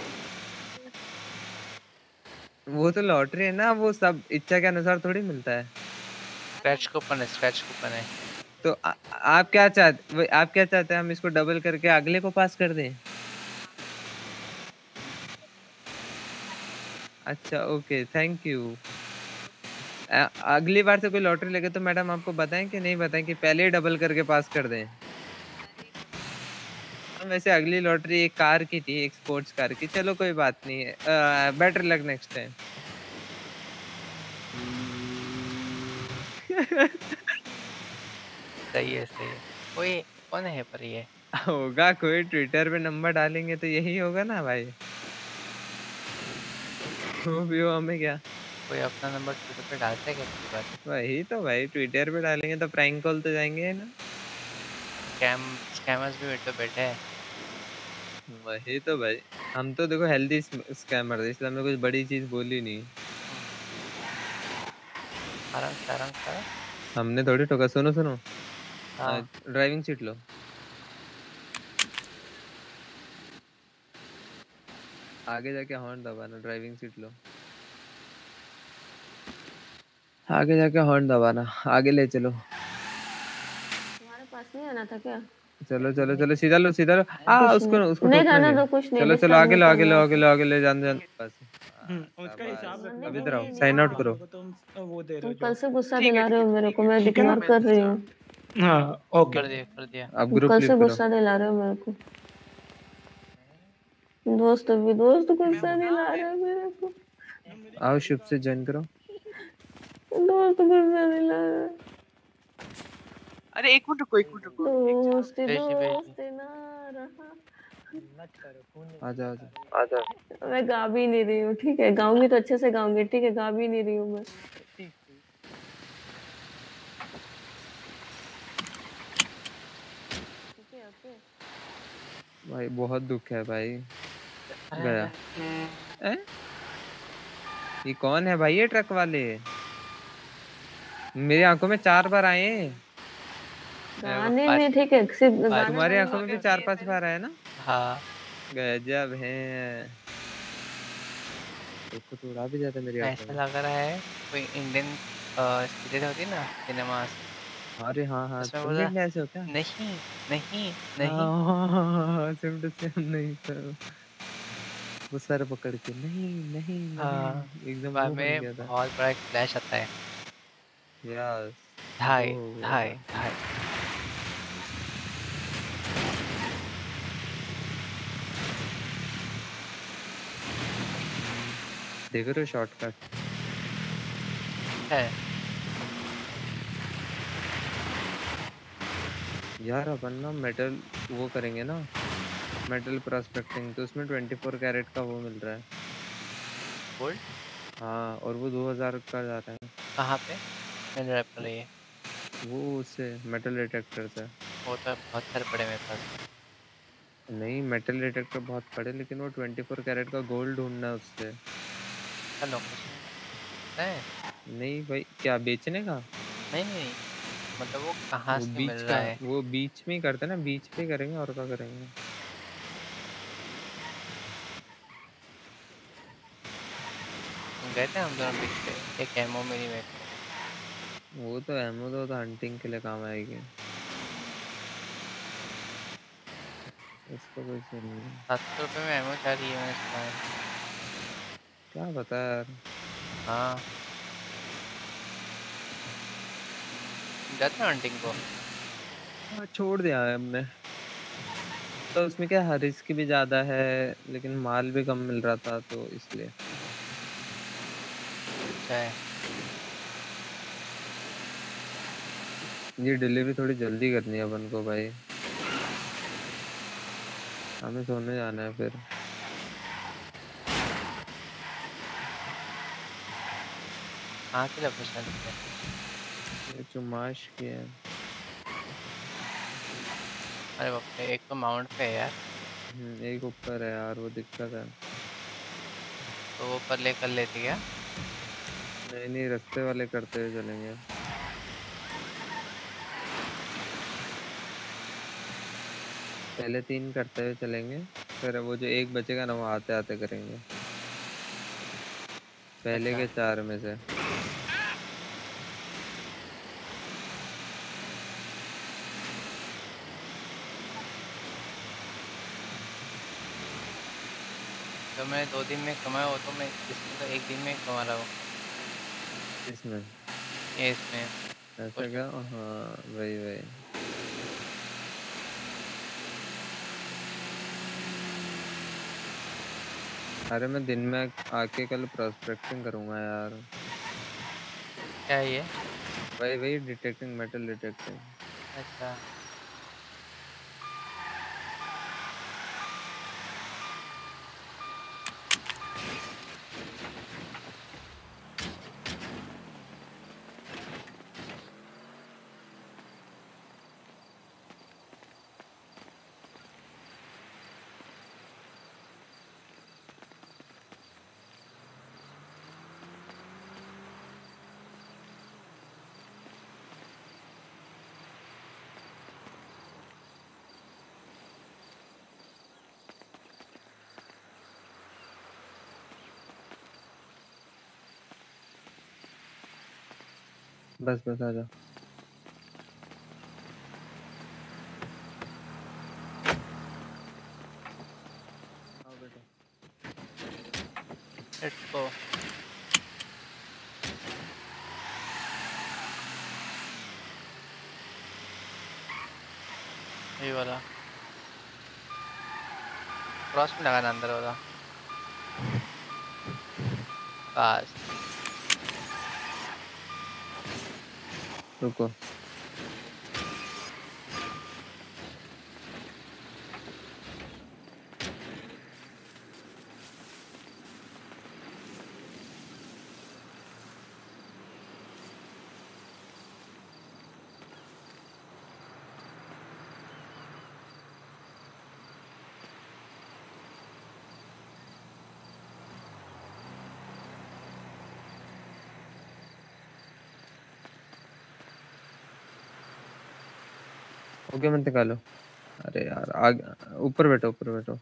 [SPEAKER 14] वो तो लॉटरी है ना, वो सब इच्छा के अनुसार थोड़ी मिलता है।
[SPEAKER 11] स्क्रैच कूपन है, स्क्रैच कूपन है।
[SPEAKER 14] तो आप क्या चाहते हैं, हम इसको डबल करके अगले को पास कर दें? अच्छा ओके, थैंक यू। अगली बार से कोई लॉटरी लगे तो मैडम आपको बताएं कि नहीं बताएं कि पहले ही डबल करके पास कर दें? वैसे अगली लॉटरी एक कार की थी, एक स्पोर्ट्स कार की। चलो कोई बात नहीं है, बेटर लक नेक्स्ट टाइम।
[SPEAKER 11] सही है सही है। कोई कौन है पर ये?
[SPEAKER 14] होगा कोई, ट्विटर पे नंबर डालेंगे तो यही होगा ना भाई। वो भी हो, हमें क्या।
[SPEAKER 11] कोई अपना नंबर ट्विटर पे डालता है क्या? बात
[SPEAKER 14] वही तो भाई, ट्विटर पे डालेंगे तो प्रैंक कॉल तो जाएंगे ना।
[SPEAKER 11] स्कैमर्स भी तो बैठे हैं।
[SPEAKER 14] वही तो भाई, हम तो देखो हेल्दी स्कैमर है, इसलिए हमने कुछ बड़ी चीज बोली नहीं।
[SPEAKER 11] आराम से आराम से।
[SPEAKER 14] हमने थोड़ी ठोका। सुनो सुनो,
[SPEAKER 11] हाँ।
[SPEAKER 14] ड्राइविंग सीट लो। आगे जाके हॉर्न दबाना, ड्राइविंग सीट लो। आगे जाके हॉर्न दबाना, आगे ले चलो।
[SPEAKER 3] तुम्हारे पास नहीं आना था क्या?
[SPEAKER 14] चलो चलो चलो, सीधा लो सीधा लो। उसको उसको
[SPEAKER 3] नहीं
[SPEAKER 14] ठोकने
[SPEAKER 3] जाना
[SPEAKER 14] दे।
[SPEAKER 3] दो, कुछ नहीं।
[SPEAKER 14] चलो चलो, आगे लो आगे लो आगे लो आगे ले, जान जान बस।
[SPEAKER 17] उसका हिसाब रखना।
[SPEAKER 14] अब इधर आओ, साइन आउट करो।
[SPEAKER 17] तुम वो दे रहे
[SPEAKER 3] तुम
[SPEAKER 17] हो
[SPEAKER 3] कल से गुस्सा दिला रहे हो मेरे को, मैं इग्नोर कर रही हूँ।
[SPEAKER 17] हाँ ओके,
[SPEAKER 11] कर दिया।
[SPEAKER 14] अब ग्रुप
[SPEAKER 3] कल
[SPEAKER 14] लीव
[SPEAKER 3] से
[SPEAKER 14] करो।
[SPEAKER 3] गुस्सा दिला रहे हो मेरे को। दोस्त गुस्सा दिला रहा है मेरे को।
[SPEAKER 14] आओ शुभ से ज्वाइन करो।
[SPEAKER 3] दोस्त गुस्सा दिला रहा है।
[SPEAKER 11] अरे एक मिनट रुको, एक मिनट रुको।
[SPEAKER 3] दोस्ती ना रहा।
[SPEAKER 14] आजा आजा
[SPEAKER 3] आजा। मैं गा भी नहीं रही हूँ, ठीक है? गाऊंगी तो अच्छे से गाऊंगी, ठीक है? गा भी नहीं रही हूँ मैं।
[SPEAKER 14] भाई बहुत दुख है भाई। गया। ये कौन है भाई? ये ट्रक वाले मेरी आंखों में 4 बार आए।
[SPEAKER 3] गाने में ठीक है, सिर्फ गाने
[SPEAKER 14] तुम्हारी आंखों में भी 4-5 बार आए ना?
[SPEAKER 11] हाँ।
[SPEAKER 14] गजब है। देखो तो उड़ा भी जाता मेरी आंखों
[SPEAKER 11] ऐसा
[SPEAKER 14] में।
[SPEAKER 11] लग रहा है कोई इंडियन सीरीज होती ना, सिनेमा।
[SPEAKER 14] अरे हाँ हाँ,
[SPEAKER 11] उसमें
[SPEAKER 14] तुम
[SPEAKER 11] बोला
[SPEAKER 14] भी ऐसे हो क्या?
[SPEAKER 11] नहीं नहीं नहीं।
[SPEAKER 14] हाँ, सेम टू सेम। नहीं तो वो सर पकड़ के नहीं नहीं
[SPEAKER 11] हाँ,
[SPEAKER 14] नहीं, एकदम
[SPEAKER 11] बाद
[SPEAKER 14] वो बन
[SPEAKER 11] में
[SPEAKER 14] गया था।
[SPEAKER 11] बहुत बड़ा एक फ्लैश आता है।
[SPEAKER 14] यस,
[SPEAKER 11] ढाई
[SPEAKER 14] वो हो गया
[SPEAKER 11] ढाई
[SPEAKER 14] था।
[SPEAKER 11] ढाई।
[SPEAKER 14] देख रहे हो शॉर्टकट
[SPEAKER 11] है
[SPEAKER 14] यार? अपन ना मेटल वो करेंगे ना, मेटल प्रोस्पेक्टिंग, तो उसमें 24 कैरेट का वो मिल रहा है,
[SPEAKER 11] गोल्ड।
[SPEAKER 14] हाँ, और वो 2000 का जा रहा है।
[SPEAKER 11] कहाँ पे मिल रहा है पर ये?
[SPEAKER 14] वो उससे मेटल डिटेक्टर से।
[SPEAKER 11] वो तो बहुत सारे पड़े मेरे पास।
[SPEAKER 14] नहीं, मेटल डिटेक्टर बहुत पड़े, लेकिन वो 24 कैरेट का गोल्ड ढूंढना है उससे।
[SPEAKER 11] हेलो है?
[SPEAKER 14] नहीं भाई, क्या बेचने का?
[SPEAKER 11] नहीं नहीं, मतलब वो कहाँ
[SPEAKER 14] वो
[SPEAKER 11] से
[SPEAKER 14] बीच
[SPEAKER 11] मिल
[SPEAKER 14] का,
[SPEAKER 11] रहा है?
[SPEAKER 14] वो बीच में ही करते हैं ना, बीच पे करेंगे और क्या करेंगे।
[SPEAKER 11] गए थे हम दोनों बीच पे, एक एमओ मिली मेरे को।
[SPEAKER 14] वो तो एमो तो हंटिंग के लिए काम आएगी, इसको कोई सीन नहीं।
[SPEAKER 11] 700 रुपये में एमओ चाह रही है, मैंने सुना है।
[SPEAKER 14] क्या बता यार।
[SPEAKER 11] हाँ, जाते हैं हंटिंग को।
[SPEAKER 14] हाँ, छोड़ दिया है हमने तो। उसमें क्या है, रिस्क भी ज्यादा है, लेकिन माल भी कम मिल रहा था, तो इसलिए।
[SPEAKER 11] अच्छा है।
[SPEAKER 14] ये डिलीवरी थोड़ी जल्दी करनी है अपन को भाई, हमें सोने जाना है फिर।
[SPEAKER 11] कहाँ से लोकेशन है?
[SPEAKER 14] ये चुमाश की है।
[SPEAKER 11] अरे बाप रे, एक तो माउंट पे है यार।
[SPEAKER 14] एक ऊपर है यार, वो दिक्कत है।
[SPEAKER 11] तो वो ऊपर ले कर लेती क्या?
[SPEAKER 14] नहीं नहीं, रास्ते वाले करते हुए चलेंगे। पहले 3 करते हुए चलेंगे, फिर वो जो एक बचेगा ना वो आते आते करेंगे पहले के 4 में से।
[SPEAKER 11] तो मैं 2 दिन में कमाया हो तो मैं इसमें तो 1 दिन में कमा रहा हूँ
[SPEAKER 14] इसमें
[SPEAKER 11] ये इसमें
[SPEAKER 14] ऐसा क्या? हाँ वही वही। अरे मैं दिन में आके कल प्रोस्पेक्टिंग करूंगा यार।
[SPEAKER 11] क्या है ये?
[SPEAKER 14] वही वही डिटेक्टिंग, मेटल डिटेक्टिंग।
[SPEAKER 11] अच्छा
[SPEAKER 14] बस बस आ जा। आओ बेटा।
[SPEAKER 11] Let's go. ये वाला क्रॉस में लगाना अंदर वाला बस।
[SPEAKER 14] रुको ओके मत निकालो। अरे यार आगे ऊपर बैठो ऊपर बैठो।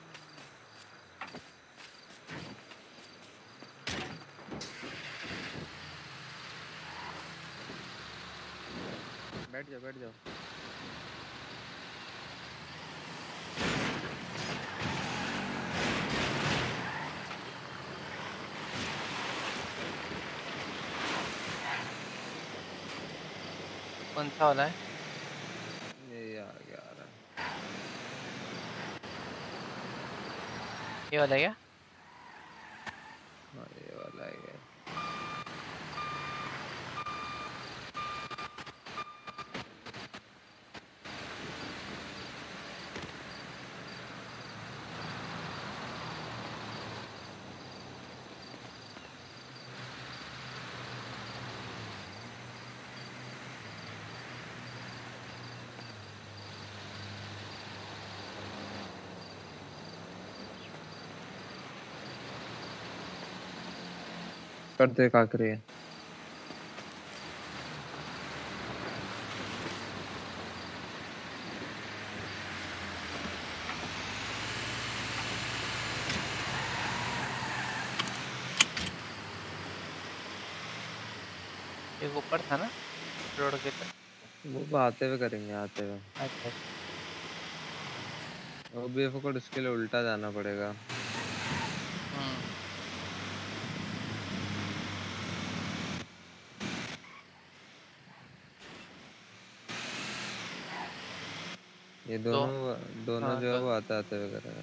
[SPEAKER 14] बैठ जाओ बैठ जाओ।
[SPEAKER 11] कौन सा वाला है?
[SPEAKER 14] ये आ गया आ रहा।
[SPEAKER 11] ये वाला है क्या?
[SPEAKER 14] हाँ ये वाला है ये। करते काकरे है।
[SPEAKER 11] एक ऊपर था ना रोड के तरफ।
[SPEAKER 14] वो आते हुए करेंगे आते हुए।
[SPEAKER 11] अच्छा
[SPEAKER 14] वो बीएफओ को उसके लिए उल्टा जाना पड़ेगा। ये दोनों
[SPEAKER 11] हाँ,
[SPEAKER 14] जो है वो आते आते हुए करेंगे।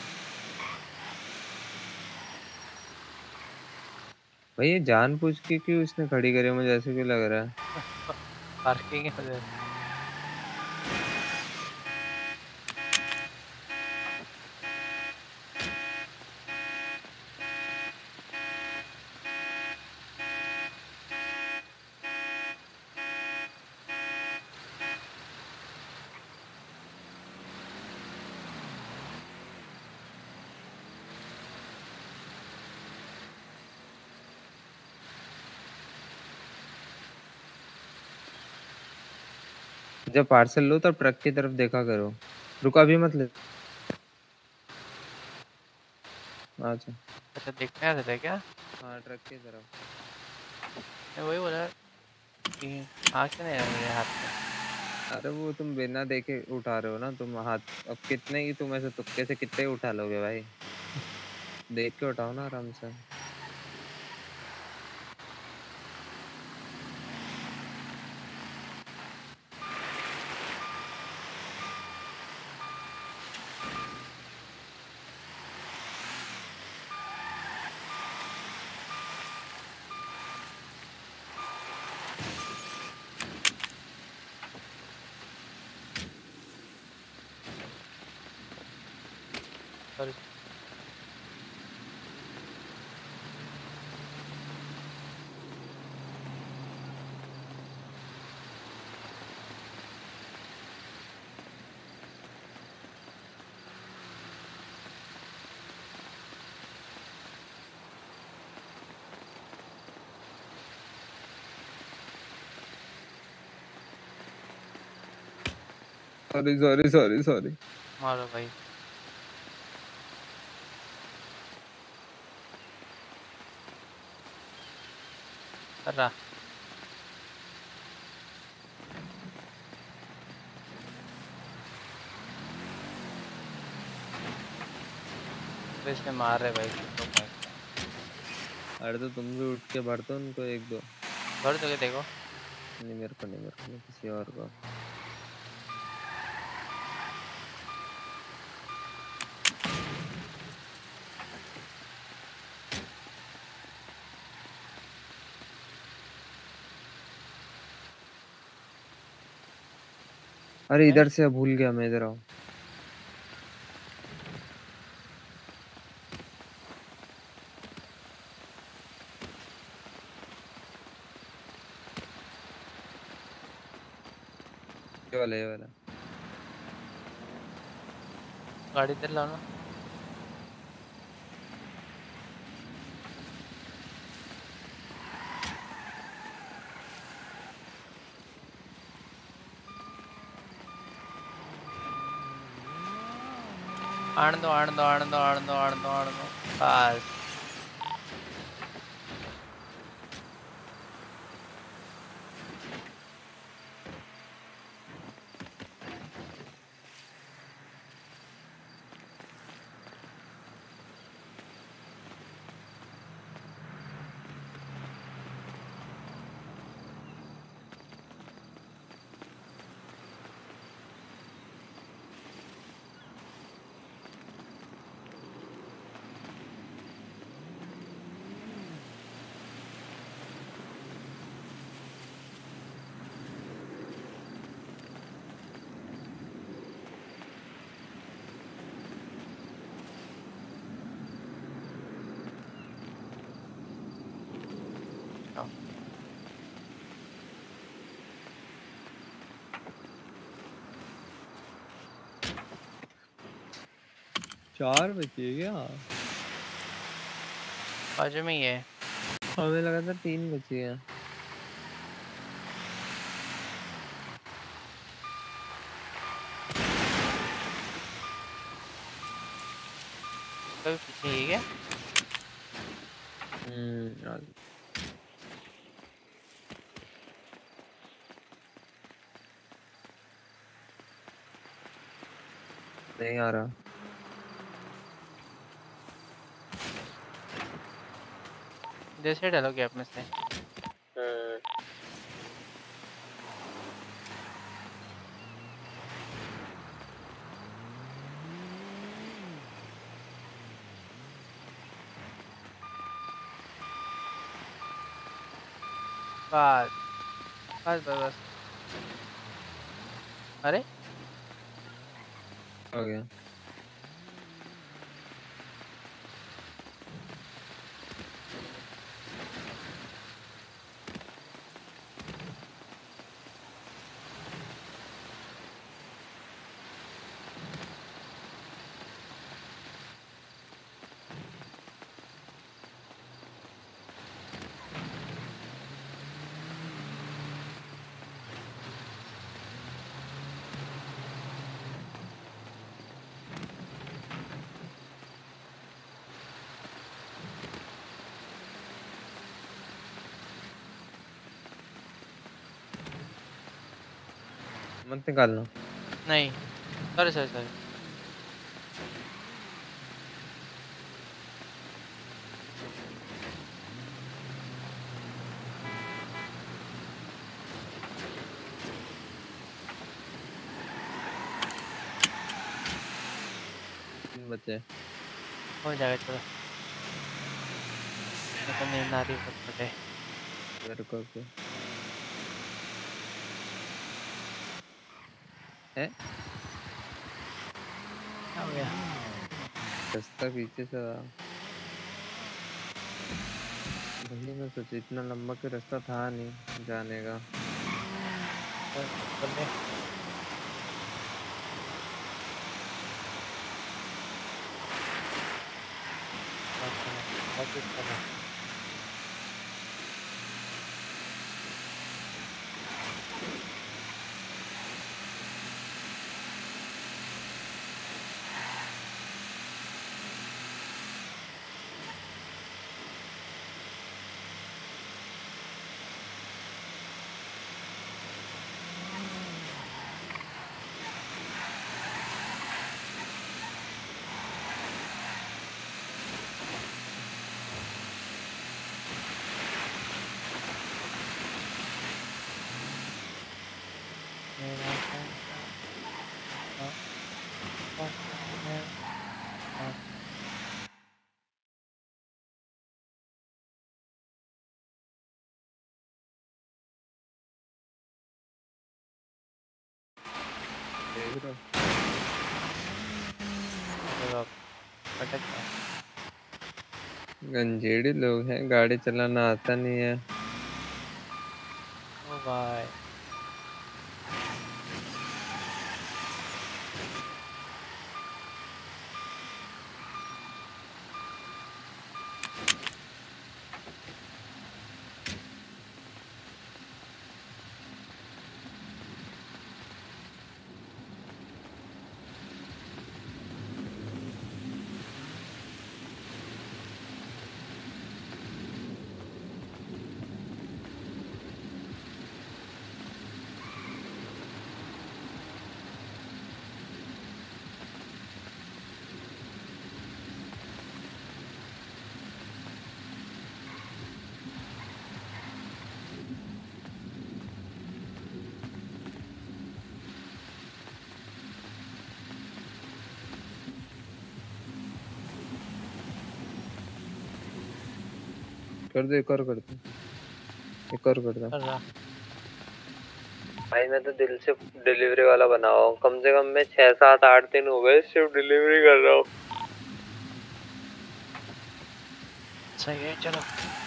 [SPEAKER 14] भाई ये जानबूझ के क्यों इसने खड़ी करी है? मुझे ऐसे क्यों लग रहा है?
[SPEAKER 11] पार्किंग है।
[SPEAKER 14] जब पार्सल लो तब ट्रक की तरफ देखा करो। रुको अभी मत ले। अच्छा
[SPEAKER 11] अच्छा देखने आते थे क्या?
[SPEAKER 14] हाँ ट्रक की तरफ।
[SPEAKER 11] मैं वही बोला कि हाँ क्यों नहीं है मेरे हाथ में?
[SPEAKER 14] अरे वो तुम बिना देखे उठा रहे हो ना तुम हाथ। अब कितने ही तुम ऐसे तुक्के से कितने ही उठा लोगे भाई। देख के उठाओ ना आराम से।
[SPEAKER 11] Sorry
[SPEAKER 14] sorry sorry sorry sorry.
[SPEAKER 11] मारो भाई। कर रहा तो इसने मार रहे भाई तो भाई।
[SPEAKER 14] अरे तो तुम भी उठ के भर दो उनको एक दो।
[SPEAKER 11] भर दोगे देखो।
[SPEAKER 14] नहीं मेरे को नहीं, मेरे को नहीं, किसी और को। अरे इधर से भूल गया मैं, इधर आओ। ये वाला
[SPEAKER 11] गाड़ी इधर लाओ ना। आण दो आण दो आण दो आण दो आण दो आण दो बस।
[SPEAKER 14] चार बचे क्या?
[SPEAKER 11] बाजू में ही है।
[SPEAKER 14] हमें लगा था 3 बचे हैं।
[SPEAKER 11] कोई पीछे ही है क्या?
[SPEAKER 14] नहीं आ रहा।
[SPEAKER 11] जैसे डालो गैप में से। बस बस बस बस। अरे
[SPEAKER 14] हो गया। मत निकालना।
[SPEAKER 11] नहीं सॉरी सॉरी सॉरी।
[SPEAKER 14] बचे
[SPEAKER 11] हो जाएगा चलो। तो नींद आ रही है फटे।
[SPEAKER 14] मेरे को भी है।
[SPEAKER 11] हो गया
[SPEAKER 14] रास्ता पीछे से भाई मैं सोचा इतना लंबा कोई रास्ता था नहीं जाने का। देख रहा गंजेड़ी लोग हैं, गाड़ी चलाना आता नहीं है।
[SPEAKER 11] ओ भाई
[SPEAKER 14] कर दे, एक और कर दे, एक और कर दो।
[SPEAKER 11] कर रहा
[SPEAKER 14] भाई मैं तो दिल से डिलीवरी वाला बना हुआ हूँ, कम से कम मैं 6 7 8 दिन हो गए सिर्फ डिलीवरी कर रहा हूँ।
[SPEAKER 11] सही है चलो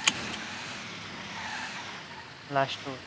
[SPEAKER 11] लास्ट टू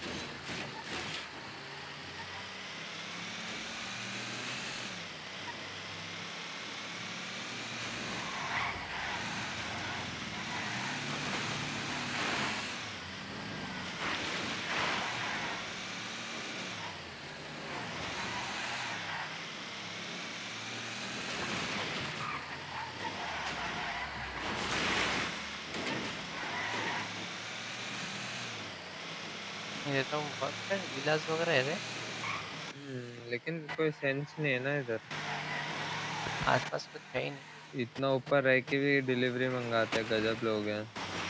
[SPEAKER 11] ये तो बहुत विलास वगैरह है रे।
[SPEAKER 14] लेकिन कोई सेंस नहीं है ना इधर,
[SPEAKER 11] आसपास कुछ है ही नहीं।
[SPEAKER 14] इतना ऊपर रह के भी डिलीवरी मंगाते हैं, गजब लोग हैं।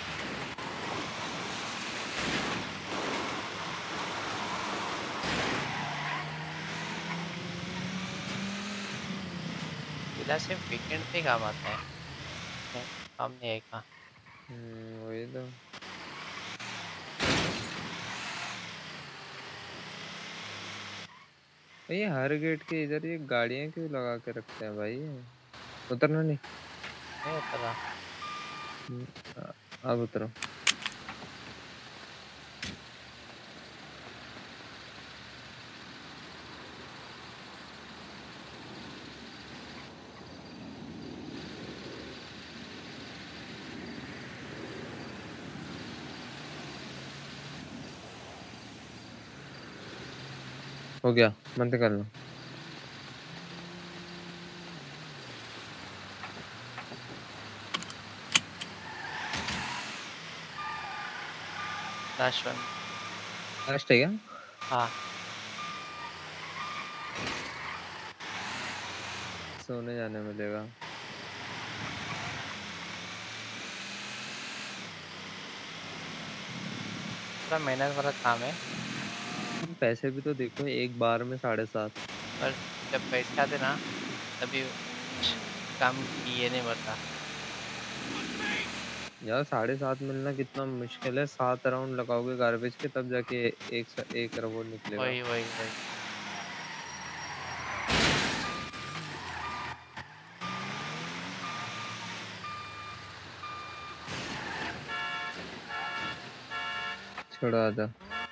[SPEAKER 11] विलास सिर्फ वीकेंड पे काम आता है, काम नहीं आएगा।
[SPEAKER 14] वही तो। ये हर गेट के इधर ये गाड़ियां क्यों लगा के रखते हैं भाई? उतरना नहीं
[SPEAKER 11] उतरा।
[SPEAKER 14] अब उतरो। हो गया, बंद कर लो।
[SPEAKER 11] लास्ट वन
[SPEAKER 14] लास्ट है क्या?
[SPEAKER 11] हाँ
[SPEAKER 14] सोने जाने मिलेगा।
[SPEAKER 11] थोड़ा मेहनत वाला काम है।
[SPEAKER 14] पैसे भी तो देखो, एक बार में 7.5।
[SPEAKER 11] पर जब पैसे आते ना तभी काम की ये नहीं बढ़ता।
[SPEAKER 14] यार 7.5 मिलना कितना मुश्किल है। 7 राउंड लगाओगे गार्बेज के तब जाके एक रवो निकलेगा।
[SPEAKER 11] वही वही वही।
[SPEAKER 14] छोड़ो आजा।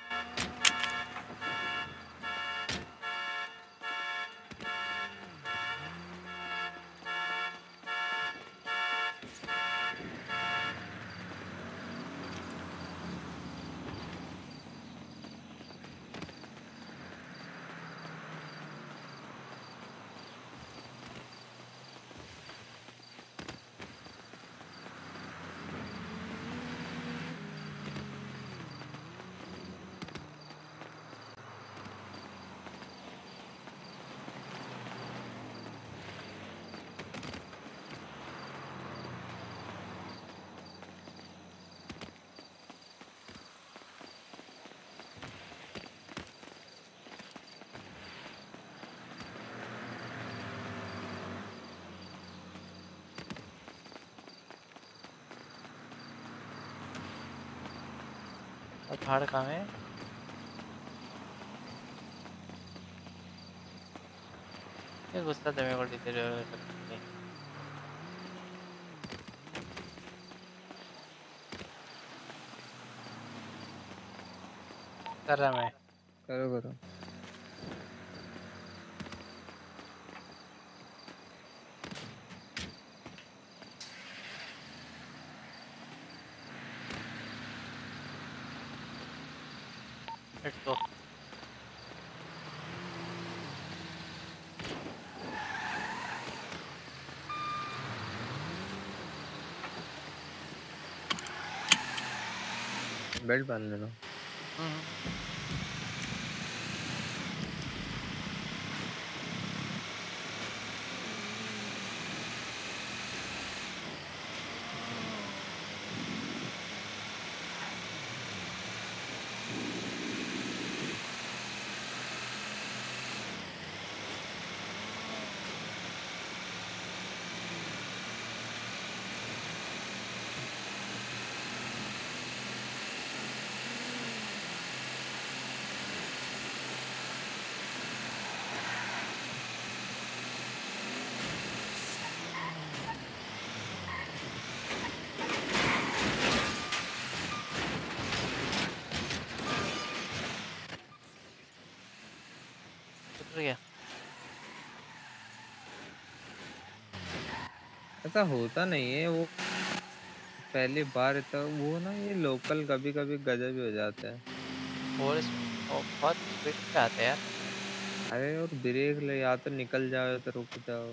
[SPEAKER 11] और पहाड़ कहाँ है? ये गुस्सा तो मेरे को डीजल लगती है। कर रहा मैं।
[SPEAKER 14] करो करो।
[SPEAKER 11] Let's go.
[SPEAKER 14] बेल्ट बांध लेना।
[SPEAKER 11] गया।
[SPEAKER 14] ऐसा होता नहीं है, वो पहली बार इतना वो ना, ये लोकल कभी कभी गजब भी हो जाता है।
[SPEAKER 11] और बहुत स्पीड पे आते हैं यार।
[SPEAKER 14] अरे और ब्रेक ले, या तो निकल जाओ या तो रुक जाओ।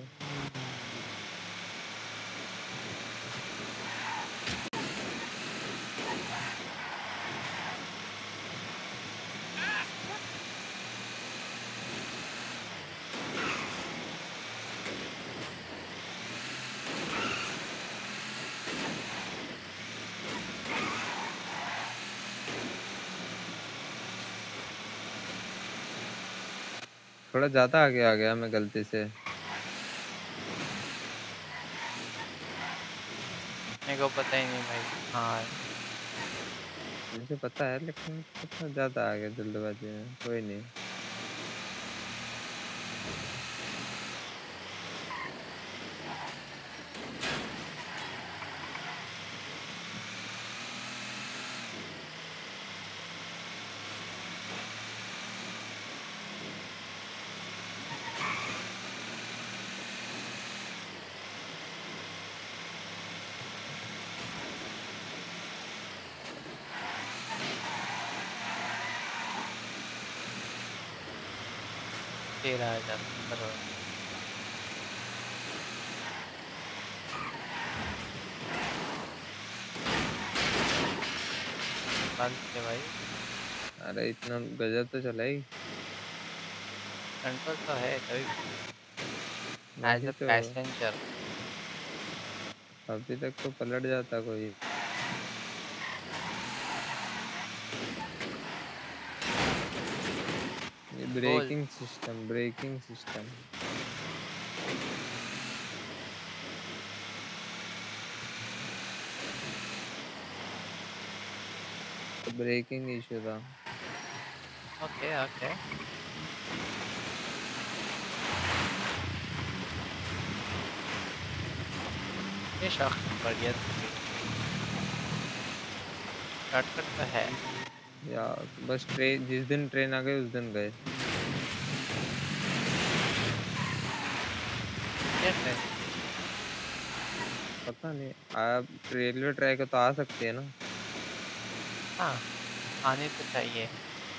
[SPEAKER 14] थोड़ा ज्यादा आगे आ गया मैं गलती से।
[SPEAKER 11] मेरे को पता ही नहीं भाई। हाँ
[SPEAKER 14] मुझे पता है, लेकिन थोड़ा ज्यादा आ गया जल्दबाजी में। कोई नहीं।
[SPEAKER 11] तेरा हजार करो। भाई
[SPEAKER 14] अरे इतना गजब तो चला ही।
[SPEAKER 11] कंट्रोल तो है कभी। एज
[SPEAKER 14] वही
[SPEAKER 11] अ
[SPEAKER 14] तो
[SPEAKER 11] पैसेंजर।
[SPEAKER 14] अभी तक तो पलट जाता कोई। ये
[SPEAKER 11] बोल।
[SPEAKER 14] ब्रेकिंग सिस्टम ब्रेकिंग इशू था।
[SPEAKER 11] Okay okay. ये शॉर्टकट बढ़िया शॉर्टकट तो है।
[SPEAKER 14] यार बस ट्रेन जिस दिन ट्रेन आ गई उस दिन गए।
[SPEAKER 11] क्या ट्रेन?
[SPEAKER 14] पता नहीं आप रेलवे ट्रैक तो आ सकते हैं ना।
[SPEAKER 11] हाँ आने तो चाहिए।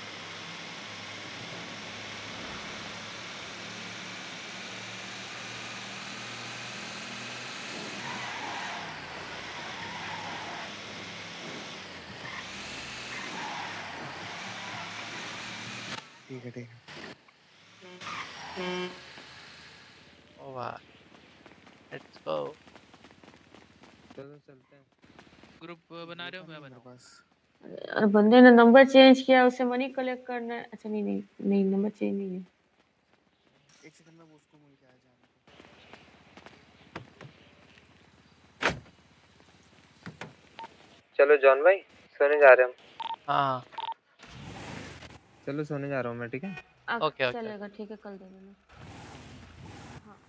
[SPEAKER 2] ठीक है
[SPEAKER 11] ओ वाह लेट्स गो।
[SPEAKER 14] चलो चलते हैं।
[SPEAKER 17] ग्रुप बना रहे हो मैं बनाऊं?
[SPEAKER 3] यार बंदे ने नंबर चेंज किया उसे मनी कलेक्ट करना है। अच्छा नहीं नंबर चेंज नहीं है।
[SPEAKER 2] एक सेकंड में वो उसको मिल के आ जाने
[SPEAKER 14] चलो जॉन भाई सोने जा रहे हैं हम।
[SPEAKER 11] हाँ
[SPEAKER 14] चलो सोने जा रहा हूँ मैं ठीक है।
[SPEAKER 11] ओके
[SPEAKER 3] चलेगा ठीक है कल दे देना। हाँ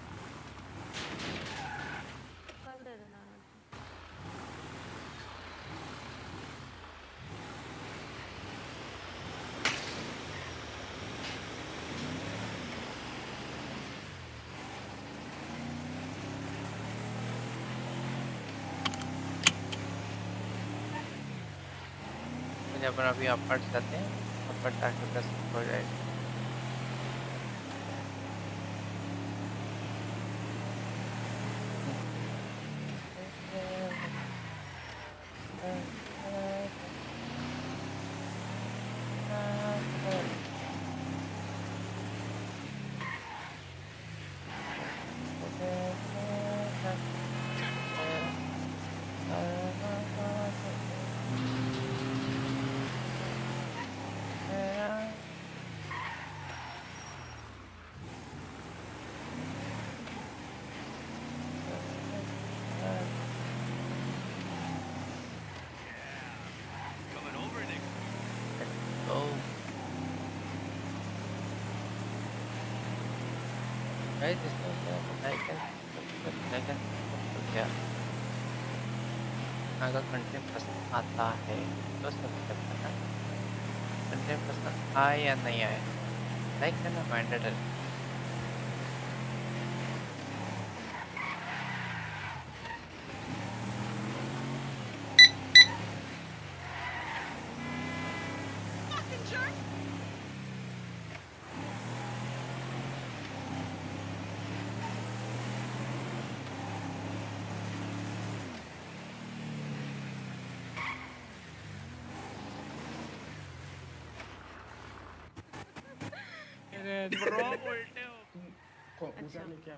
[SPEAKER 3] कल दे देना।
[SPEAKER 11] अपन अभी अपर जाते हैं। अपर जाके बस हो जाएगा। अगर कंटेंट पसंद आता है तो सब्सक्राइब करना। कंटेंट पसंद आए या नहीं आए लाइक करना मैंडेटरी।
[SPEAKER 5] ब्रो उल्टे हो।
[SPEAKER 2] उधर लेके आ।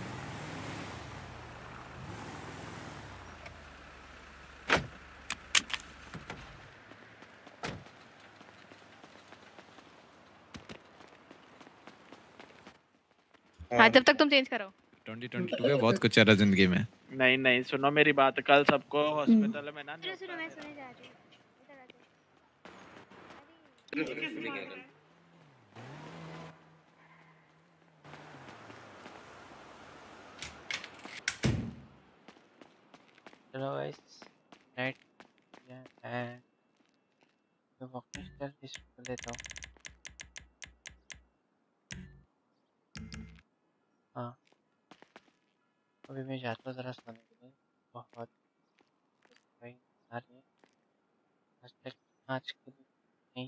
[SPEAKER 18] हाँ जब तक तुम चेंज करो।
[SPEAKER 17] 2022 में बहुत कुछ चला जिंदगी में।
[SPEAKER 5] नहीं सुनो मेरी बात। कल सबको हॉस्पिटल में ना
[SPEAKER 18] सुनो मैं सुने जा रही हूँ।
[SPEAKER 11] चलो गाइस नाइट एंड मैं वॉकिंग स्टाइल इस कर लेता हूँ। हाँ अभी मैं जाता हूँ जरा सोने के लिए। बहुत भाई आ रही है आज के लिए नहीं।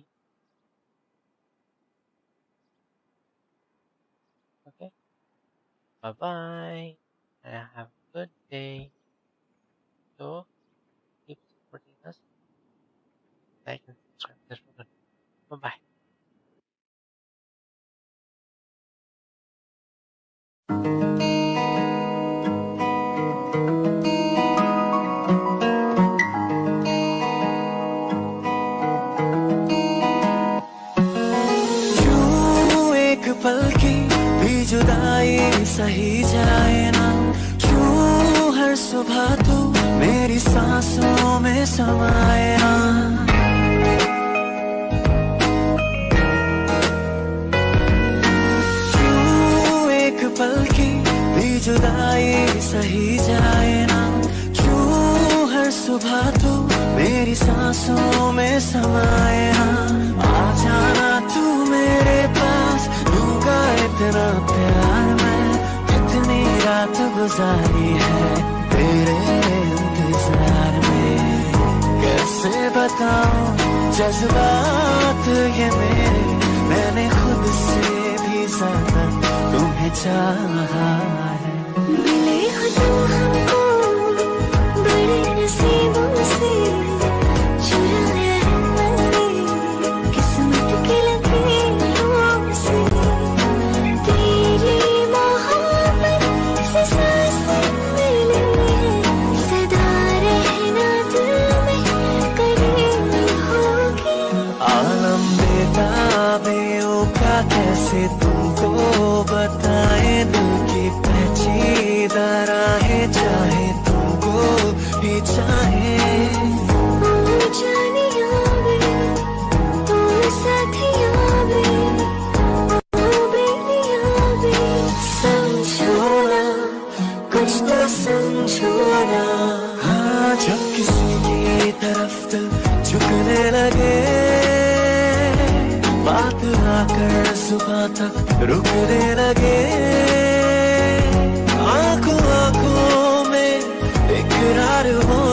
[SPEAKER 11] Okay bye bye and have a good day. So keep supporting us. Like and subscribe this one. Bye bye.
[SPEAKER 8] पल की भी जुदाई सही जाए ना, क्यों हर सुबह तू मेरी सांसों में समाए ना। क्यों एक पल की भी जुदाई सही जाए ना, क्यों हर सुबह तू मेरी सांसों में समाए ना। आ जाना तू मेरे पास, दूंगा इतना प्यार मैं, कितनी रात गुजारी है तेरे इंतजार में। कैसे बताऊं जज्बात ये मेरे, मैंने खुद से भी ज्यादा तुम्हें चाहा है। मिले हो तुम हमको बड़े नसीबों से, चुराए किस्मत के लकीरों से। तेरी मोहब्बत से सांसें मिली है, सदा रहना दिल में करीब होगी। आलम बेताबियों का कैसे तुमको बताए, दिल की पेचीदा राहें चाहे तुमको भी चाहे। जानिया वे तू साथिया वे, बेलिया वे समझो ना, कुछ तो समझो ना। हाँ जब किसी की तरफ दिल झुकने लगे, बात आकर सुबह तक रुकने लगे। आंखों आंखों में इकरार हो